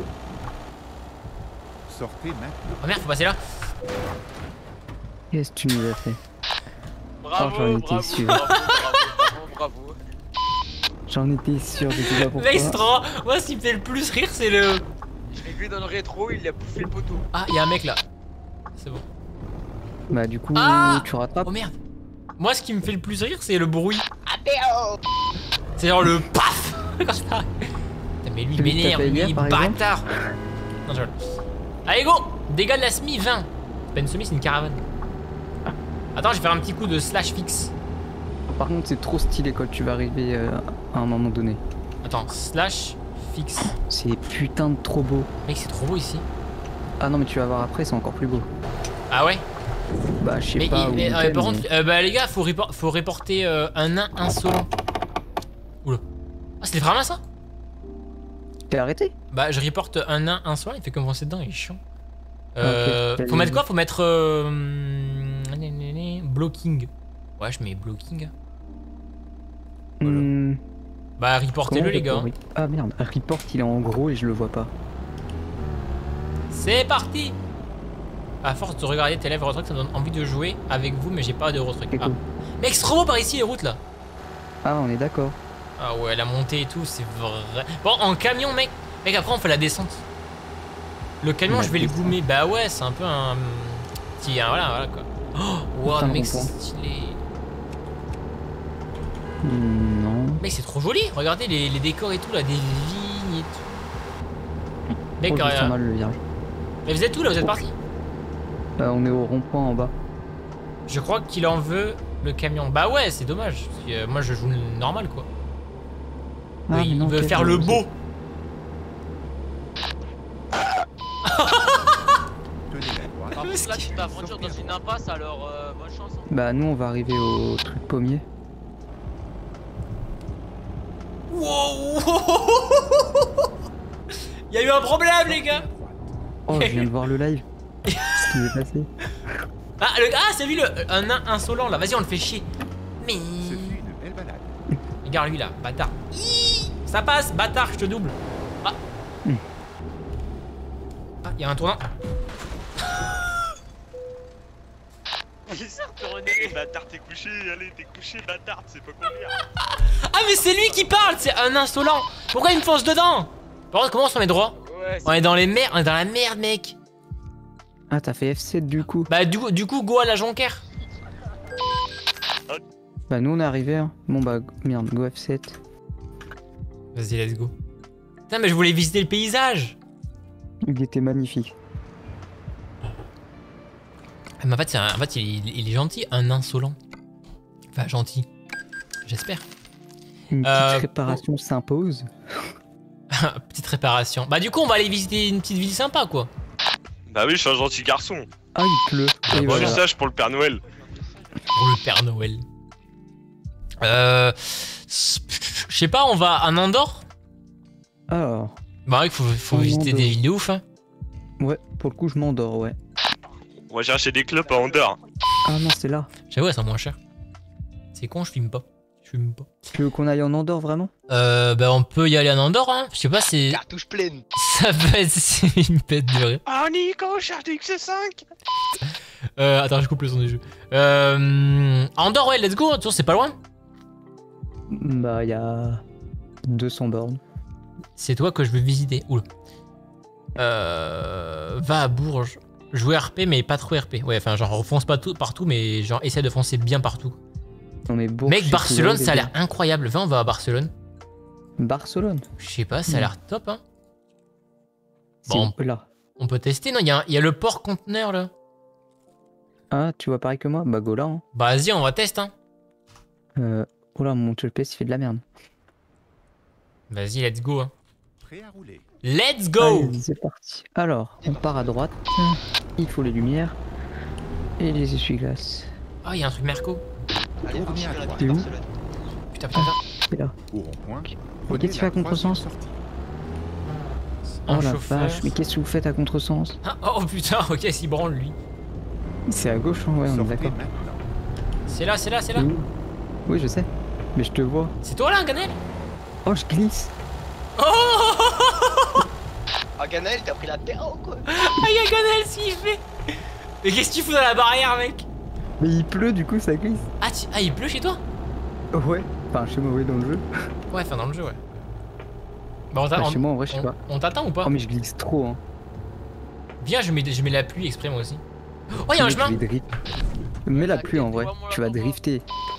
Sortez maintenant. Oh merde, faut passer là. Qu'est-ce que tu nous as fait? Bravo, j'en étais bravo, sûr. bravo, bravo. J'en étais sûr, je sais pas pourquoi. Mec, c'est trop. Moi, ce qui me fait le plus rire, c'est le. Je l'ai vu dans le rétro, il a bouffé le poteau. Ah, il y a un mec là. C'est bon. Bah du coup, Ah tu rattrapes. Oh merde. Moi, ce qui me fait le plus rire, c'est le bruit. C'est genre le paf quand ça arrive. Putain, mais lui, il Celui que m'énerve, t'as fait lui, hier, par exemple bâtard. Non, je rigole. Allez, go. Dégâts de la semi 20. C'est pas une semi, c'est une caravane. Attends, je vais faire un petit coup de slash fixe. Par contre, c'est trop stylé quand tu vas arriver à un moment donné. Attends, slash fixe. C'est putain de trop beau. Mec, c'est trop beau ici. Ah non, mais tu vas voir après, c'est encore plus beau. Ah ouais? Bah, je sais Mais, pas. où lequel, par mais- contre, bah les gars, faut reporter un nain insolent. Oula. Ah, c'était vraiment ça? T'es arrêté? Bah, je reporte un nain insolent, il fait comme foncer dedans, il est chiant. Ok. Faut mettre quoi? Faut mettre. Blocking. Ouais, je mets blocking. Voilà. Hmm, Bah, comment reportez-le, on les fait gars. pour Ah merde, report il est en gros et je le vois pas. C'est parti! À force de regarder tes lèvres retruc, ça me donne envie de jouer avec vous, mais j'ai pas de retruc. C'est Ah. cool. Mec, c'est trop beau par ici, les routes là. Ah, on est d'accord. Ah ouais, la montée et tout, c'est vrai. Bon, en camion, mec. Mec, après, on fait la descente. Le camion, La je vais le descente. goumer. Bah ouais, c'est un peu un petit. Voilà quoi. Oh, wow, Putain, le mec, c'est rond-point. stylé. Non. Mec, c'est trop joli. Regardez les décors et tout, là, des vignes et tout. Mec, Oh, je sens mal le virage. mais vous êtes où là? Vous êtes parti? On est au rond-point en bas. Je crois qu'il en veut le camion. Bah ouais, c'est dommage. Parce que, moi, je joue le normal quoi. Ah, il mais non, veut ok, faire le ok. beau. Tenez la droite. Par contre, là, tu t'aventures dans une impasse, alors bonne chance. Hein. Bah, nous, on va arriver au truc pommier. Wow. Il y a eu un problème, les gars. Oh, je viens de voir le live. Ce qui est passé. Ah, c'est lui, un nain insolent là. Vas-y, on le fait chier. Mais. Ce fut une belle balade. Regarde lui là, bâtard. Ça passe, bâtard, je te double. Ah, il y a un tournant. Il s'est retourné. Bâtard, t'es couché, allez, t'es couché, bâtard, c'est pas combien. Ah mais c'est lui qui parle, c'est un insolent. Pourquoi il me fonce dedans? Par contre, comment on se met droit? Ouais, On est dans les merdes, on est dans la merde, mec. Ah, t'as fait F7 du coup. Bah du coup, go à la Jonquère. Bah, nous on est arrivé. Hein. Bon, bah, merde, go F7. Vas-y, let's go. Putain, mais je voulais visiter le paysage. Il était magnifique. Mais en fait, il est gentil, un insolent. Enfin, gentil. J'espère. Une petite réparation s'impose. Petite réparation. Bah du coup, on va aller visiter une petite ville sympa, quoi. Bah oui, je suis un gentil garçon. Ah, il pleut. Et Moi, voilà. je sache pour le Père Noël. Pour le Père Noël. Je sais pas, on va à Andorre. Alors, Bah ouais, faut Un visiter Andorre. des villes de ouf, hein. ouais, pour le coup, je m'endors, ouais. Moi, j'ai acheté des clopes à Andorre. Ah non, c'est là. J'avoue, elles sont moins chères. C'est con, je fume pas. Je fume pas. Tu veux qu'on aille en Andorre vraiment? Bah on peut y aller en Andorre, hein. Je sais pas, c'est... Cartouche pleine. Ça peut être c'est une bête de rire. Oh Nico, cherche du X5. Attends, je coupe le son du jeu. Andorre, ouais, let's go. Toujours, c'est pas loin. Bah, il y a 200 bornes. C'est toi que je veux visiter. Oula. Va à Bourges. Jouer RP, mais pas trop RP. Ouais, enfin, genre, fonce pas tout, partout, mais genre, essaie de foncer bien partout. On est Bourges, Mec, c'est Barcelone, cool, ça a les l'air incroyable. Viens, on va à Barcelone. gars. Barcelone. Je sais pas, ça a l'air top, hein. C'est Bon. où, là. On peut tester, non? Il y a le port conteneur, là. Ah, tu vois pareil que moi? Bah, go là. Hein. Bah, vas-y, on va tester, hein. Oh là, mon GPS il fait de la merde. Vas-y, let's go, hein. Prêt à rouler. Let's go! Allez, c'est parti. Alors, on part à droite. Il faut les lumières. Et les essuie-glaces. Ah, il y a un truc Merco. Allez, Tournez marchez à vers la droite. ville de Où Barcelone. Putain, putain, putain. C'est là. Au rond-point. Ok, prenez qu'est-ce que tu fais à la contresens? troisième sortie. Oh Un la chauffeur. vache, mais qu'est-ce que vous faites à contresens? Ah, oh putain, ok, s'il branle, lui. C'est à gauche, hein, ouais, on est Sortez d'accord. maintenant. C'est là, c'est là, c'est là. C'est où? Oui, je sais. Mais je te vois. C'est toi, là, Ganel? Oh, je glisse. Ah, Ganaël, t'as pris la terre ou quoi? Ah, y'a Ganel, ce qu'il fait. Mais qu'est-ce que tu fous dans la barrière, mec? Mais il pleut, du coup, ça glisse. Ah, il pleut chez toi? Ouais. Enfin, chez moi, oui, dans le jeu. Ouais, enfin, dans le jeu, ouais. Bah, on Bah, chez moi, en vrai, je sais pas. on t'attend ou pas? Oh, mais je glisse trop, hein. Viens, je mets la pluie exprès, moi aussi. Oh, y'a un Mec, chemin. je vais drift. Mets la pluie en vrai. Tu vas drifter.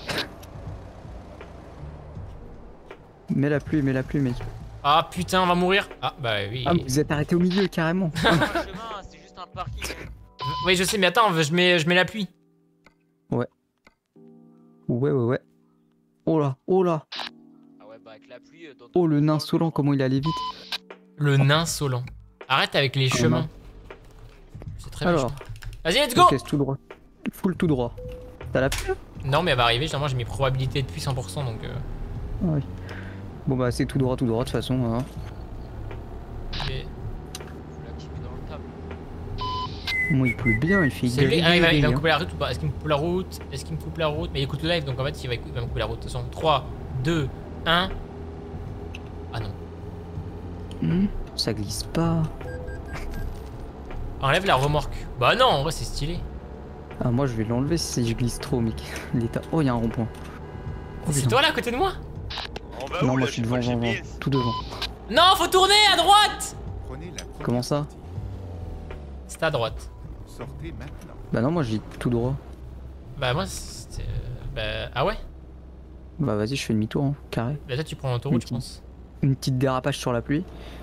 Mets la pluie, mec. Ah, putain, on va mourir. Ah, bah oui. Ah, mais vous êtes arrêté au milieu, carrément. C'est pas un chemin, c'est juste un parking. Oui, je sais, mais attends, je mets la pluie. Ouais. Ouais. Oh là. Ah ouais, bah avec la pluie. Oh, le nain insolent, comment il allait vite. Le nain Solan. Arrête avec les chemins. C'est très Alors, bien. Vas-y, let's go! ok, c'est tout droit. Full tout droit. T'as la pluie? Non, mais elle va arriver, généralement, j'ai mes probabilités de pluie 100%, donc... Ah oui. Bon bah c'est tout droit de toute façon. Hein. j'ai- Faut l'activer dans le table. Moi il pleut bien, il fait C'est lui. gris, Ah, il va gris, me hein. couper la route ou pas? Est-ce qu'il me coupe la route? Est-ce qu'il me coupe la route? Mais il écoute le live, donc en fait, il va me couper la route. De toute façon, 3, 2, 1... Ah non. Ça glisse pas. Enlève la remorque. Bah non, en vrai, c'est stylé. Ah moi je vais l'enlever si je glisse trop mec. L'état. Oh il y a un rond-point. Oh, C'est putain. toi là, à côté de moi? On va Non où moi là? je suis J'ai devant, pas le devant, GPS. tout devant. Non, faut tourner à droite! Prenez la première Comment ça? sortie. C'est à droite. Sortez maintenant. Bah non moi je dis tout droit. Bah moi, c'est... Bah... Ah ouais? Bah vas-y je fais demi-tour hein, carré. Bah toi, tu prends l'autoroute, je Ok. pense. Une petite dérapage sur la pluie.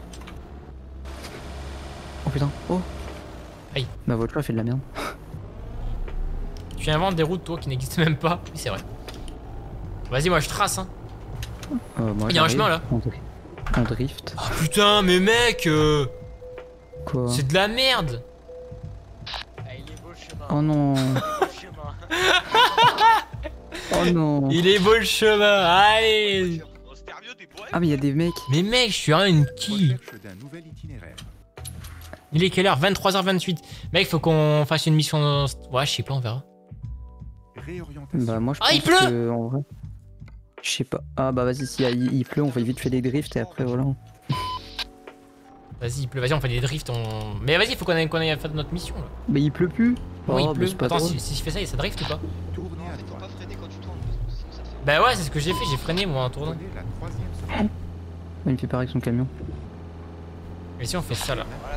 Oh putain, oh. Aïe. Ma voiture elle fait de la merde. Tu inventes des routes, toi, qui n'existent même pas. Oui, c'est vrai. Vas-y, moi, je trace, hein. Moi, Il y a un j'arrive. chemin, là. On drift. Ah putain, mais mec, Quoi? c'est de la merde. Ah, il est beau le chemin. Oh non. Beau le chemin. Oh non. Il est beau le chemin, allez. On se termine des poèmes. Ah mais il y a des mecs. Mais mec, je suis une qui? Recherche d'un nouvel itinéraire. Il est quelle heure? 23h28. Mec, faut qu'on fasse une mission... Ouais, je sais pas, on verra. Réorientation. Bah moi je Ah, pense il pleut que, en vrai. Je sais pas. Ah bah vas-y, si il pleut, on fait vite fait des drifts et après voilà. Vas-y, il pleut. Vas-y, on fait des drifts. Mais vas-y, faut qu'on aille faire notre mission là. Mais il pleut plus. Oh, il bah, pleut. c'est pas Attends, drôle. si je fais ça, ça drift ou pas? Tournez Non, à mais faut droite. pas freiner quand tu tournes, sinon ça te fait. Bah ouais, c'est ce que j'ai fait. J'ai freiné moi en tournant. Prenez la troisième sortie. Il me fait pareil avec son camion. Et si on fait ça là? Voilà,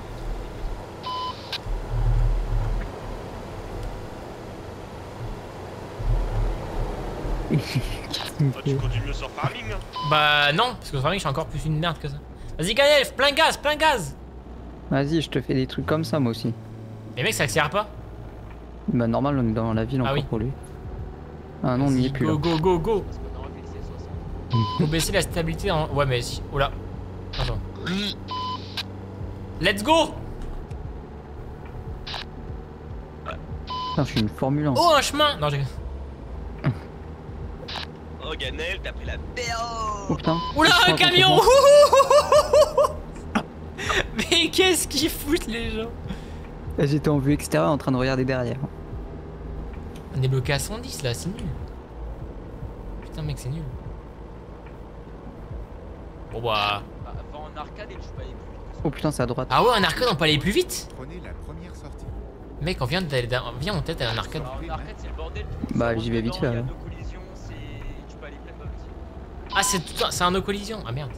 Toi, tu continues sur farming hein. Bah non, parce que vraiment, je suis encore plus une merde que ça. Vas-y, Ganel, plein gaz, plein gaz. Vas-y, je te fais des trucs comme ça moi aussi. Mais mec, ça accélère pas? Bah normal, on est dans la ville encore oui. pour lui. Ah non, on n'y est plus là. Go, go, go, go. Parce qu'on aurait fait le C60. Faut baisser la stabilité en... Ouais, mais si... Oh là. Attends. Let's go. Putain, je suis une Formule 1. Oh, un chemin. Non, j'ai... Oh Ganel, t'as pris la BO. Oh putain. Oula, Je suis un en camion. contre-vent. Mais qu'est-ce qu'ils foutent les gens? J'étais en vue extérieure en train de regarder derrière. On est bloqué à 110 là, c'est nul. Putain mec, c'est nul. Bon bah... Bah, va en arcade et tu peux aller plus vite. Oh putain, c'est à droite. Ah ouais, en arcade on peut aller plus vite. Prenez la première sortie. Mec, on vient d'aller... Viens, on tête à un arcade. Alors, en arcade, c'est le bordel. Bah, j'y vais vite fait, Il y a alors. deux collisions, tu peux aller plein de balles aussi. Ah, c'est un no collision. Ah merde.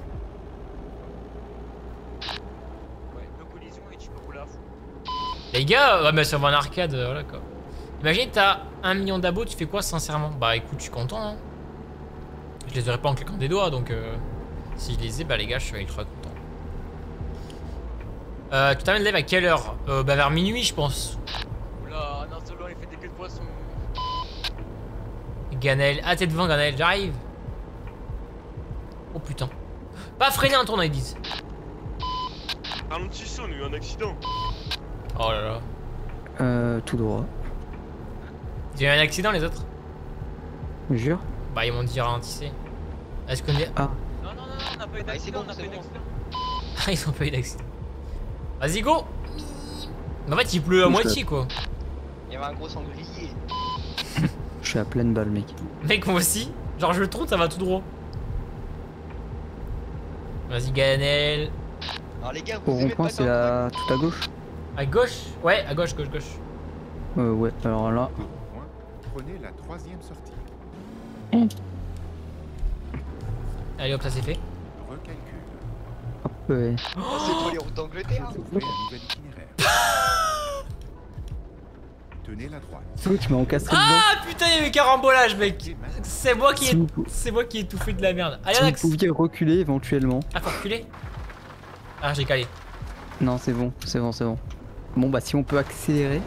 Ouais, deux collisions et tu peux rouler à fond. Les gars, ouais, mais ça va en arcade, voilà quoi. Imagine, t'as 1 million d'abos, tu fais quoi sincèrement? Bah écoute, je suis content. Hein. Je les aurais pas en claquant des doigts, donc si je les ai, bah les gars, je suis ultra content. Tu t'amènes live à quelle heure? Bah vers minuit, je pense. Oula, non, solo, il fait des queues de poisson. Ganel, ah t'es devant Ganel, j'arrive. Oh putain. Pas freiner un tournant, ils disent. Ralentissez, on a eu un accident. Oh là là. Tout droit. Ils ont eu un accident les autres? Jure. Bah ils m'ont dit ralentissez. Est-ce qu'on est... Ah. Non, non, non, on n'a pas eu Ah, c'est d'accident, bon, on n'a c'est pas eu bon. d'accident. Ah ils ont pas eu d'accident. Vas-y go. En fait il pleut à moitié quoi. Il y avait un gros sanglier. Je suis à pleine balle, mec. Mec moi aussi. Genre je tourne, ça va tout droit. Vas-y Ganel. Alors les gars, Au vous aimez rond-point, pas c'est quand là tout à gauche. À gauche? Ouais, à gauche. Ouais, alors là. Au point, prenez la troisième sortie. Allez hop, ça c'est fait. Recalcul. Hop, ouais. Oh, c'est pour les routes d'Angleterre. Ouvrez un nouvel itinéraire. Tenez la droite. Tu m'as encastré Ah putain, il y a eu carambolage mec. Et maintenant, C'est moi qui ai... Si vous- C'est moi qui ai tout fait de la merde. Allez Si vous Alex. pouviez reculer éventuellement. Ah faut reculer. Ah j'ai calé. Non, c'est bon. Bon, bah, si on peut accélérer.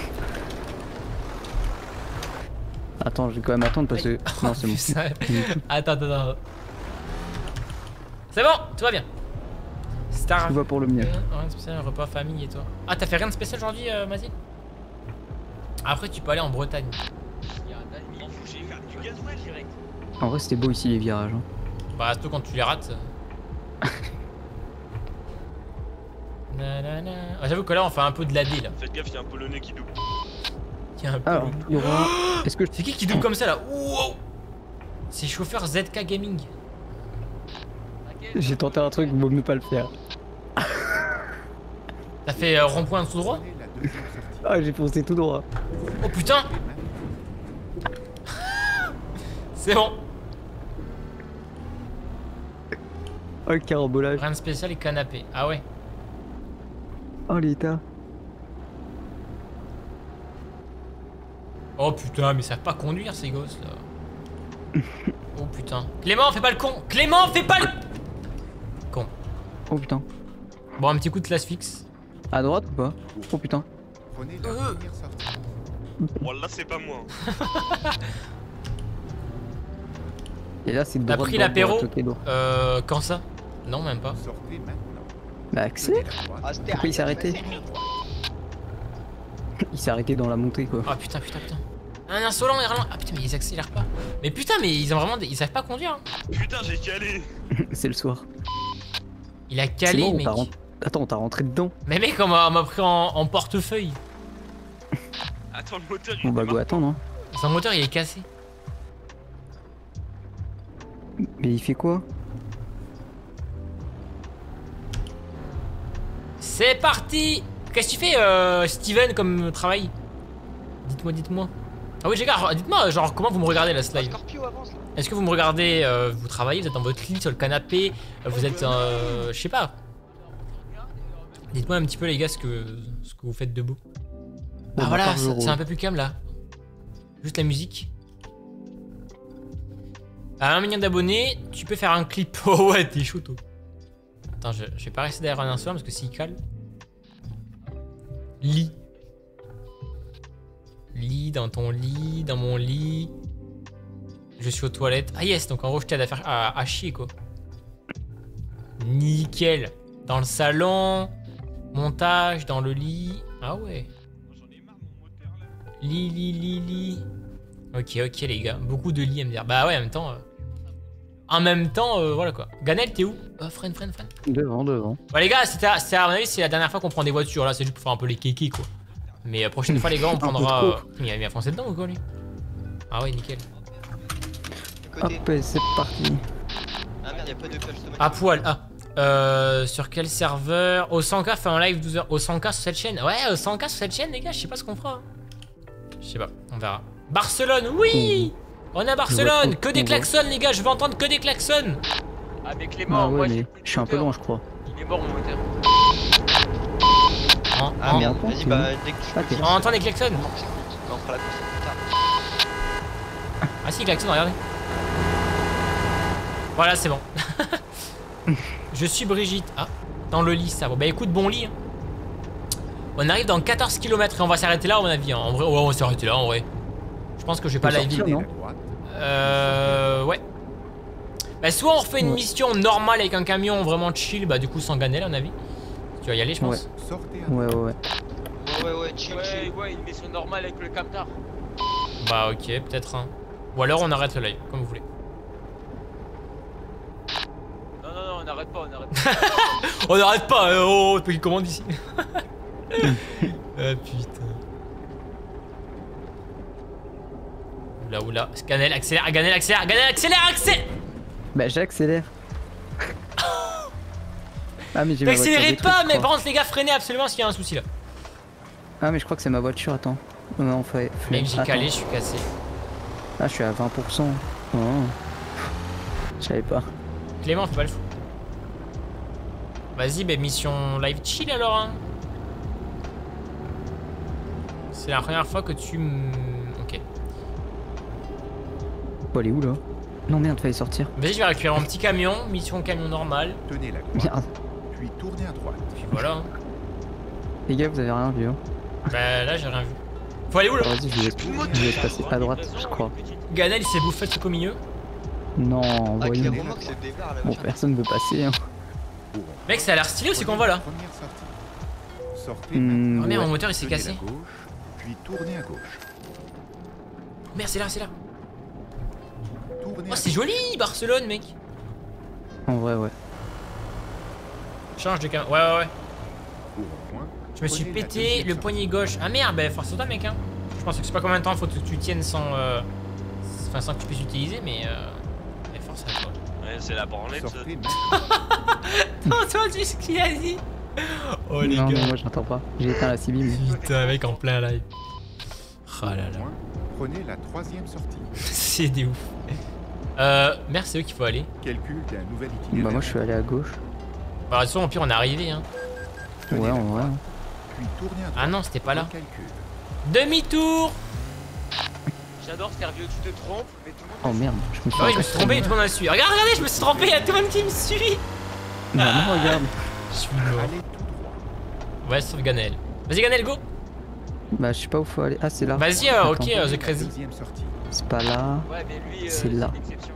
Attends, je vais quand même attendre parce que. Non, c'est bon. Putain. Attends. C'est bon, tout va bien. Star. Tout va pour le mieux. Rien de spécial, repas famille et toi. Ah t'as fait rien de spécial aujourd'hui Mazil? Après tu peux aller en Bretagne. Il y a un ennemi, J'ai fait du gasoil direct. En vrai, c'était beau ici les virages. Hein. Bah surtout quand tu les rates. Nanana. Ah, j'avoue que là on fait un peu de l'AD là. Faites gaffe, il y a un polonais qui double. Il y a un peu... Alors, il y aura. Est-ce que je. C'est qui double comme ça là? Wow. C'est chauffeur ZK Gaming. J'ai tenté un truc, vaut mieux pas le faire. T'as fait rond-point tout droit? prenez la deuxième sortie. Ah, j'ai foncé tout droit. Oh putain. Et maintenant, C'est bon. Oh, le carambolage. Rien de spécial et canapé. Ah ouais. Oh, l'état. Oh putain, mais ils savent pas conduire ces gosses là. Oh putain. Clément, fais pas le con. Clément, fais pas le con. Oh putain. Bon, un petit coup de classe fixe. À droite ou pas? Oh putain. prenez la première sortie. Bon, là, c'est pas moi. Et là, c'est de T'as droite. pris droite, l'apéro droite, ok, droit. Quand ça? Non, même pas. Sortez maintenant. Bah, Tenez accélère. la droite. Ah, c'était Pourquoi il s'est arrêté? Il s'est arrêté dans la montée quoi. Ah putain. Un insolent et ralent. Ah putain, mais ils accélèrent pas. Mais putain, mais ils ont vraiment ils savent pas conduire. Hein. Putain, j'ai calé. C'est le soir. Il a C'est calé, bon, mec. Attends, on t'a rentré dedans. Mais mec, on m'a pris en portefeuille. Attends, le moteur, il Bon bah démarre go attendre hein. Son moteur, il est cassé. Mais il fait quoi? C'est parti. Qu'est-ce que tu fais, Steven, comme travail? Dites-moi. Ah oui, les gars, dites-moi, genre, comment vous me regardez, la slide? Scorpio avance là. Est-ce que vous me regardez, vous travaillez, vous êtes dans votre lit, sur le canapé, vous êtes, je sais pas. Dites-moi un petit peu, les gars, ce que vous faites debout. Ah voilà, c'est un peu plus calme, là. Juste la musique. À 1 million d'abonnés, tu peux faire un clip. Oh ouais, t'es chaud, toi. Attends, je vais pas rester derrière un instant parce que s'il cale. Lit. Lit, dans ton lit, dans mon lit. Je suis aux toilettes. Ah yes, donc en gros je t'aide à chier quoi. Nickel. Dans le salon. Montage, dans le lit. Ah ouais. Lit. Ok les gars. Beaucoup de lits à me dire. Bah ouais, en même temps, voilà quoi. Ganel, t'es où? Freine. Devant. Bah les gars, c'est à mon avis, c'est la dernière fois qu'on prend des voitures. Là, c'est juste pour faire un peu les kékés quoi. Mais prochaine fois les gars, on prendra... Il a mis à foncer dedans ou quoi lui? Ah ouais, nickel. Hop, c'est parti. Ah merde, y'a pas de clutch automatique. À poil, sur quel serveur? Au 100K, fait un live 12h. Au 100K sur cette chaîne? Ouais, au 100K sur cette chaîne, les gars, je sais pas ce qu'on fera. Je sais pas, on verra. Barcelone, oui! On est à Barcelone! Que des klaxons, les gars, je veux entendre que des klaxons! Ah, mais Clément, Ah ouais, moi mais je suis un peu loin, je crois. Il est mort, mon moteur. Ah merde, vas-y, bah dès que tu On entend les klaxons? Non, c'est cool. On fera la course plus tard. Ah si, klaxon, regardez. Voilà, c'est bon. Je suis Brigitte. Ah, dans le lit, ça. Bon, bah écoute, bon lit. Hein. On arrive dans 14 km et on va s'arrêter là, à mon avis. Hein. En vrai, ouais, on va s'arrêter là, en vrai. Je pense que je vais pas la vie. Ouais. Bah, soit on refait une mission normale avec un camion vraiment chill, bah du coup sans Ganel, à mon avis. Tu vas y aller, je pense. Ouais. Ouais, chill. Ouais, une mission normale avec le camtar. Bah ok, peut-être. Hein. Ou alors on arrête le live, comme vous voulez. Non, on n'arrête pas. On n'arrête pas, oh, tu commandes ici. Ah putain. Oula. Ganel, accélère. Bah j'accélère. Ah mais j'ai ma voiture T'accélérez détruite, pas, je mais crois. par contre les gars, freinez absolument s'il y a un souci là. Ah mais je crois que c'est ma voiture, attends. Non, Mec, j'ai attends. calé, je suis cassé. Ah je suis à 20%. Oh. Je savais pas. Clément, fais pas le fou. Vas-y, bah mission live chill alors. Hein. C'est la première fois que tu me... Ok. Faut aller où là? Non merde, fallait sortir. Vas-y, je vais récupérer mon petit camion, mission camion normal. Tenez la gauche, Merde. puis tournez à droite. Puis voilà. Hein. Les gars, vous avez rien vu hein? Bah là, j'ai rien vu. Faut aller où là? Vas-y, je vais passer à droite, je crois. Ganel, il s'est bouffé le truc au milieu. Non, Ah, voyons. Clément, c'est le départ là. Bon, personne veut passer hein. Mec, ça a l'air stylé aussi qu'on va là. Première sortie. Sortez Oh merde, ouais. mon moteur il s'est tenez cassé. la gauche, puis tournez à gauche. Merde, c'est là. Tournez Oh, à c'est joli, Barcelone, mec. En vrai, ouais. Change de camion. Ouais. au rond-point. Je me suis Prenez la pété deuxième le sortie. poignet gauche. Ah merde, bah force toi, mec. Hein. Je pense que je sais pas combien de temps faut que tu tiennes sans. Enfin, sans que tu puisses utiliser, mais. Force à toi. Ouais, c'est la branlette. Sortez Non, toi, tu sais ce qu'il a dit. Oh les Non, gars. moi j'entends pas. J'ai éteint la civile. Putain, mec, en plein live. Oh là là. maintenant. Prenez la troisième sortie. C'est des ouf. Merde, c'est eux qu'il faut aller. Calcul d'un nouvel itinéraire. Bah moi je suis allé à gauche. Bah, de toute façon, au pire, on est arrivé. Hein. Tenez Ouais, la en vrai. droite, puis tournez à droite. Ah non, c'était pas là. Calcul. Demi-tour. J'adore Sergio, tu te trompes, mais tout le monde. Oh merde, je me suis Ah oui, je me suis trompé, tout le monde a suivi. Regardez, je me suis trompé, il y a tout le monde qui me suit. Non, non, regarde. Je suis mort. Allez tout droit. Ouais, sauf Ganel. Vas-y, Ganel, go. Bah je sais pas où faut aller. Ah c'est là. Vas-y, Attends. ok, The Crazy. Deuxième sortie. C'est pas là. Ouais, mais lui, C'est là. l'exception.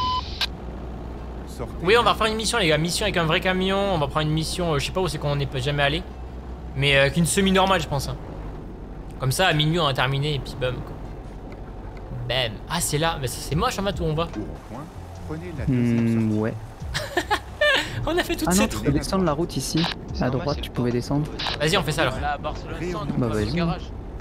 Sortez. Oui, on va refaire une mission, les gars. Mission avec un vrai camion. On va prendre une mission, je sais pas où c'est qu'on n'est jamais allé. Mais qu'une semi-normale, je pense. Hein. Comme ça, à minuit, on a terminé et puis bam. Quoi. Bam. Ah, c'est là. Mais c'est moche en fait où on va. Au rond-point, prenez la deuxième sortie. Ouais. On a fait toutes Ah non, ces tu trucs. peux descendre la route ici. À droite, tu pouvais descendre. Vas-y, on fait ça alors. Là, à Barcelone, ça, on Bah, passe au vas-y. garage.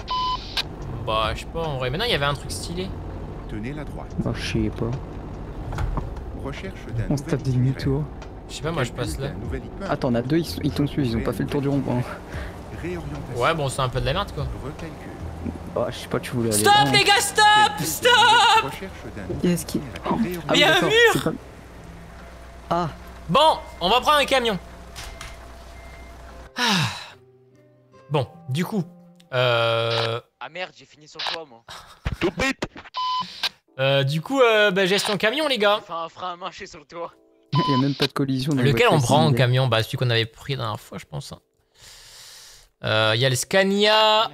Bah, je sais pas en vrai. Maintenant, il y avait un truc stylé. Tenez la droite. Bah je sais pas. Recherche d'un On se nouvel tape des itinéraire. demi-tours. Je sais pas, moi je passe là. Attends, on a deux, ils t'ont suivi, ils ont pas fait le tour du rond-point. Ouais, bon, c'est un peu de la merde quoi. Bah, je sais pas, tu voulais aller. Stop les gars, stop! Stop! Qu'est-ce qui. Oh, Il y a un d'accord, mur! c'est pas- Ah, Bon, on va prendre un camion. Ah. Bon, du coup. Ah merde, j'ai fini sur le toit moi. Du coup, bah, gestion camion les gars. J'ai fait un frein à main, je suis sur le toit. il y a même pas de collision. Dans Lequel le on voiture, prend en c'est- camion? Bah celui qu'on avait pris la dernière fois je pense. Il y a le Scania.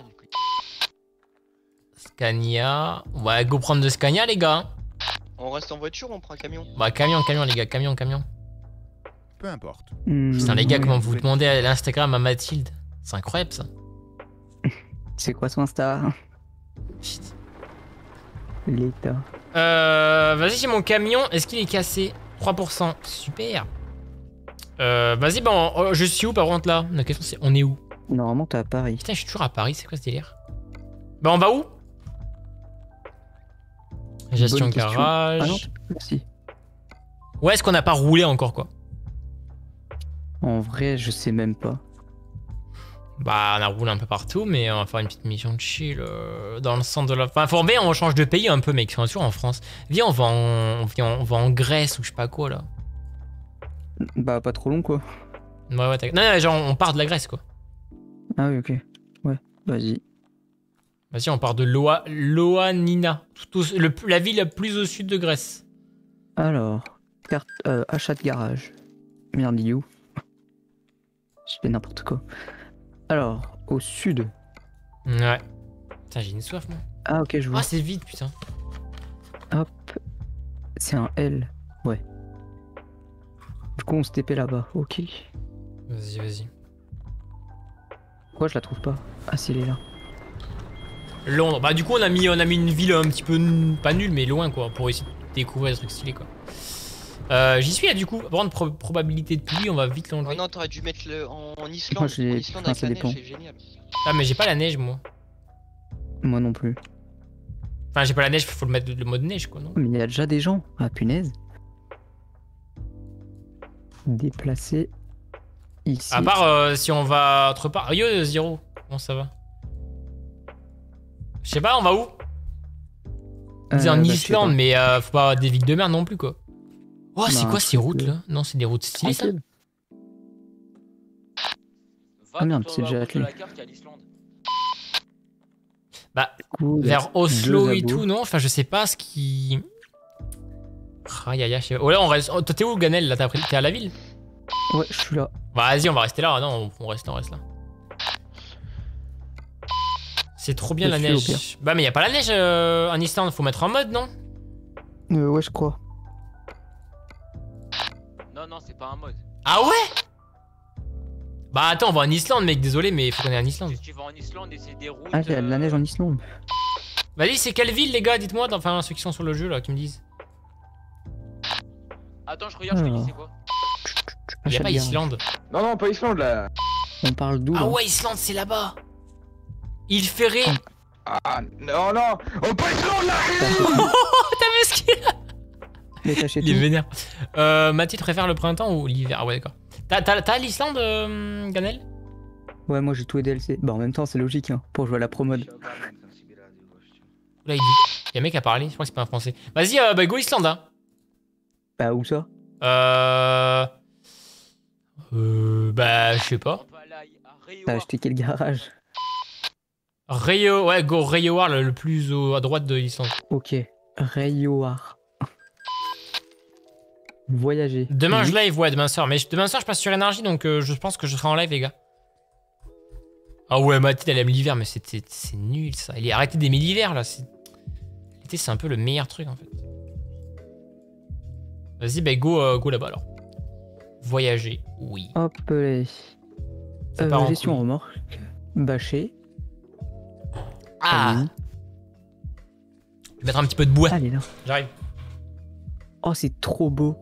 Scania. Ouais, go prendre le Scania les gars. On reste en voiture ou on prend un camion? Bah camion les gars, camion. Peu importe. Putain les gars, ouais. comment vous demandez à l'Instagram à Mathilde? C'est incroyable ça. C'est quoi son Insta? Chut. L'état. Vas-y, j'ai mon camion. Est-ce qu'il est cassé? 3%. Super. Vas-y, bon, je suis où par contre là? La question c'est on est où? Normalement, t'es à Paris. Putain, je suis toujours à Paris, c'est quoi ce délire? Bah, on va où? Gestion Bonne question. garage. Ah non, merci. Ouais, est-ce qu'on n'a pas roulé encore quoi? En vrai, je sais même pas. Bah, on a roulé un peu partout, mais on va faire une petite mission de chill dans le centre de la. Enfin, faut bien, on change de pays un peu, mec. On est toujours en France. Viens, on va en Grèce ou je sais pas quoi là. Bah, pas trop long, quoi. Ouais, t'inquiète. Non, genre, on part de la Grèce quoi. Ah oui, ok. Ouais, vas-y. Vas-y, on part de Ioannina. La ville la plus au sud de Grèce. Alors, carte achat de garage. Merde, il est où? Je fais n'importe quoi. Alors, au sud. Ouais. Putain, j'ai une soif, moi. Ah, ok, je vois. Ah, c'est vide, putain. Hop. C'est un L. Ouais. Du coup, on se TP là-bas. Ok. Vas-y. Pourquoi je la trouve pas? Ah, si, elle est là. Londres. Bah, du coup, on a mis une ville un petit peu pas nulle, mais loin, quoi, pour essayer de découvrir des trucs stylés, quoi. J'y suis là, du coup. Par contre, probabilité de pluie, on va vite Oh l'enlever. non, t'aurais dû mettre en Islande. Moi, j'ai- En Islande enfin, avec ça la dépend. neige, c'est génial. Ah, mais j'ai pas la neige, moi. Moi non plus. Enfin, j'ai pas la neige, faut le mettre le mode neige, quoi, non? Mais il y a déjà des gens. Ah, punaise. Déplacer ici. À part si on va autre part. Yo, Zero, comment ça va? Je sais pas, on va où? On disait en bah, je sais Islande, pas. mais faut pas des villes de merde non plus, quoi. Oh, c'est Bah, quoi un ces truc, routes là? Non, c'est des routes stylées ça? Tranquille. Va Ah merde, tout en c'est haut à déjà gauche de attelé. la carte, il y a l'Islande. Bah, Cool. vers Oslo Deux et abos. tout, non? Enfin, je sais pas ce qui. Aïe aïe aïe, je sais pas. Oh là, on reste. Oh, toi, t'es où, Ganel? Là, t'es à la ville? Ouais, je suis là. Bah, vas-y, on va rester là. Non, on reste là. C'est trop bien Je la suis au neige. pire. Bah, mais y a pas la neige en Islande, faut mettre en mode, non? Ouais, je crois. Non, c'est pas un mode. Ah ouais? Bah, attends, on va en Islande, mec, désolé, mais faut qu'on aille en Islande. Si tu vas en Islande et c'est des routes. Ah, il y a de la neige en Islande. Vas-y, c'est quelle ville, les gars? Dites-moi, enfin, ceux qui sont sur le jeu là, qui me disent. Attends, je regarde, je te dis Alors. c'est quoi. Il y a Achat pas de garage. Islande. Non, pas Islande là. On parle d'où Ah là ouais, Islande, c'est là-bas. Île Ferrée. Ah, non, oh, pas Islande là. T'as vu ce qu'il a? Mais t'achètes Il est où? vénère. Mathilde, tu préfères le printemps ou l'hiver? Ah ouais, d'accord. T'as l'Islande, Ganel? Ouais, moi j'ai tous les DLC. Bah en même temps, c'est logique hein, pour jouer à la pro mode. Là, il dit. Il y a un mec à parler, je crois que c'est pas un français. Vas-y, bah go Islande, hein. Bah où ça? Bah, je sais pas. On va aller à Rio. T'as acheté quel garage? Rio, ouais, go Rayowar, le plus à droite de l'Islande. Ok. Rayoar. Voyager. Demain, je Oui. live, ouais, demain soir. Mais demain soir, je passe sur énergie, donc je pense que je serai en live, les gars. Ah ouais, Mathilde, elle aime l'hiver, mais c'est nul, ça. Il est arrêté d'aimer l'hiver, là. L'été, c'est un peu le meilleur truc, en fait. Vas-y, bah go là-bas, alors. Voyager, oui. Hop les. Ça part en Gestion couille. remorque. Bâcher. Ah, Oui. je vais mettre un petit peu de bois. Allez là. J'arrive. Oh, c'est trop beau.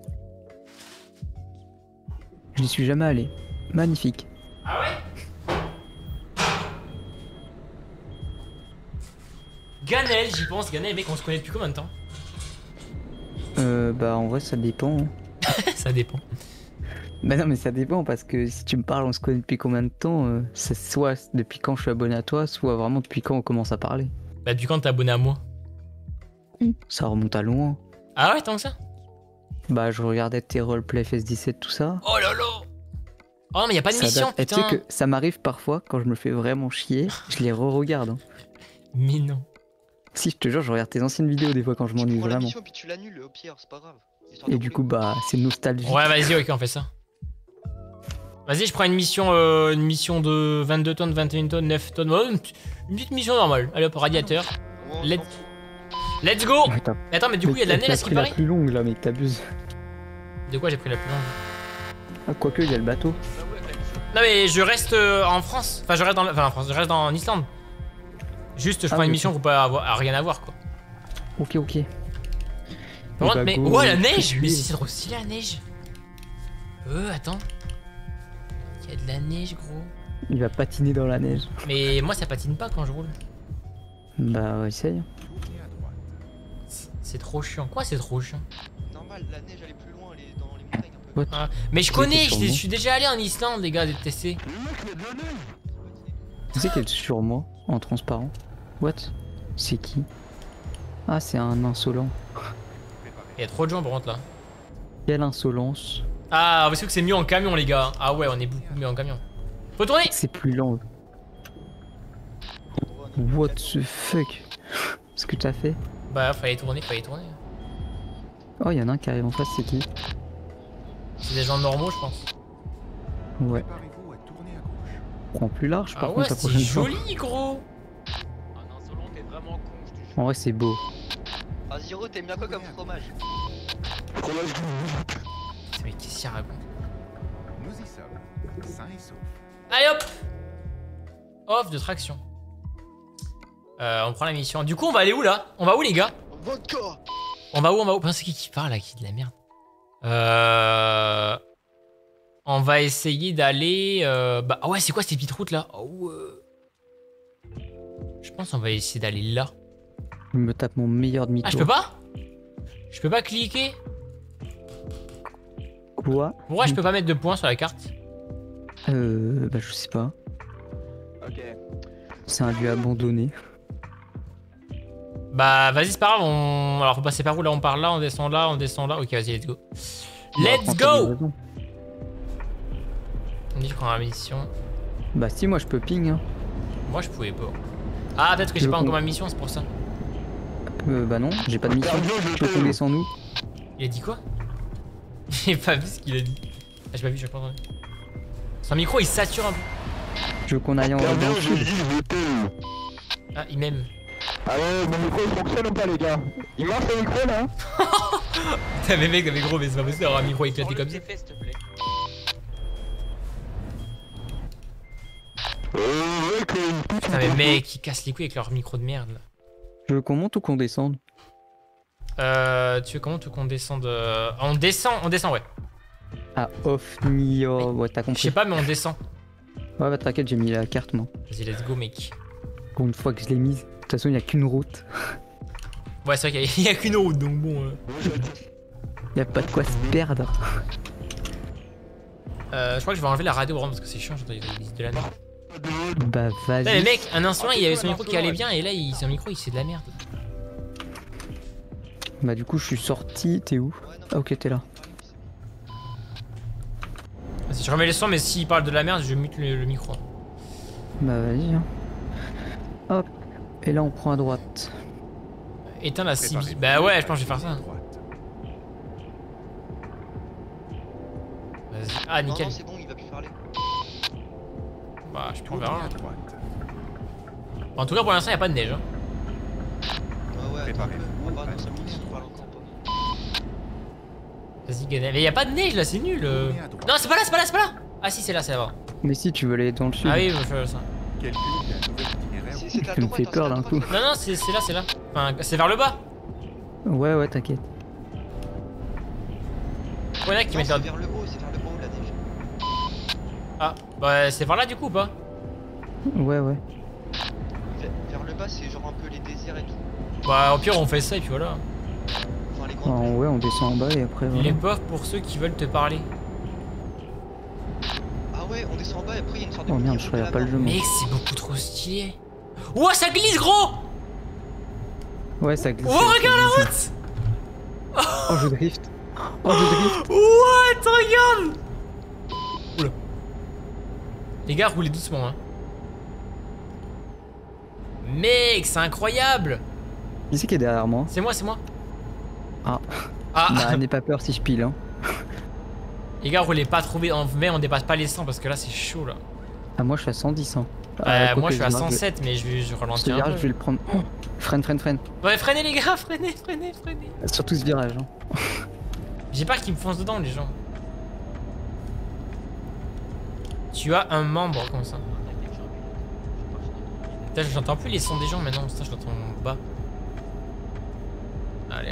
Je n'y suis jamais allé. Magnifique. Ah ouais? Ganel, j'y pense. Ganel, mec, on se connaît depuis combien de temps? Bah en vrai, ça dépend. Hein. Ça dépend. Bah non, mais ça dépend parce que si tu me parles, on se connaît depuis combien de temps c'est soit depuis quand je suis abonné à toi, soit vraiment depuis quand on commence à parler. Bah, depuis quand t'es abonné à moi? Ça remonte à loin. Ah ouais, tant que ça? Bah, je regardais tes roleplay FS17, tout ça. Oh là là! Oh, mais y a pas de Ça mission, date- et tu sais putain! que ça m'arrive parfois quand je me fais vraiment chier, je les re-regarde. Hein. Mais non. Si, je te jure, je regarde tes anciennes vidéos des fois quand je Tu m'ennuie prends la vraiment. mission puis tu l'annules au pire, c'est pas grave. Histoire de Et du rouler. coup, bah, c'est nostalgique. Ouais, vas-y, ok, on fait ça. Vas-y, je prends une mission de 22 tonnes, 21 tonnes, 9 tonnes. Ouais, une petite mission normale. Allez hop, radiateur. Ouais, on Let's, s'en fout. let's go! Ouais, t'as- Mais attends, mais du coup, il y a de la t'as neige à ce qui pris la paraît? plus longue là, mec, t'abuses. De quoi j'ai pris la plus longue? Ah, quoique, il y a le bateau. Non, mais je reste en France. Enfin, je reste en France, je reste en Islande. Juste, je Ah prends une oui, mission ok. pour pas avoir rien à voir, quoi. Ok, ok. Par contre, bah, mais. go, Ouais, la je neige! suis- Mais si, c'est trop stylé la neige! Attends. Il y a de la neige, gros. Il va patiner dans la neige. Mais moi, ça patine pas quand je roule. Bah, essaye. Tournez à droite. C'est trop chiant. Quoi, c'est trop chiant? Normal, la neige elle est plus loin, elle est dans les montagnes un peu. What? Ah, mais je J'étais connais, sur je moi. suis déjà allé en Islande, les gars, des TC. Tu sais qu'elle est sur moi, en transparent. What? C'est qui? Ah, c'est un insolent. Il y a trop de gens par contre là. Quelle insolence. Ah, parce que c'est mieux en camion, les gars. Ah ouais, on est beaucoup mieux en camion. Faut tourner! C'est plus lent. What the fuck? Ce que t'as fait? Bah, fallait tourner, fallait tourner. Oh, il y en a un qui arrive en face, c'est qui? C'est des gens normaux, je pense. Ouais. Préparez-vous à tourner à gauche. Prends plus large par Ah ouais, contre la c'est prochaine fois. joli, gros! Ah non, Solon, t'es vraiment con, je te jure. En vrai, c'est beau. Ah, Ziro, t'aimes bien quoi comme fromage? Mais qu'est-ce qu'il raconte? Nous y sommes, sains et saufs. Allez hop! Off de traction. On prend la mission. Du coup, on va aller où là? On va où, les gars? Vodka! On va où? Putain, c'est qui parle là? Qui de la merde? On va essayer d'aller. Bah, ah ouais, c'est quoi ces petites routes là? Oh, je pense qu'on va essayer d'aller là. Je me tape mon meilleur demi-tour. Ah, je peux pas? Je peux pas cliquer? Quoi? Pourquoi je peux pas mettre de points sur la carte? Bah, je sais pas. Ok. C'est un lieu abandonné. Bah, vas-y, c'est pas grave. Alors, faut passer par où là? On part là, on descend là, on descend là. Ok, vas-y, let's go. Let's Bah, t'as go! raison. On dit je prends la mission. Bah, si, moi je peux ping. Hein. Moi, je pouvais pas. Ah, peut-être que j'ai Le pas encore con. ma mission, c'est pour ça. Bah, non, j'ai pas de mission. Tu veux qu'on descende nous? Il a dit quoi? J'ai pas vu ce qu'il a dit. Ah, j'ai pas vu, j'ai pas entendu. Son micro il sature un peu. Tu veux qu'on aille en dans le sud? Ah, il m'aime. Ah ouais, mon micro il fonctionne ou pas, les gars? Il marche le micro là? Putain, mais mec, mais gros, mais c'est pas possible d'avoir un micro éclaté Enlève comme ça. tes fesses, s'il te plaît. Putain, mais mec, ils cassent les couilles avec leur micro de merde là. Tu veux qu'on monte ou qu'on descende? Tu veux comment tu veux qu'on descende On descend, ouais. Ah, off, ni. Oh, ouais, t'as Je compris. sais pas, mais on descend. Ouais, bah, t'inquiète, j'ai mis la carte, moi. Vas-y, let's go, mec. Pour une fois que je l'ai mise. De toute façon, il n'y a qu'une route. Ouais, c'est vrai qu'il y a qu'une route, donc bon. Il n'y a pas de quoi se perdre. Je crois que je vais enlever la radio vraiment parce que c'est chiant, j'entends de la merde. Bah, Ouais, mais vas-y. mec, un instant, il y avait son micro qui allait bien et là, son micro, il c'est de la merde. Bah, du coup, je suis sorti. T'es où? Ah, ok, t'es là. Vas-y, je remets le son, mais s'il parle de la merde, je mute le micro. Bah, vas-y. Hein. Hop. Et là, on prend à droite. Éteins la CB. Préparez-vous Bah ouais, à je pense que je vais faire ça. à droite. Vas-y. Ah, Non, nickel. non, c'est bon, il va plus parler. Bah, je prends Tournez verra. à droite. En tout cas, pour l'instant, il n'y a pas de neige. Hein. Ah ouais, attends, Préparez-vous on va à pas dans 5 tourner minutes, à il parle droite. encore pas. Vas-y, Ganel. Mais il n'y a pas de neige là, c'est nul. Tournez à droite. Non, c'est pas là, c'est pas là, c'est pas là. Ah, si, c'est là, c'est là-bas. Mais si, tu veux aller dans le sud. Ah oui, je vais faire ça. Calculez un nouvel itinéraire. C'est à Tu me droite, fais hein, peur c'est à d'un droite, coup. là. Non, non, c'est là, c'est là. Enfin, c'est vers le bas. Ouais, ouais, t'inquiète. Ouais, là qui Non, mettent c'est leur. vers le haut, c'est vers le haut la neige. Ah, bah, c'est par là du coup ou pas? Ouais, ouais. Vers le bas, c'est genre un peu les déserts et tout. Bah, au pire, on fait ça et puis voilà. Enfin, les Bah, grandes plaines. ouais, on descend en bas et après. Voilà. Les pauvres pour ceux qui veulent te parler. ouais, on descend en bas et après il y a une sorte de. Oh merde, je regarde pas le jeu. moi. Mec, c'est beaucoup trop stylé. Ouah, ça glisse, gros. Ouais, ça glisse. Oh, regarde la route. Oh, je drift. Oh, je drift. What? Regarde. Oula. Les gars, roulez doucement, hein. Mec, c'est incroyable. Qui c'est qui est derrière moi? C'est moi, c'est moi. Ah. Ah. Bah, n'aie pas peur si je pile, hein. Les gars, roulez pas trop vite. En vrai, on dépasse pas les 100 parce que là, c'est chaud, là. Ah, moi je suis à 110, hein. Moi, je suis à 107, mais je ralentis Ce un virage, peu. je vais le prendre. Oh, freine. Ouais, freinez, les gars, freinez. Surtout ce virage, hein. J'ai peur qu'ils me foncent dedans, les gens. Tu as un membre comme ça. Putain, j'entends plus les sons des gens maintenant. Putain, je l'entends bas. Allez.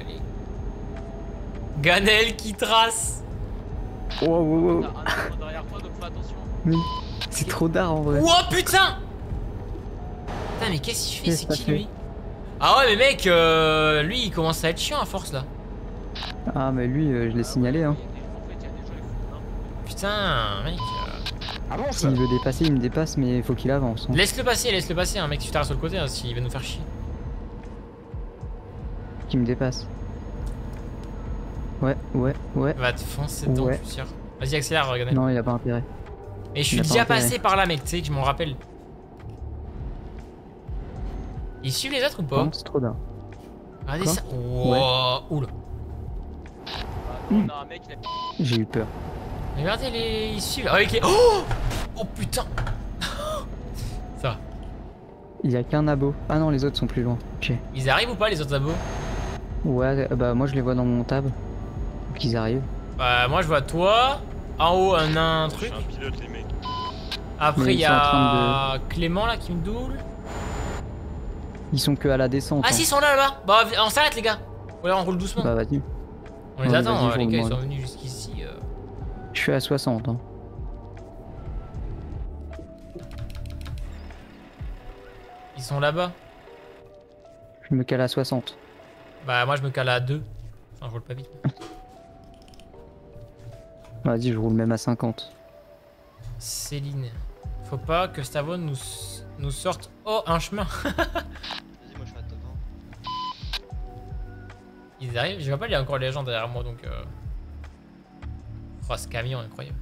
Ganel qui trace. Oh. T'as un homme derrière toi, donc fais attention. Oui. C'est trop d'art en vrai. Ouah, putain. Putain, mais qu'est-ce qu'il fait? Qu'est-ce C'est que qui ça lui? Ah ouais, mais mec, lui, il commence à être chiant à force là. Ah, mais lui, je l'ai signalé, hein. En fait, il y a des gens qui font n'importe Putain, mec. Avance. S'il veut dépasser, il me dépasse, mais il faut qu'il avance. Hein. Laisse-le passer, hein, mec. Tu t'arrêtes sur le côté, hein, s'il va nous faire chier. Qu'il me dépasse. Ouais. Va te foncer dedans, Ouais. je suis sûr. Vas-y, accélère, Ganel. Non, il a pas intérêt. Et je suis il a pas déjà intérêt. passé par là, mec, tu sais que je m'en rappelle. Ils suivent les autres ou pas? Non, c'est trop d'art. Regardez Quoi? ça. Wow. Oula. On a un mec, il a J'ai eu peur. Regardez les. Ils suivent. Ah, ok. Oh putain. Ça va. Il y a qu'un abo. Ah non, les autres sont plus loin. Ok. Ils arrivent ou pas, les autres abos? Ouais, bah moi je les vois dans mon tab. Donc ils arrivent. Bah, moi je vois toi. En haut, un Je truc. suis un pilote, les mecs. Après, Mais il y ils sont en a Clément là qui me double. Ils sont que à la descente. Ah, hein. si, ils sont là. Bah, on s'arrête, les gars. Ou alors on roule doucement. Bah vas-y. On les ouais, attend, vas-y, les gars, ils roule, sont moi. venus jusqu'ici. Je suis à 60. Hein. Ils sont là-bas. Je me cale à 60. Bah, moi je me cale à 2. Enfin, je roule pas vite. Vas-y, je roule même à 50. Céline. Faut pas que Stavon nous sorte. Oh, un chemin. Vas-y, moi je suis à devant. Ils arrivent. Je vois pas, il y a encore les gens derrière moi donc. Oh, ce camion incroyable.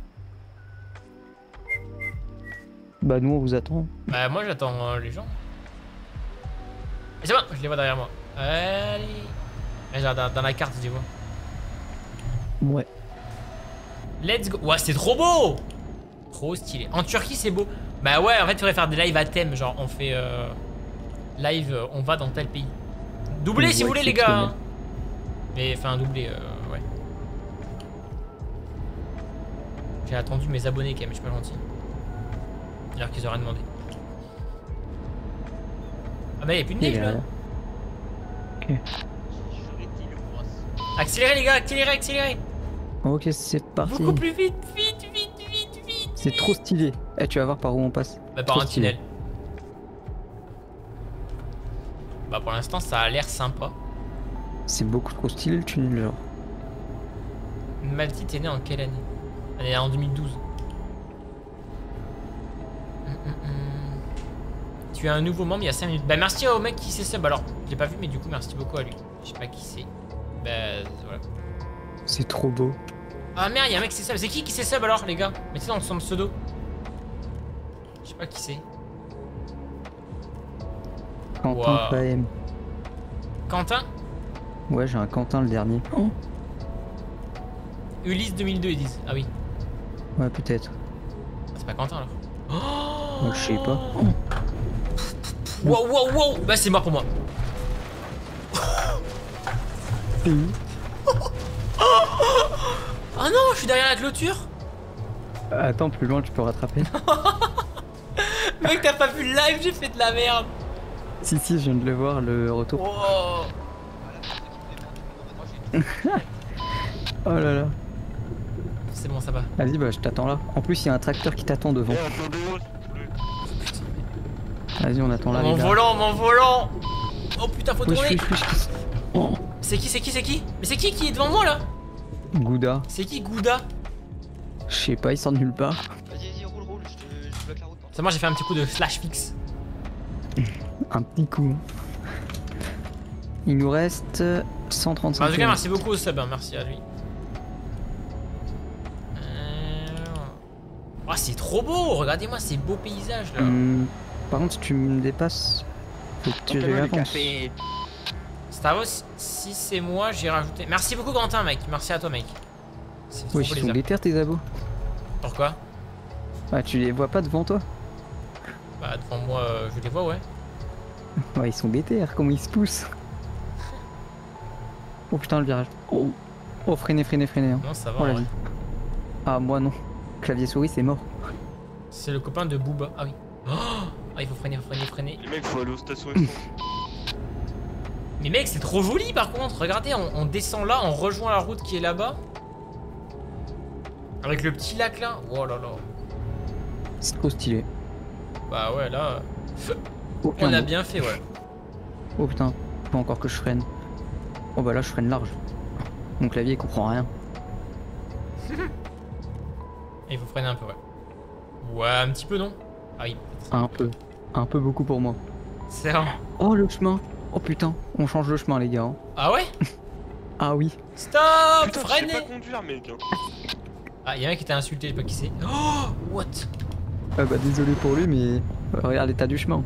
Bah nous on vous attend. Bah, moi j'attends les gens. Et c'est bon, je les vois derrière moi. Allez. Regarde, dans la carte, je les vois. Ouais. Let's go. Ouah, c'est trop beau. Trop stylé. En Turquie, c'est beau. Bah ouais, en fait, il faudrait faire des lives à thème. Genre, on fait live, on va dans tel pays. Doublez si vous voulez, les gars. Hein. Mais enfin, doublez, ouais. J'ai attendu mes abonnés quand même, je suis pas gentil. Alors qu'ils auraient demandé. Ah bah, y'a plus de neige là. Ok. Accélérez, les gars, accélérez. Ok, c'est parti. Beaucoup plus vite. C'est trop stylé. Eh, tu vas voir par où on passe. Bah, par Trop un stylé. tunnel. Bah, pour l'instant, ça a l'air sympa. C'est beaucoup trop stylé le tunnel, genre. Malti, t'es né en quelle année? Elle est en 2012. Tu as un nouveau membre il y a 5 minutes. Bah, merci au mec qui s'est sub. Alors, je l'ai pas vu, mais du coup, merci beaucoup à lui. Je sais pas qui c'est. Bah, voilà. C'est trop beau. Ah merde, il y a un mec qui s'est sub. C'est qui s'est sub alors, les gars? Mettez dans son pseudo. Je sais pas qui c'est. Quentin Wow. KM. Quentin? Ouais, j'ai un Quentin le dernier. Oh. Ulysse 2002, ils disent. Ah oui. Ouais, peut-être. C'est pas Quentin alors. Je sais pas. Wow. Bah, c'est mort pour moi. T'es où? Oh non, je suis derrière la clôture. Attends, plus loin, tu peux rattraper. Mec, t'as pas vu le live, j'ai fait de la merde. Si, je viens de le voir, le retour. Oh. Oh là là. C'est bon, ça va. Vas-y, bah je t'attends là. En plus, il y a un tracteur qui t'attend devant. Eh, attendez-moi, s'il vous plaît. Vas-y, on attend là. Mon les gars. volant. Oh putain, faut Wesh, tourner. wesh. Oh. C'est qui? Mais c'est qui est devant moi là? Gouda. C'est qui Gouda? Je sais pas, il sort de nulle part. Vas-y, Ça, moi j'ai fait un petit coup de slash fixe. Un petit coup. Il nous reste 135. En tout cas, merci beaucoup au sub, hein. Merci à lui. Oh, c'est trop beau! Regardez-moi ces beaux paysages là. Par contre, si tu me dépasses, faut que tu le réponses. café. Stavos, si c'est moi, j'ai rajouté. Merci beaucoup, Quentin, mec. Merci à toi, mec. C'est trop Oui, beau, ils les sont abos. déter tes abos. Pourquoi? Ah, tu les vois pas devant toi? Bah, devant moi, je les vois, ouais. Ouais, ils sont déter, comment ils se poussent. Oh putain, le virage. Oh, oh freinez, freinez, freinez. Hein. Non, ça va. Oh la ouais. vie. Ah, moi non. Clavier souris, c'est mort. C'est le copain de Booba. Ah oui. Oh, ah, il faut freiner, faut freiner, freiner. Les mecs, faut aller aux stations essence. Mais mec, c'est trop joli par contre. Regardez, on descend là, on rejoint la route qui est là-bas. Avec le petit lac là. Oh là là. C'est trop stylé. Bah ouais, là. Aucun On a mot. bien fait, ouais. Oh putain, faut encore que je freine. Oh bah là, je freine large. Mon clavier il comprend rien. Il faut freiner un peu, ouais. Ouais, un petit peu, non? Ah oui, peut-être. Un peu. Un peu beaucoup pour moi. C'est vrai. Oh le chemin. Oh putain, on change de chemin les gars. Hein. Ah ouais? Ah oui. Stop! Putain, je sais Freinez! pas conduire, mec. Hein. Ah, y'a un mec qui t'a insulté, je sais pas qui c'est. Oh! What? Ah bah désolé pour lui mais regarde l'état du chemin. Bon,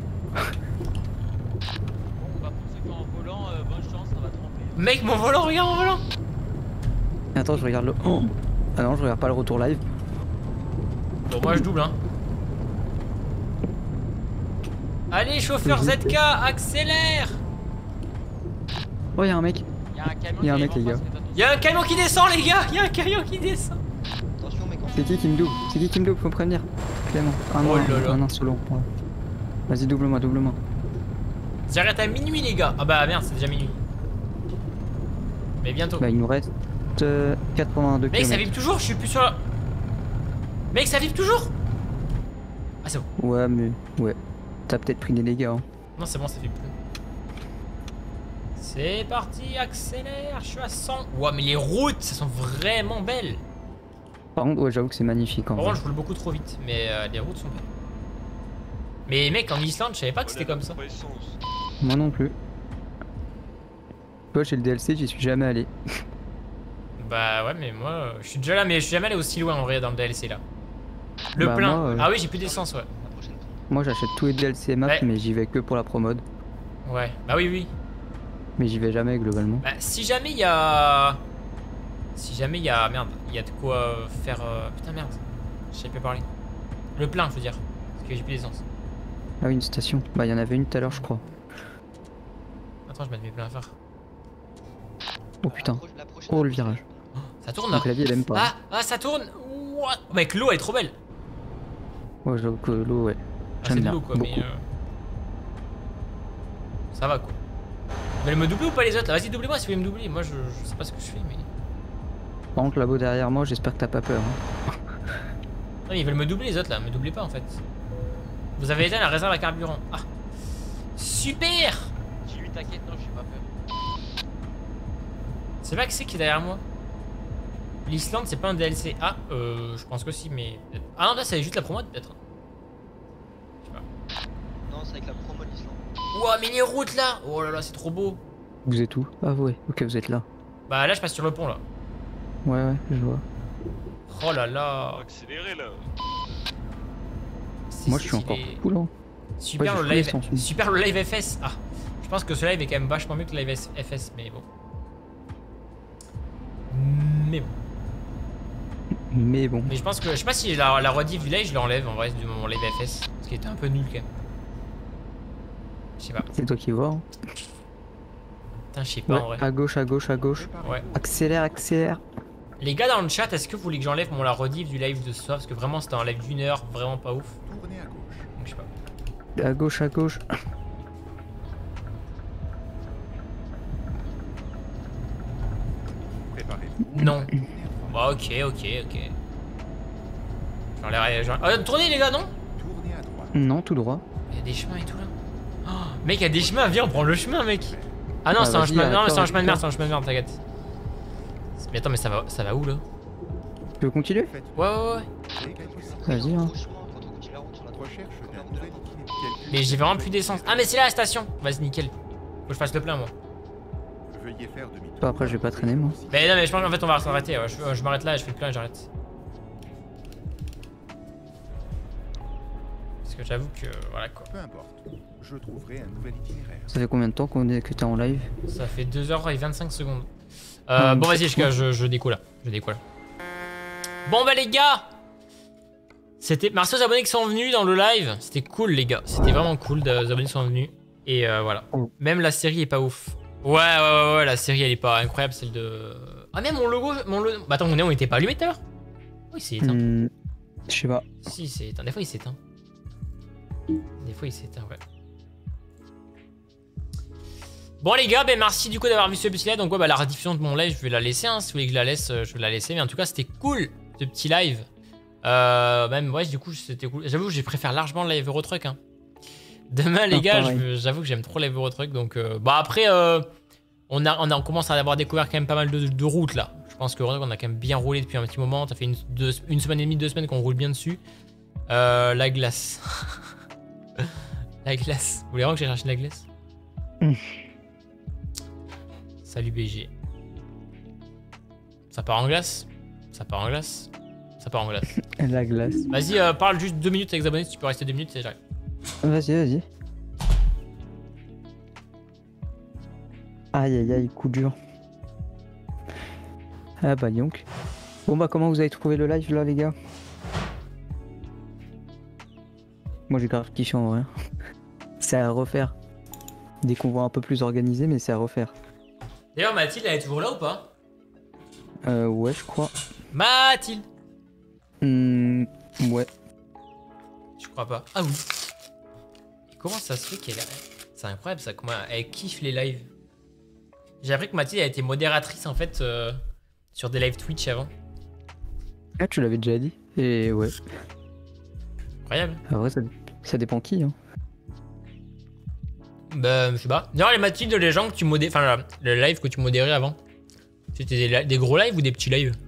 bah pour ceux qui ont un volant, bonne chance, ça va tremper. Mec, mon volant, regarde mon volant! Attends, je regarde le. Oh. Ah non, je regarde pas le retour live. Bon, moi je double, hein. Allez, chauffeur ZK, accélère! Oh y'a un mec. Y'a un camion, Y a un qui mec, arrive les en gars. face, faites attention. Y'a un camion qui descend, les gars! Y'a un camion qui descend! Attention, mec, C'est qui me double? C'est qui me double? Faut me prévenir. Clément. Ah non, Oh là là. un solo. Ouais. Vas-y, double-moi, double-moi. J'arrête à minuit, les gars! Ah bah merde, c'est déjà minuit. Mais bientôt. Bah il nous reste 82 Mec, ça km. vibre toujours, je suis plus sur la. Mec, ça vibre toujours! Ah, c'est bon. Ouais, mais ouais. T'as peut-être pris des dégâts. Hein. Non, c'est bon, ça fait plus. C'est parti, accélère, je suis à 100. Ouah, mais les routes, elles sont vraiment belles. Par contre, ouais, j'avoue que c'est magnifique. En Par vrai. contre, je roule beaucoup trop vite, mais les routes sont belles. Mais mec, en Islande, je savais pas que c'était comme ça. Pas essence. Moi non plus. Toi, chez le DLC, j'y suis jamais allé. Bah ouais, mais moi, je suis déjà là, mais je suis jamais allé aussi loin en vrai dans le DLC là. Le Bah, plein. moi, Ah oui, j'ai plus d'essence, ouais. La prochaine fois. Moi, j'achète tous les DLC maps, Ouais. mais j'y vais que pour la promode. Ouais, bah oui, oui. Mais j'y vais jamais globalement. Bah si jamais il y a. Si jamais il y a. Merde, il y a de quoi faire. Putain, merde. Je sais plus parler. Le plein, je veux dire. Parce que j'ai plus d'essence. Ah oui, une station. Bah, il y en avait une tout à l'heure, je crois. Attends, je mets mes pleins à faire. Oh putain. La prochaine Oh, le fois. virage. Ça tourne Mon là. clavier, il aime pas. Ah, ça tourne. What? Mec, l'eau elle est trop belle. Ouais, j'avoue que l'eau, ouais. Ah, c'est J'aime de bien. l'eau quoi, mais. beaucoup. Ça va quoi. Vous allez me doubler ou pas les autres là? Vas-y, doublez-moi si vous voulez me doubler. Moi je sais pas ce que je fais, mais. Par contre, là-bas derrière moi, j'espère que t'as pas peur. Hein. Non, mais ils veulent me doubler les autres là, me doublez pas en fait. Vous avez éteint la réserve à carburant. Ah. Super! Jimmy, t'inquiète, non, j'ai pas peur. C'est Maxé qui est derrière moi. L'Islande c'est pas un DLC. Ah, je pense que si, mais. Ah non, là c'est juste la promo peut-être. Je sais pas. Non, c'est avec la promo de l'Islande. Ouah, mais les routes là! Oh là là, c'est trop beau. Vous êtes où? Ah ouais, ok, vous êtes là. Bah là je passe sur le pont là. Ouais, ouais, je vois. Oh là là. Faut accélérer là. Moi, je suis encore cool. Hein. Super, Ouais, le j'ai live, pris l'essence. super le live FS. Ah, je pense que ce live est quand même vachement mieux que le live FS, mais bon. Mais bon. Mais bon. Mais je pense que, je sais pas si la rediff du live je l'enlève en vrai du moment live FS. Parce qu'il était un peu nul quand même. Je sais pas. C'est toi qui vois. Hein. Putain, je sais pas Ouais, en vrai. à gauche, à gauche, à gauche. Ouais. Accélère, accélère. Les gars dans le chat, est-ce que vous voulez que j'enlève la rediff du live de ce soir? Parce que vraiment c'était un live d'une heure, vraiment pas ouf. Tournez à gauche. Donc je sais pas. À gauche, à gauche. Préparez-vous. Non. Tournez à droite. Bah, ok. J'enlève. Ah, tournez les gars, non? Tournez à droite. Non, tout droit. Il y a des chemins et tout là. Oh, mec, il y a des chemins, viens, on prend le chemin, mec. Ah non, Ah, c'est un vas-y, chemin. Non, arrête-toi, c'est un chemin de merde, arrête-toi. t'inquiète. Mais attends, mais ça va où là? Tu veux continuer? Faites Ouais. dès que possible. Vas-y, hein. Franchement, quand on continue la route sur la Recherche d'un nouvel itinéraire. Mais j'ai vraiment plus d'essence. Ah mais c'est là la station. Vas-y nickel. Faut que je fasse le plein moi. Veuillez faire demi-tour. Bah, après, je vais pas traîner, moi. Mais non mais je pense qu'en fait on va s'arrêter. Ouais. Je m'arrête là et je fais le plein et j'arrête. Parce que j'avoue que voilà quoi. Peu importe. Je trouverai un nouvel itinéraire. Ça fait combien de temps qu'on est que t'es en live? Ça fait 2h25 secondes. Bon vas-y je déco là. Je déco là. Bon bah les gars, c'était merci aux abonnés qui sont venus dans le live. C'était cool les gars. C'était vraiment cool de abonnés qui sont venus. Et voilà. Même la série est pas ouf. Ouais la série elle est pas incroyable celle de... Ah même mon logo... Bah attends on était pas allumé tout à l'heure? Oui c'est éteint. Je sais pas. Si c'est éteint. Des fois il s'éteint. Des fois il s'éteint ouais. Bon les gars, ben merci du coup d'avoir vu ce petit live. Donc ouais bah la rediffusion de mon live je vais la laisser hein. Si vous voulez que je la laisse, je vais la laisser. Mais en tout cas c'était cool ce petit live. Même ouais du coup c'était cool. J'avoue que je préfère largement le live Eurotruck hein. Demain les gars, j'avoue que j'aime trop live Eurotruck. Donc bah après on commence à avoir découvert quand même pas mal de routes là. Je pense que on a quand même bien roulé depuis un petit moment. Ça fait une semaine et demie, 2 semaines qu'on roule bien dessus. La glace. La glace. Vous voulez vraiment que j'ai cherché la glace? Salut BG. Ça part en glace? Ça part en glace? Ça part en glace. La glace. Vas-y, parle juste 2 minutes avec les abonnés. Si tu peux rester 2 minutes, c'est j'arrive. Vas-y. Aïe, coup dur. Ah bah donc. Bon bah comment vous avez trouvé le live là les gars? Moi j'ai grave kiffé en vrai. C'est à refaire. Des convois un peu plus organisés mais c'est à refaire. D'ailleurs Mathilde elle est toujours là ou pas? Ouais je crois. Mathilde! Ouais. Je crois pas. Ah oui. Et comment ça se fait qu'elle... C'est incroyable ça, comment elle kiffe les lives. J'ai appris que Mathilde a été modératrice en fait sur des lives Twitch avant. Ah tu l'avais déjà dit. Et ouais. Incroyable. En vrai ça dépend qui hein. Bah je sais pas. D'ailleurs les Mathilde, les gens que tu modérais... Enfin le live que tu modérais avant. C'était des gros lives ou des petits lives?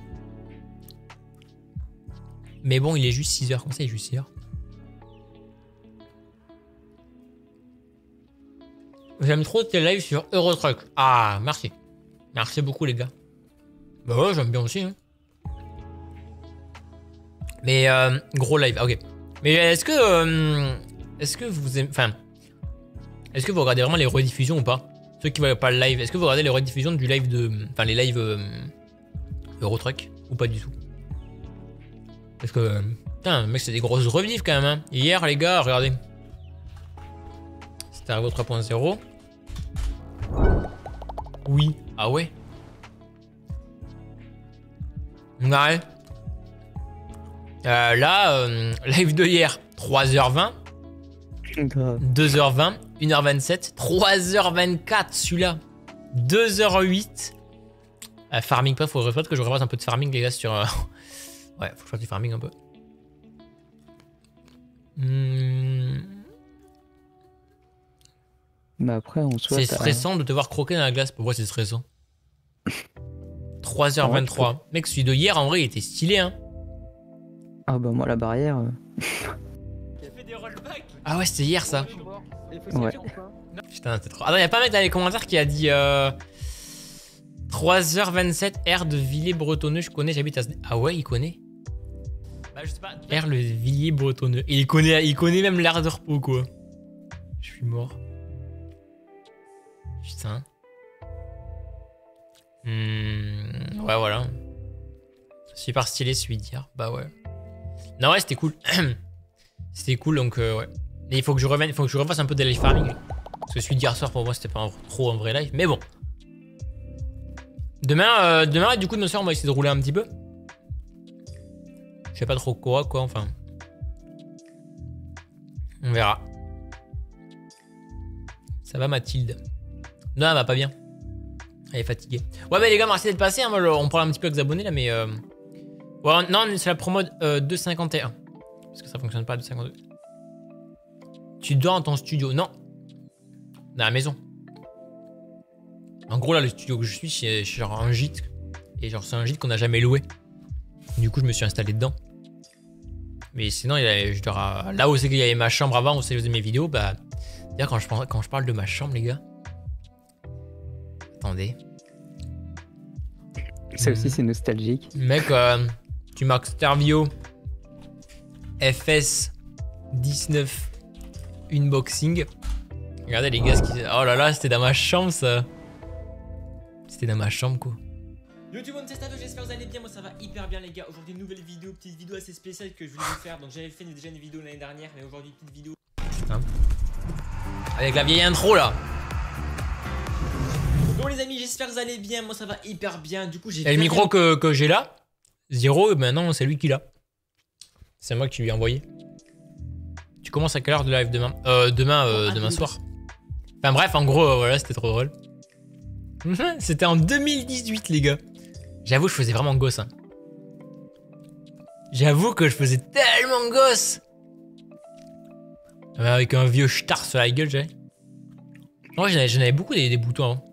Mais bon il est juste 6h. Comment ça il est juste 6h? J'aime trop tes lives sur Eurotruck. Ah, merci. Merci beaucoup, les gars. Bah ouais, j'aime bien aussi. Hein. Mais gros live, ok. Mais est-ce que vous aimez... Enfin, est-ce que vous regardez vraiment les rediffusions ou pas? Ceux qui voient pas le live, est-ce que vous regardez les rediffusions du live de... Enfin, les lives Eurotruck ou pas du tout? Parce que... Putain, mec, c'est des grosses rediffs quand même. Hein. Hier, les gars, regardez. C'était arrivé au 3.0. Oui. Ah ouais. Ouais. Là, live de hier, 3h20. Grave. 2h20, 1h27, 3h24 celui-là. 2h08. Farming, pas, faudrait que je refasse un peu de farming, les gars, sur... Ouais, faut que je fasse du farming un peu. Mais après, on soit. C'est stressant de te voir croquer dans la glace. Pour moi, c'est stressant. 3h23. Mec, celui de hier, en vrai, il était stylé, hein. Ah bah moi, la barrière... Ah ouais, c'était hier, ça. Ouais. Putain, c'était trop... Attends, y'a pas un mec dans les commentaires qui a dit... 3h27, R de Villiers-Bretonneux, je connais, j'habite à... Ah ouais, il connaît. Bah, je sais pas. R le Villiers-Bretonneux. Et il connaît même l'air de repos, quoi. Je suis mort. Putain. Ouais, voilà. Super stylé celui d'hier. Bah ouais. Non, ouais, c'était cool. C'était cool, donc ouais. Et il faut que je revienne, il faut que je refasse un peu de live farming. Parce que celui d'hier soir, pour moi, c'était pas trop un vrai live. Mais bon. Demain, du coup, nos soeurs, on va essayer de rouler un petit peu. Je sais pas trop quoi, enfin. On verra. Ça va, Mathilde? Non, elle va pas bien. Elle est fatiguée. Ouais, mais les gars, merci d'être passés. Hein. On parle un petit peu avec les abonnés là, mais. Ouais, non, c'est la promo 2,51. Parce que ça fonctionne pas à 2,52. Tu dors dans ton studio? Non. Dans la maison. En gros, là, le studio que je suis, c'est genre un gîte. Et genre, c'est un gîte qu'on n'a jamais loué. Du coup, je me suis installé dedans. Mais sinon, là où c'est qu'il y avait ma chambre avant, où c'est mes vidéos, bah... D'ailleurs, quand je parle de ma chambre, les gars... Attendez. Ça aussi, c'est nostalgique. Mec, tu marques Starvio FS19 Unboxing. Regardez les gars, oh là là, c'était dans ma chambre ça. C'était dans ma chambre quoi. Yo tout le monde, c'est Stavo, j'espère que vous allez bien, moi ça va hyper bien les gars. Aujourd'hui une nouvelle vidéo, petite vidéo assez spéciale que je voulais vous faire. Donc j'avais fait déjà une vidéo l'année dernière, mais aujourd'hui petite vidéo. Putain. Avec la vieille intro là. Bon les amis, j'espère que vous allez bien, moi ça va hyper bien. Du coup j'ai... Et le micro que j'ai là, Zero, maintenant c'est lui qui l'a. C'est moi qui lui ai envoyé. Tu commences à quelle heure de live demain? Demain soir. Enfin bref, en gros, voilà, c'était trop drôle. C'était en 2018 les gars. J'avoue, je faisais vraiment gosse. Hein. J'avoue que je faisais tellement gosse. Avec un vieux star sur la gueule, j'avais. Moi, j'en avais beaucoup des boutons avant.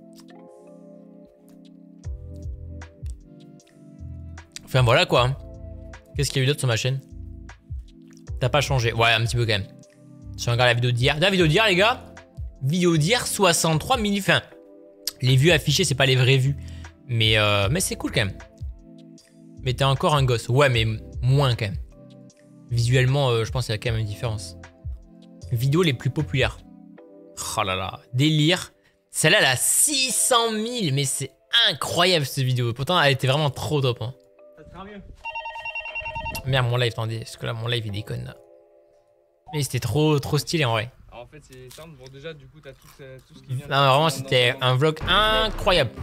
Enfin voilà quoi. Hein. Qu'est-ce qu'il y a eu d'autre sur ma chaîne? T'as pas changé? Ouais, un petit peu quand même. Si on regarde la vidéo d'hier. La vidéo d'hier, les gars. Vidéo d'hier, 63 000. Enfin, les vues affichées, c'est pas les vraies vues. Mais c'est cool quand même. Mais t'es encore un gosse. Ouais, mais moins quand même. Visuellement, je pense qu'il y a quand même une différence. Vidéos les plus populaires. Oh là là. Délire. Celle-là, elle a 600 000. Mais c'est incroyable cette vidéo. Pourtant, elle était vraiment trop top. Hein. Ça sera mieux. Merde, mon live, attendez, parce que là, mon live, il déconne, là. Mais c'était trop stylé, en vrai. Alors, en fait, c'est simple. Bon, déjà, du coup, t'as tout ce qui vient... Non, vraiment, c'était un vlog incroyable.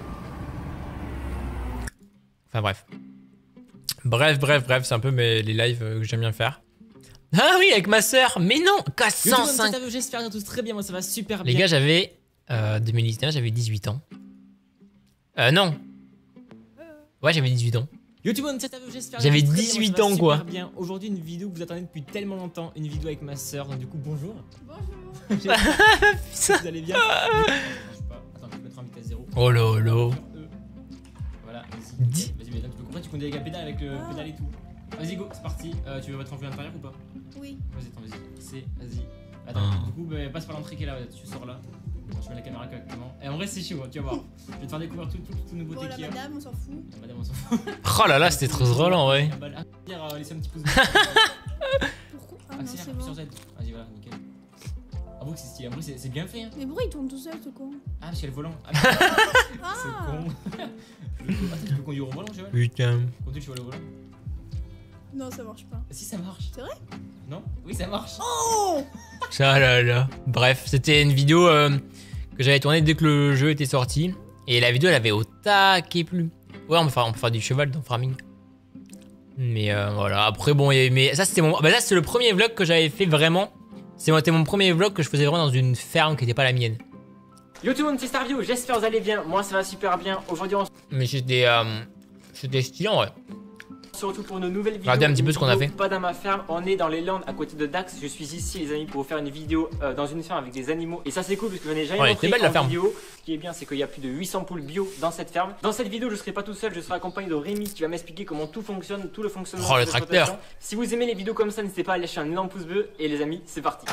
Enfin, bref. Bref, c'est un peu les lives que j'aime bien faire. Ah oui, avec ma soeur. Mais non, qu'à 105. J'espère que tous très bien, moi, ça va super bien. Les gars, j'avais... 2019, j'avais 18 ans. Non. Ouais, j'avais 18 ans. YouTube, j'avais 18 ans quoi. Aujourd'hui une vidéo que vous attendez depuis tellement longtemps, une vidéo avec ma soeur. Donc du coup bonjour. Bonjour. Vous allez bien? Attends, tu peux mettre en vitesse 0. Oh là là. Voilà, vas-y, maintenant tu peux comprendre, tu conduis avec la pédale, avec le pédale et tout. Vas-y go, c'est parti. Tu veux mettre en vue intérieure ou pas? Oui. Vas-y. Attends, du coup passe par l'entrée qui est là, tu sors là. Attends, je mets la caméra correctement. Et en vrai c'est chaud, tu vas voir. Je vais te faire découvrir tout nouveauté qu'il y a. Madame, on s'en fout. Madame, on s'en fout. Oh là là, c'était trop drôle en vrai. Laissez un petit pouce. Pourquoi? Accélère, sur Z. Vas-y, voilà, nickel. Avoue que c'est stylé, en vrai c'est bien fait. Hein. Mais pourquoi il tourne tout seul ce con? Ah, parce qu'il y a le volant. C'est con. Attends, tu peux conduire au volant, Cheval? Putain. Conduis le cheval au volant. Non, ça marche pas. Si, ça marche. C'est vrai? Non? Oui, ça marche. Oh! Ça là là. Bref, c'était une vidéo que j'avais tournée dès que le jeu était sorti. Et la vidéo, elle avait au taquet plus. Ouais, on peut faire du cheval dans Farming. Mais voilà, après bon, mais ça c'était mon... Bah là, c'est le premier vlog que j'avais fait vraiment. C'était mon premier vlog que je faisais vraiment dans une ferme qui n'était pas la mienne. Yo tout le monde, c'est Starvio, j'espère que vous allez bien. Moi, ça va super bien. Aujourd'hui, on... Mais c'était stylé en vrai. Surtout pour nos nouvelles vidéos. Regardez un petit peu ce qu'on a fait. Pas dans ma ferme, on est dans les Landes à côté de Dax. Je suis ici les amis pour vous faire une vidéo dans une ferme avec des animaux. Et ça c'est cool parce que je n'ai jamais montré en vidéo. Ce qui est bien c'est qu'il y a plus de 800 poules bio dans cette ferme. Dans cette vidéo je serai pas tout seul, je serai accompagné de Rémi qui va m'expliquer comment tout fonctionne, tout le fonctionnement de l'exploitation. Si vous aimez les vidéos comme ça, n'hésitez pas à lâcher un énorme pouce bleu. Et les amis, c'est parti.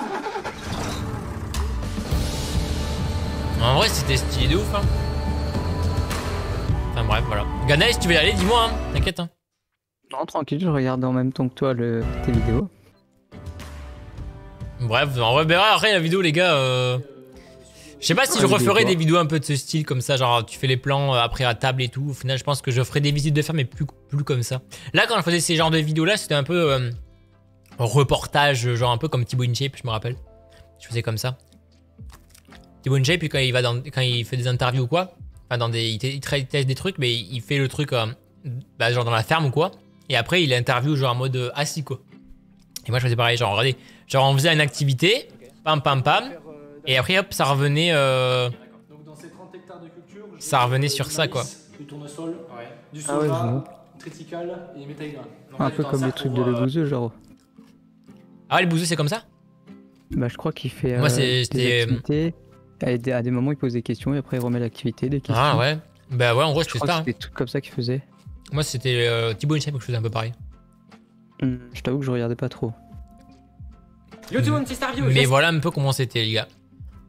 En vrai c'était stylé de ouf hein. Enfin bref voilà. Ganaël si tu veux y aller dis-moi hein, t'inquiète hein. Non, tranquille, je regarde en même temps que toi tes vidéos. Bref, on reverra après la vidéo, les gars. Je sais pas si je referai des vidéos un peu de ce style, comme ça, genre tu fais les plans après à table et tout. Au final, je pense que je ferai des visites de ferme, mais plus comme ça. Là, quand je faisais ces genres de vidéos-là, c'était un peu reportage, genre un peu comme Thibaut InShape, je me rappelle. Je faisais comme ça. Thibaut InShape, quand il fait des interviews ou quoi, enfin, il teste des trucs, mais il fait le truc genre dans la ferme ou quoi. Et après, il interview genre en mode assis quoi. Et moi, je faisais pareil, genre regardez, genre on faisait une activité, pam. Et après, hop, ça revenait. Donc dans ces 30 hectares de culture, ça revenait sur ça quoi. Du tournesol, du soja, triticale et métaïgra. Un peu comme les trucs de Le Bouzeux, genre. Ah ouais, le Bouzeux, c'est comme ça? Bah, je crois qu'il fait. Moi, c'était. À des moments, il pose des questions et après, il remet l'activité, des questions. Ah ouais. Bah ouais, en gros, c'était ça. C'était des trucs comme ça qu'il faisait. Moi, c'était Thibaut InShape que je faisais un peu pareil. Je t'avoue que je regardais pas trop. Yo tout le monde, c'est Starview. Mais voilà un peu comment c'était, les gars.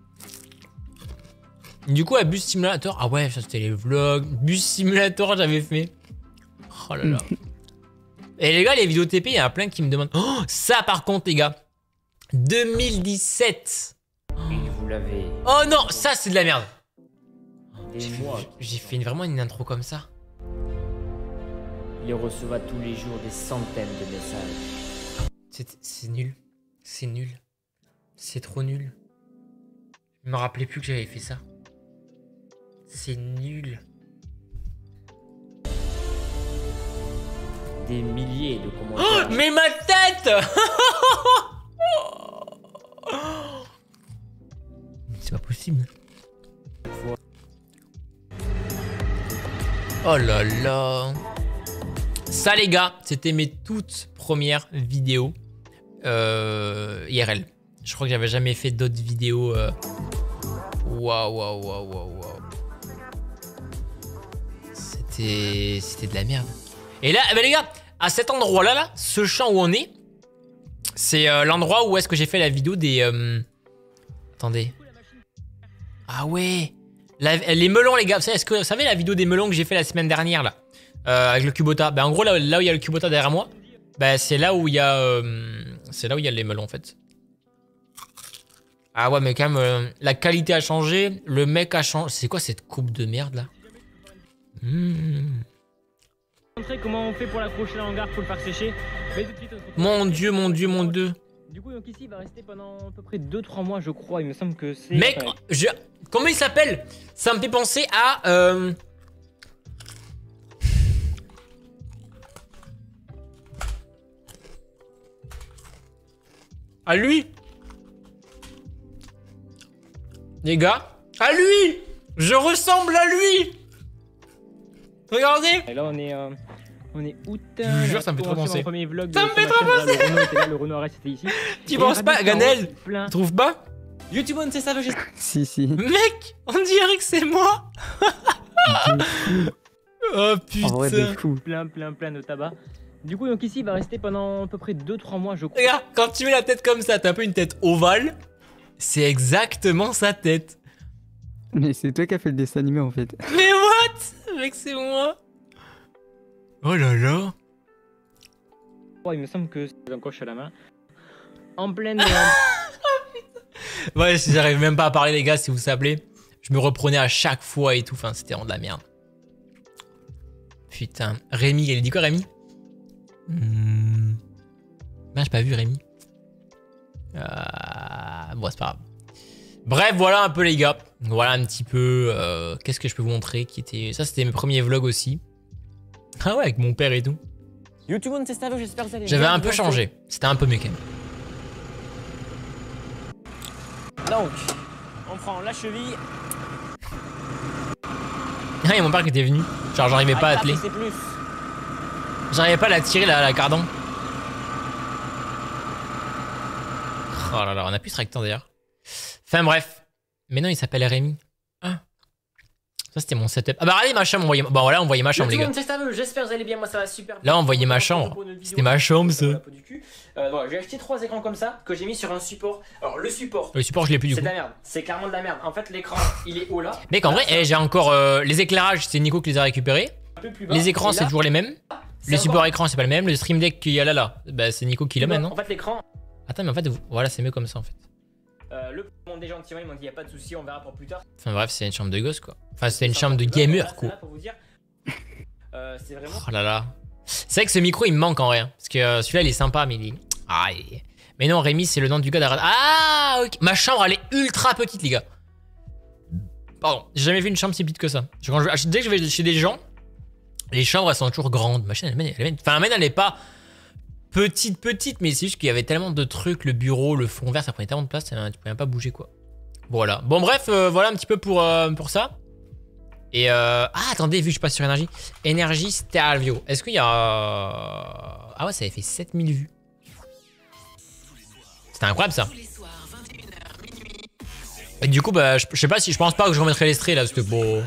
Du coup, à Bus Simulator, ah ouais, ça c'était les vlogs. Bus Simulator, j'avais fait. Oh là là. Et les gars, les vidéos TP, il y en a plein qui me demandent. Oh, ça par contre, les gars. 2017. Vous l'avez. Oh non, ça c'est de la merde. Des mois. J'ai fait vraiment une intro comme ça. Il recevra tous les jours des centaines de messages. C'est nul. C'est nul. C'est trop nul. Je me rappelais plus que j'avais fait ça. C'est nul. Des milliers de commentaires. Oh, mais ma tête. C'est pas possible. Oh là là. Ça les gars, c'était mes toutes premières vidéos IRL. Je crois que j'avais jamais fait d'autres vidéos. Waouh. C'était de la merde. Et là, bah les gars, à cet endroit-là, là, ce champ où on est, c'est l'endroit où est-ce que j'ai fait la vidéo des... Attendez. Ah ouais. Les melons, les gars. Est-ce que vous savez la vidéo des melons que j'ai fait la semaine dernière, là, avec le Kubota? Bah en gros, là où il y a le Kubota derrière moi, bah c'est là où il y a... c'est là où il y a les melons, en fait. Ah ouais, mais quand même, la qualité a changé. Le mec a changé. C'est quoi cette coupe de merde, là? Montrer comment on fait pour l'accrocher à l'hangar, faut le faire sécher. Mais tout de suite, mon dieu. Du coup, donc ici, il va rester pendant à peu près 2-3 mois, je crois. Il me semble que c'est... Mec, comment il s'appelle? Ça me fait penser à... À lui. Les gars, à lui. Je ressemble à lui. Regardez. Et là, on est août. Je vous jure, ça me fait trop penser. Premier vlog ça me fait trop penser. Le Renault était là, le Renault RS était ici. Tu penses pas, Ganel? Tu trouves pas? YouTube, c'est ça, Si. Mec, on dirait que c'est moi. Oh putain. En vrai, de fou. Plein de tabac. Du coup, donc ici, il va rester pendant à peu près 2-3 mois, je crois. Regarde, quand tu mets la tête comme ça, t'as un peu une tête ovale. C'est exactement sa tête. Mais c'est toi qui as fait le dessin animé en fait. Mais what? Mec, c'est moi. Oh là là. Oh, il me semble que c'est un coche à la main. En pleine... Ouais, si j'arrive même pas à parler, les gars, si vous savez. Je me reprenais à chaque fois et tout. Enfin, c'était vraiment de la merde. Putain. Rémi, il a dit quoi, Rémi? Ben, j'ai pas vu Rémi. Bon, c'est pas grave. Bref, voilà un peu, les gars. Voilà un petit peu. Qu'est-ce que je peux vous montrer qui était... Ça, c'était mes premiers vlogs aussi. Ah ouais, avec mon père et tout. YouTube, c'est Starview, j'espère que vous allez bien. J'avais un peu changé. C'était un peu mieux quand même. Donc, on prend la cheville. Ah, il y a mon père qui était venu. Genre, j'arrivais pas à atteler. J'arrivais pas à la tirer, la cardon. Oh là là, on a plus ce rectangle d'ailleurs. Enfin bref. Mais non, il s'appelle Rémi. Ah. Ça, c'était mon setup. Ah bah regardez ma chambre, on voyait... Bon voilà, on voyait ma chambre, les gars. J'espère que vous allez bien, moi ça va super. Là, on voyait ma chambre. C'était ma chambre, ça. Voilà, j'ai acheté 3 écrans comme ça, que j'ai mis sur un support. Alors le support... Le support, je l'ai plus du coup. C'est de la merde, c'est clairement de la merde. En fait, l'écran, il est haut là. Mec, en vrai, j'ai encore... les éclairages, c'est Nico qui les a récupérés. Les écrans, c'est toujours les mêmes. Le support écran, c'est pas le même. Le stream deck qu'il y a là, bah, c'est Nico qui l'amène, non? En fait, l'écran... Attends, mais en fait, voilà, c'est mieux comme ça, en fait. Le monde des gentiment, ils m'ont dit, y a pas de souci, on verra pour plus tard. Enfin bref, c'est une chambre de gosse, quoi. Enfin, c'était une chambre de gamer, quoi. C'est vraiment... Oh là là. C'est vrai que ce micro, il me manque en vrai. Parce que celui-là, il est sympa, mais il est... Ah, mais non, Rémi, c'est le nom du gars d'Arad. Ah, ok. Ma chambre, elle est ultra petite, les gars. Pardon, j'ai jamais vu une chambre si petite que ça. Dès que je vais chez des gens, les chambres, elles sont toujours grandes. Ma chaîne, enfin, elle est pas petite, mais c'est juste qu'il y avait tellement de trucs. Le bureau, le fond vert, ça prenait tellement de place, tu pouvais même pas bouger, quoi. Voilà. Bon, bref, voilà un petit peu pour ça. Et ah, attendez, vu que je passe sur énergie Starview. Est-ce qu'il y a... Ah ouais, ça avait fait 7000 vues. C'était incroyable, ça. Et du coup, bah, je sais pas si... Je pense pas que je remettrai l'extrait, là, parce que bon...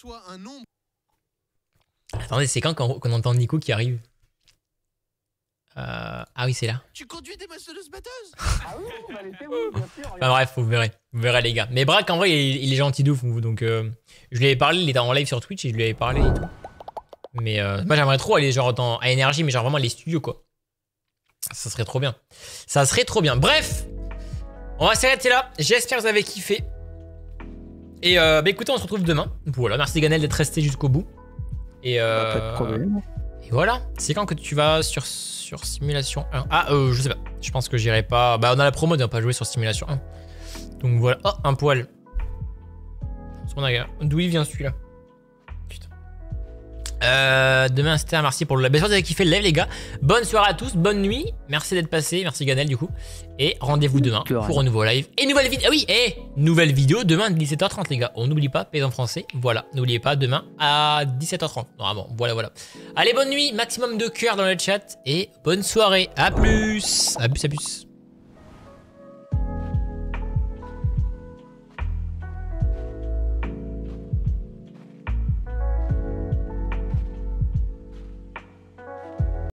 Attendez, c'est quand qu'on entend Nico qui arrive? Ah oui, c'est là. Tu conduis des maçonneuses batteuses? Ah oui, bah l'été, oui, bien sûr. Enfin bref, vous verrez. Vous verrez les gars. Mais Braque, en vrai, il est gentil de ouf. Donc je lui avais parlé, il était en live sur Twitch et je lui avais parlé et tout. Mais moi j'aimerais trop aller genre à Énergie, mais genre vraiment les studios quoi. Ça serait trop bien. Ça serait trop bien. Bref, on va s'arrêter là. J'espère que vous avez kiffé. Et bah écoutez, on se retrouve demain. Voilà, merci Ganel d'être resté jusqu'au bout. Et Pas de problème. Et voilà. C'est quand que tu vas sur Simulation 1? Ah, je sais pas. Je pense que j'irai pas. Bah, on a la promo de ne pas jouer sur Simulation 1. Donc voilà. Oh, un poil. D'où il vient celui-là? Putain. Demain, c'était merci pour le live. J'espère que vous avez kiffé le live, les gars. Bonne soirée à tous. Bonne nuit. Merci d'être passé. Merci Ganel, du coup. Et rendez-vous demain pour un nouveau live. Et nouvelle vidéo. Ah oui, et nouvelle vidéo demain à 17h30, les gars. On n'oublie pas, paysan français. Voilà. N'oubliez pas, demain à 17h30. Normalement. Voilà. Allez, bonne nuit. Maximum de cœur dans le chat. Et bonne soirée. À plus. À plus.